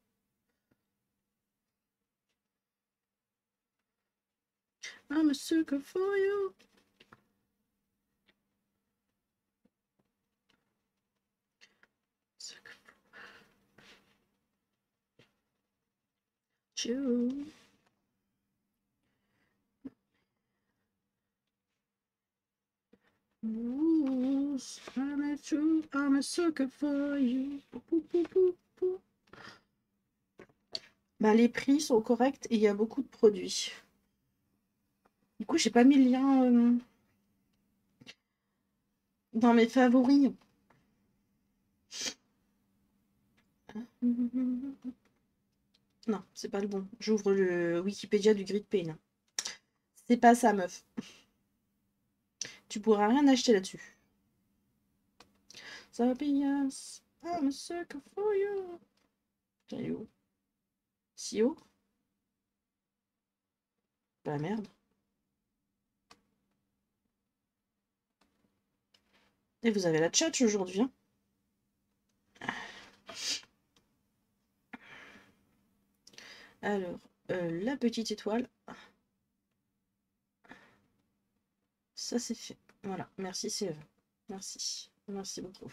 [SPEAKER 1] I'm a sucker for you. Sucker for you. I'm a sucker for you. Bah, les prix sont corrects et il y a beaucoup de produits. Du coup, j'ai pas mis le lien dans mes favoris. Non, c'est pas le bon. J'ouvre le Wikipédia du Grid Pain. C'est pas ça, meuf. Tu pourras rien acheter là-dessus. Sapiens, I'm a sucker for you. T'es où? Si haut? Bah merde. Et vous avez la tchatch aujourd'hui, hein? Alors, la petite étoile. Ça, c'est fait. Voilà. Merci, CE. Merci. Merci beaucoup.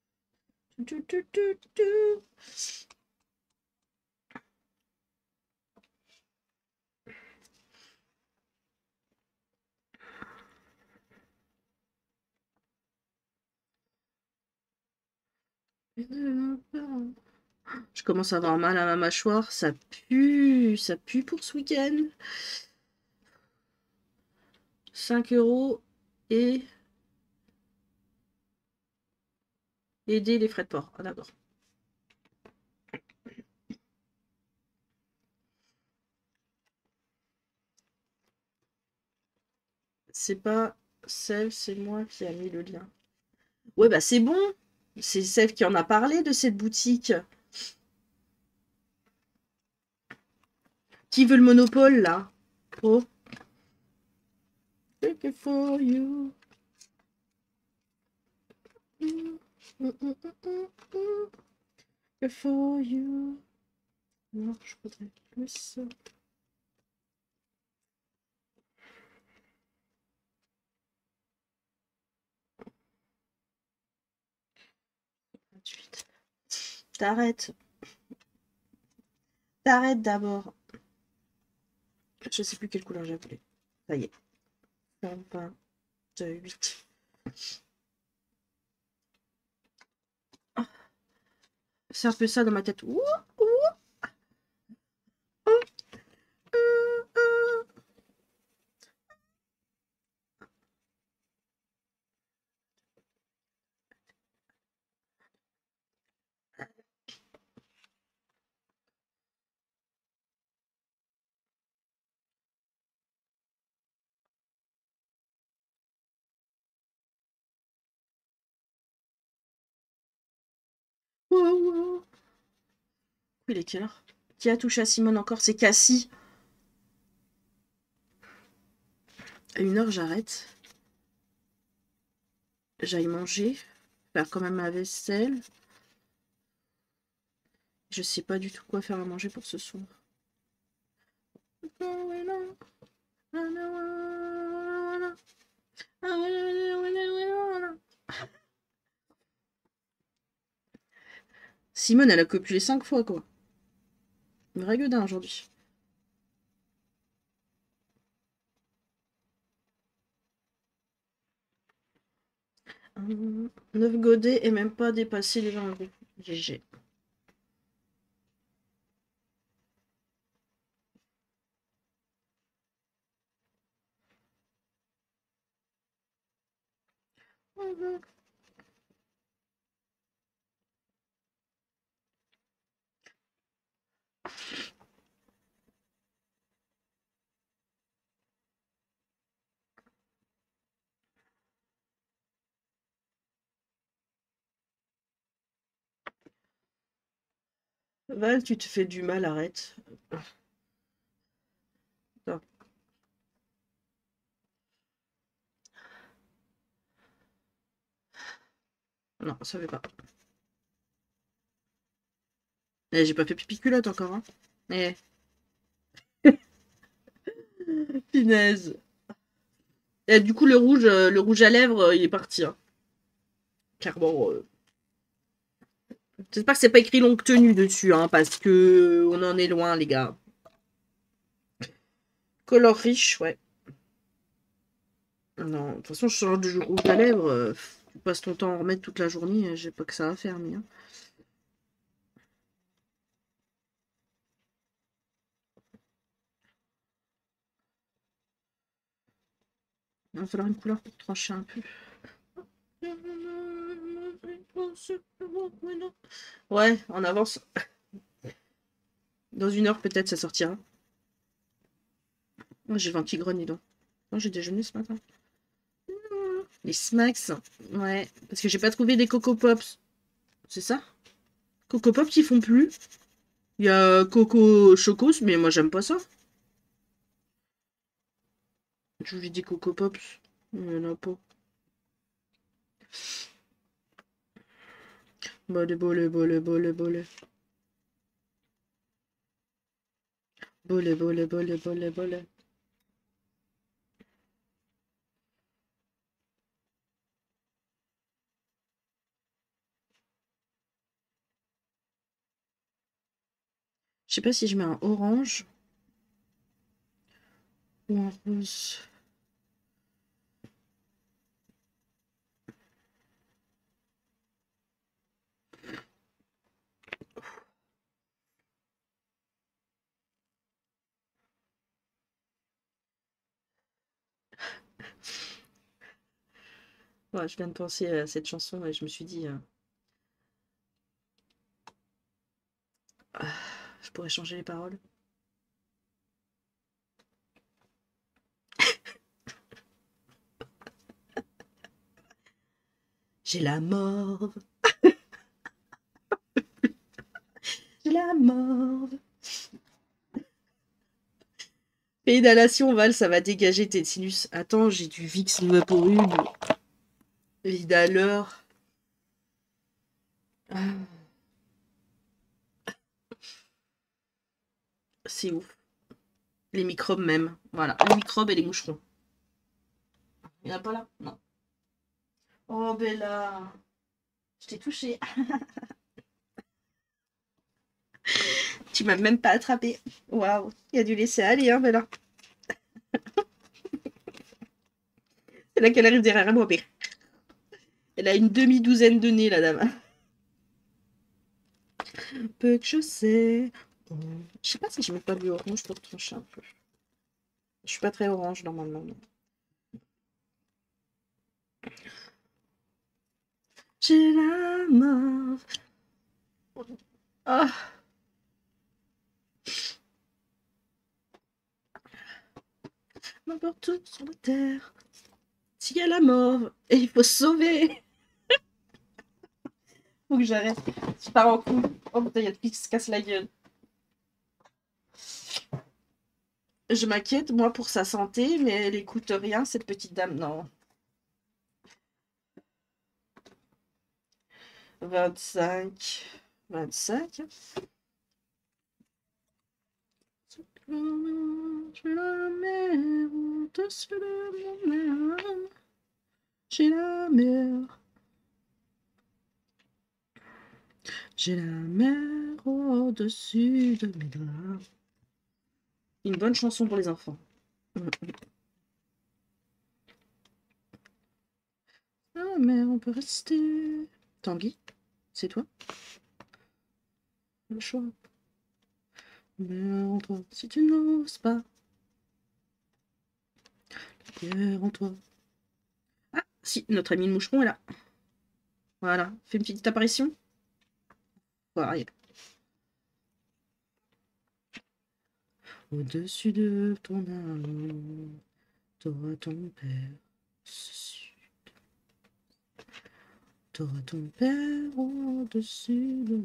[SPEAKER 1] Je commence à avoir mal à ma mâchoire. Ça pue pour ce week-end. 5 € et aider les frais de port. Ah, d'accord. C'est pas Sève, c'est moi qui a mis le lien. Ouais, bah c'est bon. C'est Sève qui en a parlé de cette boutique. Qui veut le monopole, là? Oh. Take it for you. For you. Non, je voudrais plus. 28. T'arrêtes. T'arrêtes d'abord. Je sais plus quelle couleur j'ai voulu. Ça y est. 28. C'est un peu ça dans ma tête. Ouh, ouh, ouh, ouh. Il est quelle heure? Qui a touché à Simone encore? C'est Cassie. À 1h, j'arrête. J'aille manger. Faire quand même ma vaisselle. Je sais pas du tout quoi faire à manger pour ce soir. Simone, elle a copulé 5 fois, quoi. Une vraie gueudin aujourd'hui. Hum, 9 godets et même pas dépassé les 20 €. GG. Val, tu te fais du mal, arrête. Non, non, ça va pas. Eh, j'ai pas fait pipi culotte encore, hein. Eh, punaise. Et du coup, le rouge à lèvres, il est parti, hein. Clairement. J'espère que c'est pas écrit longue tenue dessus, hein, parce que on en est loin, les gars. Color riche, ouais. Non, de toute façon, je change de rouge à lèvres. Tu passes ton temps à en remettre toute la journée, j'ai pas que ça à faire, mais. Hein. Il va falloir une couleur pour trancher un peu. Ouais, on avance. Dans 1 heure, peut-être, ça sortira. Moi, j'ai 20 tigres donc. Non, j'ai déjeuné ce matin. Les smacks, ouais. Parce que j'ai pas trouvé des Coco Pops. C'est ça? Coco Pops qui font plus. Il y a Coco Chocos, mais moi, j'aime pas ça. Je voulais des Coco Pops. Il y en a pas. Bolé, bolé, bolé, bolé, bolé. Bolé, bolé, bolé, bolé, bolé. Je sais pas si je mets un orange ou un rose. Ouais, je viens de penser à cette chanson et je me suis dit, je pourrais changer les paroles. J'ai la morve. J'ai la morve. Pédalation, Val, ça va dégager tes sinus. Attends, j'ai du Vicks Vaporub. Vidaleur. Ah, c'est ouf. Les microbes même. Voilà, les microbes et les moucherons. Il n'y en a pas là? Non. Oh, Bella. Je t'ai touché. Tu m'as même pas attrapé. Waouh. Il a dû laisser aller, hein, Bella. C'est là qu'elle arrive derrière moi, mais elle a une demi-douzaine de nez, la dame. Peu que je sais. Je sais pas si je mets pas du orange pour trancher un peu. Je suis pas très orange normalement. J'ai la mort. Ah, n'importe où sur la terre. S'il y a la mort et il faut se sauver. Faut que j'arrête. Je pars en couille. Oh putain, il y a tout qui se casse la gueule. Je m'inquiète, moi, pour sa santé, mais elle écoute rien, cette petite dame. Non. 25. 25. J'ai la mer au-dessus de mon âme. J'ai la mer. J'ai la mer au-dessus de mes draps. Une bonne chanson pour les enfants. Ah, mais on peut rester. Tanguy, c'est toi? Le choix. Mais en toi, si tu n'oses pas. Pierre en toi. Ah, si, notre ami le moucheron est là. Voilà, fais une petite apparition. Voilà. Au-dessus de ton âme, t'auras ton père. T'auras ton père au-dessus de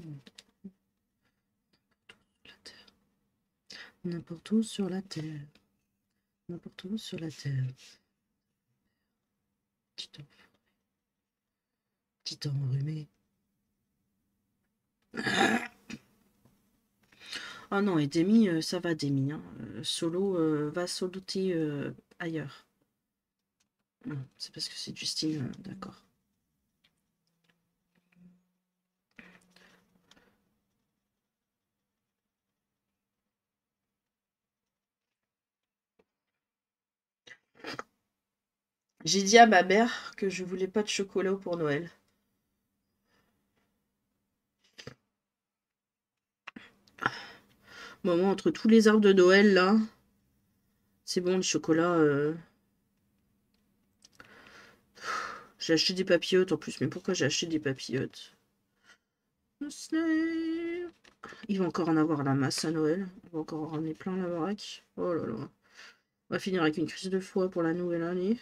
[SPEAKER 1] la terre. N'importe où sur la terre. N'importe où sur la terre. Petit enrhumé. Ah non, et Demi, ça va Demi. Hein. Solo, va soloter ailleurs. C'est parce que c'est Justine, d'accord. J'ai dit à ma mère que je voulais pas de chocolat pour Noël. Maman, entre tous les arbres de Noël, là, c'est bon, le chocolat. J'ai acheté des papillotes en plus, mais pourquoi j'ai acheté des papillotes? Il va encore en avoir la masse à Noël. Il va encore en ramener plein la baraque. Oh là là. On va finir avec une crise de foie pour la nouvelle année.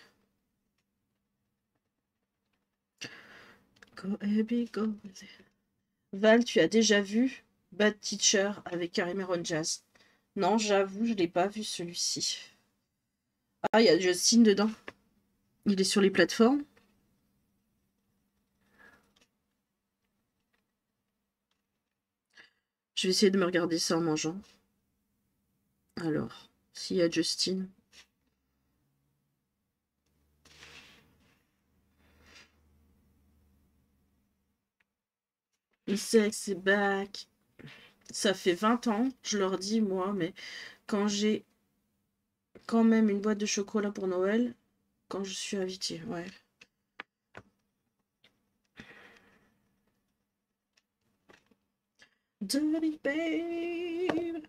[SPEAKER 1] Go, Abby, go. Val, tu as déjà vu Bad Teacher avec Cameron Jazz? Non, j'avoue, je l'ai pas vu celui-ci. Ah, il y a Justin dedans. Il est sur les plateformes. Je vais essayer de me regarder ça en mangeant. Alors, s'il y a Justin. The sex is back. Ça fait 20 ans, je leur dis, moi, mais quand j'ai quand même une boîte de chocolat pour Noël, quand je suis invitée, ouais. Dirty babe.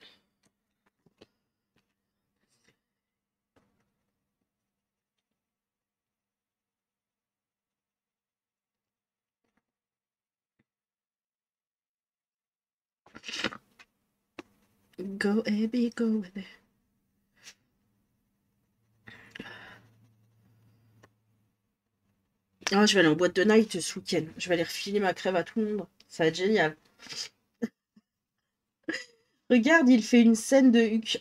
[SPEAKER 1] Go, Abby, go with it. Ah, je vais aller en boîte de night ce week-end. Je vais aller refiler ma crève à tout le monde. Ça va être génial. Regarde, il fait une scène de Huck.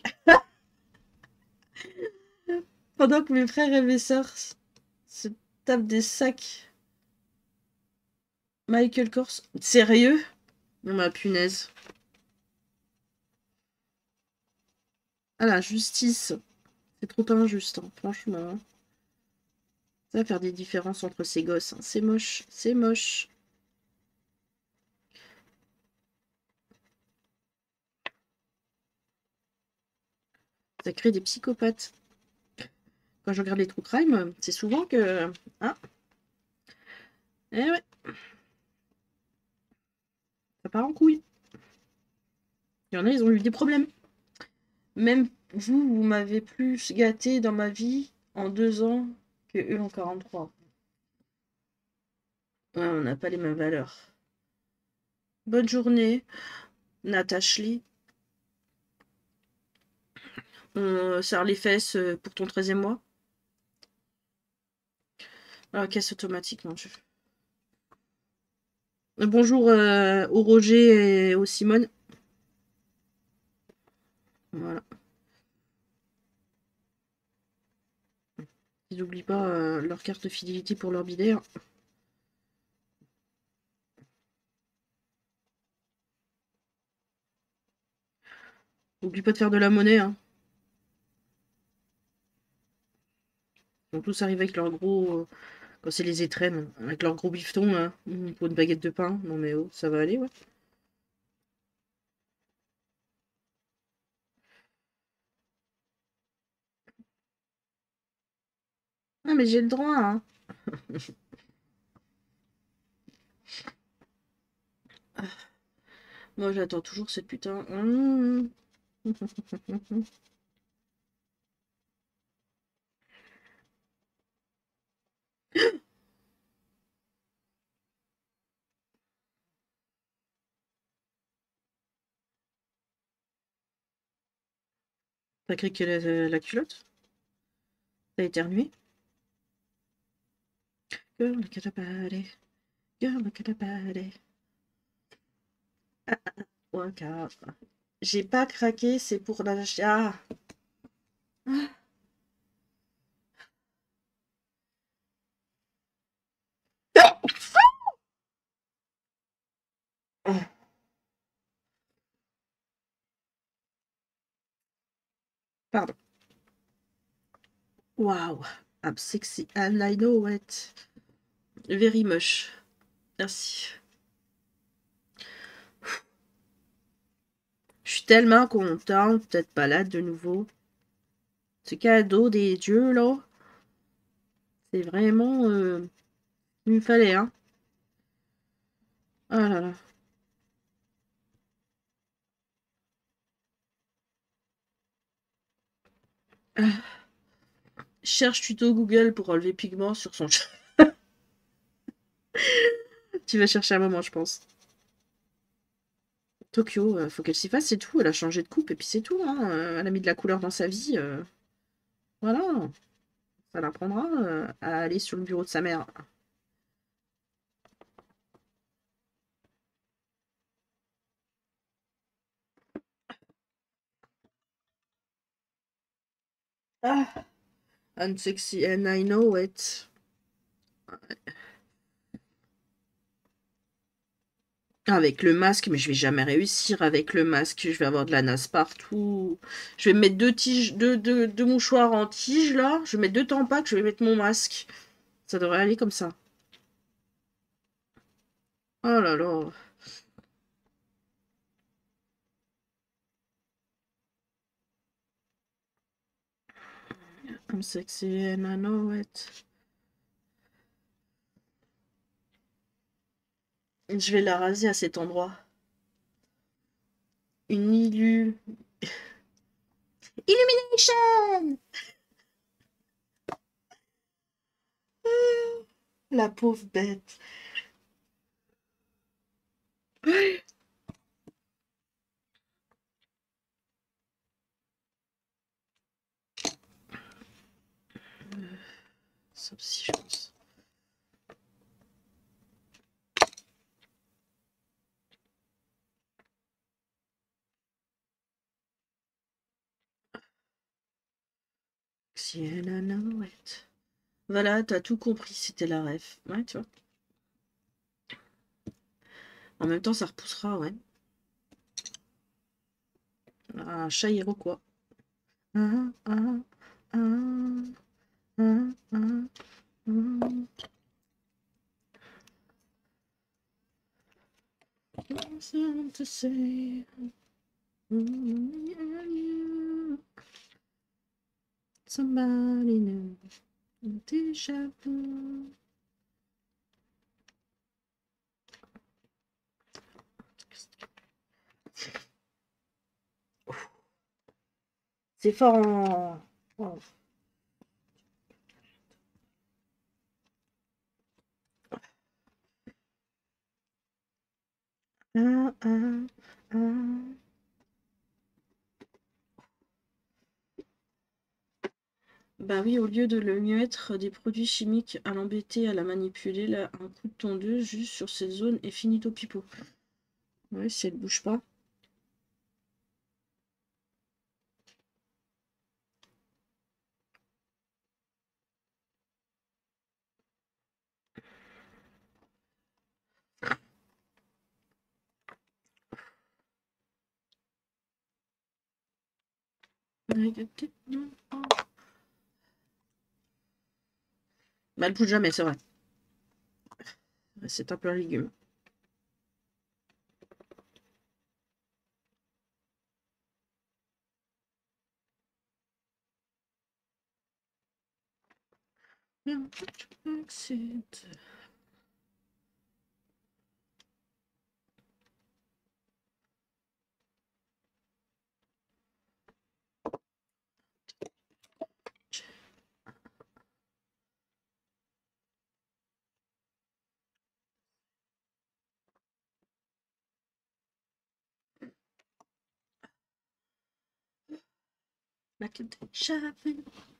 [SPEAKER 1] Pendant que mes frères et mes sœurs se tapent des sacs. Michael Kors. Sérieux? Oh ma punaise. Ah la justice. C'est trop injuste, hein, franchement. Ça va faire des différences entre ces gosses. Hein. C'est moche, c'est moche. Ça crée des psychopathes. Quand je regarde les true crime, c'est souvent que... Hein? Eh ouais. Ça part en couille. Il y en a, ils ont eu des problèmes. Même vous m'avez plus gâté dans ma vie en 2 ans que eux en 43. Ouais, on n'a pas les mêmes valeurs. Bonne journée, Natashli. On serre les fesses pour ton 13e mois. Ah, caisse automatique, mon Dieu. Bonjour au Roger et au Simone. Voilà. Ils n'oublient pas leur carte de fidélité pour leur bidet. Hein. N'oublie pas de faire de la monnaie. Hein. Ils vont tous arriver avec leur gros... quand c'est les étrennes, avec leur gros bifton, là, pour une baguette de pain. Non mais oh, ça va aller, ouais. Ah mais j'ai le droit, hein. Moi j'attends toujours cette putain... T'as cru que la culotte? T'as éternué? Girl, look at the body. Girl, look at the body. Ouais, car... J'ai pas craqué, c'est pour la... Ah. Pardon. Wow, I'm sexy and I know it. Very much. Merci. Je suis tellement contente d'être pas là de nouveau. Ce cadeau des dieux, là, c'est vraiment... il me fallait, hein. Ah là là. Ah. Cherche tuto Google pour enlever pigment sur son chat. Tu vas chercher un moment, je pense. Tokyo, faut qu'elle s'y fasse, c'est tout. Elle a changé de coupe et puis c'est tout. Hein. Elle a mis de la couleur dans sa vie. Voilà. Ça l'apprendra à aller sur le bureau de sa mère. Ah. I'm sexy and I know it. Avec le masque, mais je vais jamais réussir avec le masque. Je vais avoir de la nasse partout. Je vais mettre 2 tiges, deux mouchoirs en tige là. Je vais mettre 2 tampacs, je vais mettre mon masque. Ça devrait aller comme ça. Oh là là. I'm sexy and I know it. Je vais la raser à cet endroit. Une Illumination. La pauvre bête. Sauf si je pense. Si elle a know it. Voilà, t'as tout compris, c'était la ref. Ouais, tu vois. En même temps, ça repoussera, ouais. Un chat iroquois. Ah, ah, ah, ah, ah, ah. Something to say. Somebody new. Déjà vu. C'est fort en... Ah, ah, ah. Bah oui, au lieu de le mettre des produits chimiques à l'embêter, à la manipuler, là, un coup de tondeuse juste sur cette zone et finito pipo. Ouais, si elle bouge pas. Bah, elle bouge jamais, c'est vrai. C'est un peu un légume. Like a déjà vu.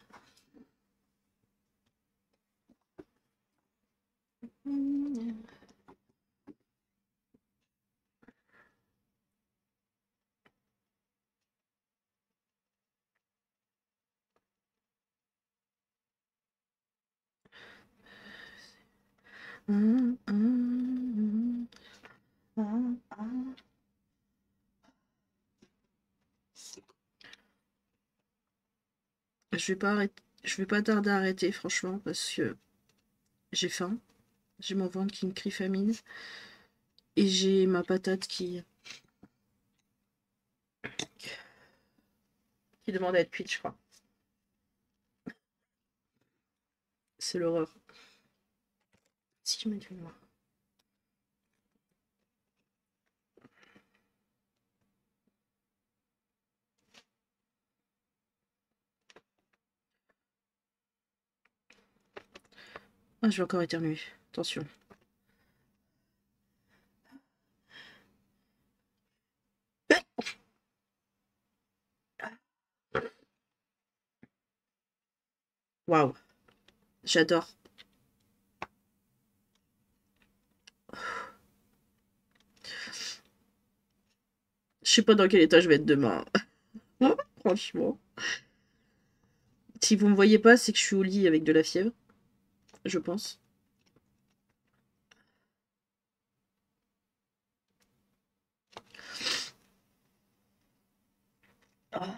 [SPEAKER 1] Je vais pas arrêter. Je vais pas tarder à arrêter, franchement, parce que j'ai faim. J'ai mon ventre qui me crie famine. Et j'ai ma patate qui demande à être cuite, je crois. C'est l'horreur. Si je mets du noir. Ah, je vais encore éternuer. Attention. Waouh. J'adore. Je sais pas dans quel état je vais être demain. Franchement. Si vous me voyez pas, c'est que je suis au lit avec de la fièvre. Je pense. Ah.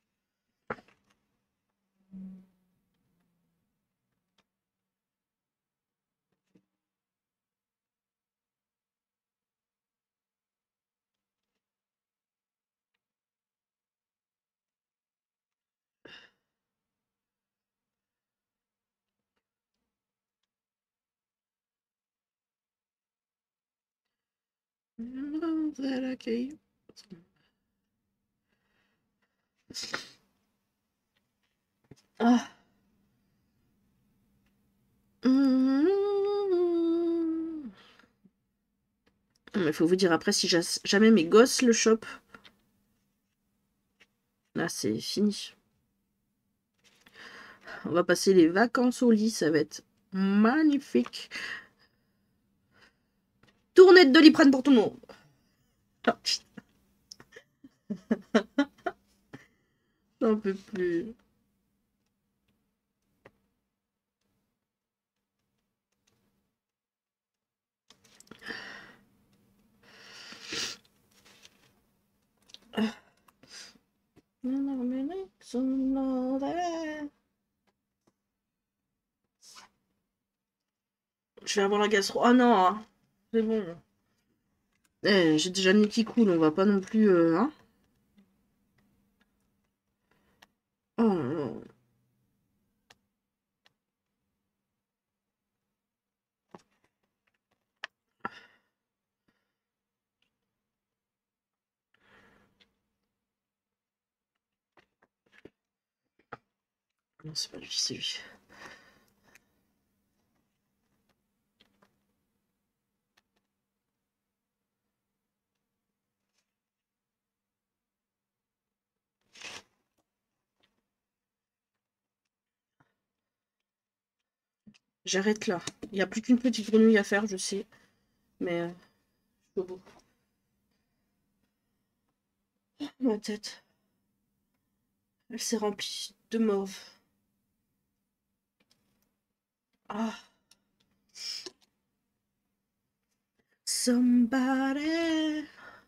[SPEAKER 1] Ah. Mais faut vous dire après, si jamais mes gosses le chopent, là c'est fini. On va passer les vacances au lit, ça va être magnifique. Tournée de Doliprane pour tout le monde. Oh, j'en peux plus. Je vais avoir la gastro. Oh non, hein. C'est bon. Eh, j'ai déjà le nez qui coule, on va pas non plus. Hein. Oh non. Non, c'est pas lui, c'est lui. J'arrête là. Il n'y a plus qu'une petite grenouille à faire, je sais. Mais je suis au bout. Ma tête. Elle s'est remplie de mauve. Ah. Somebody.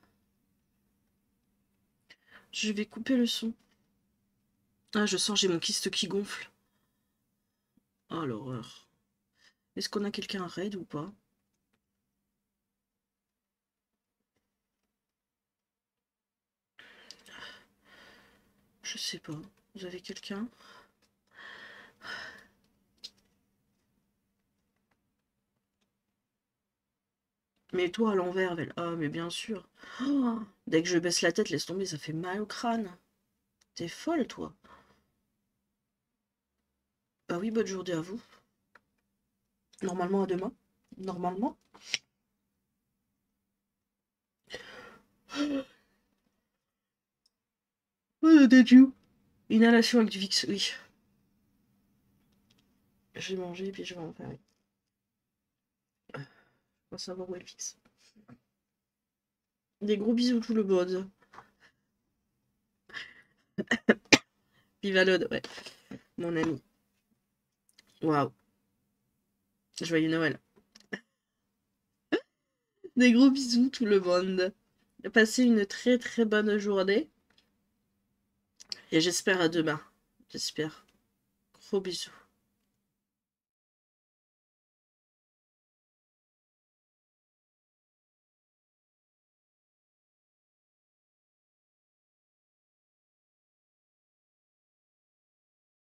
[SPEAKER 1] Je vais couper le son. Ah, je sens, j'ai mon kyste qui gonfle. Oh, l'horreur. Est-ce qu'on a quelqu'un à raid ou pas? Je sais pas. Vous avez quelqu'un? Mais toi à l'envers, Vel. Ah, mais bien sûr. Oh, dès que je baisse la tête, laisse tomber, ça fait mal au crâne. T'es folle, toi. Bah oui, bonne journée à vous. Normalement à demain. Normalement. Oh, Dieu. Inhalation avec du Vicks, oui. Je vais manger et puis je vais en faire. On va savoir où est le Vicks. Des gros bisous tout le monde. Viva l'ode, ouais. Mon ami. Waouh. Joyeux Noël. Des gros bisous tout le monde. Passez une très très bonne journée. Et j'espère à demain. J'espère. Gros bisous.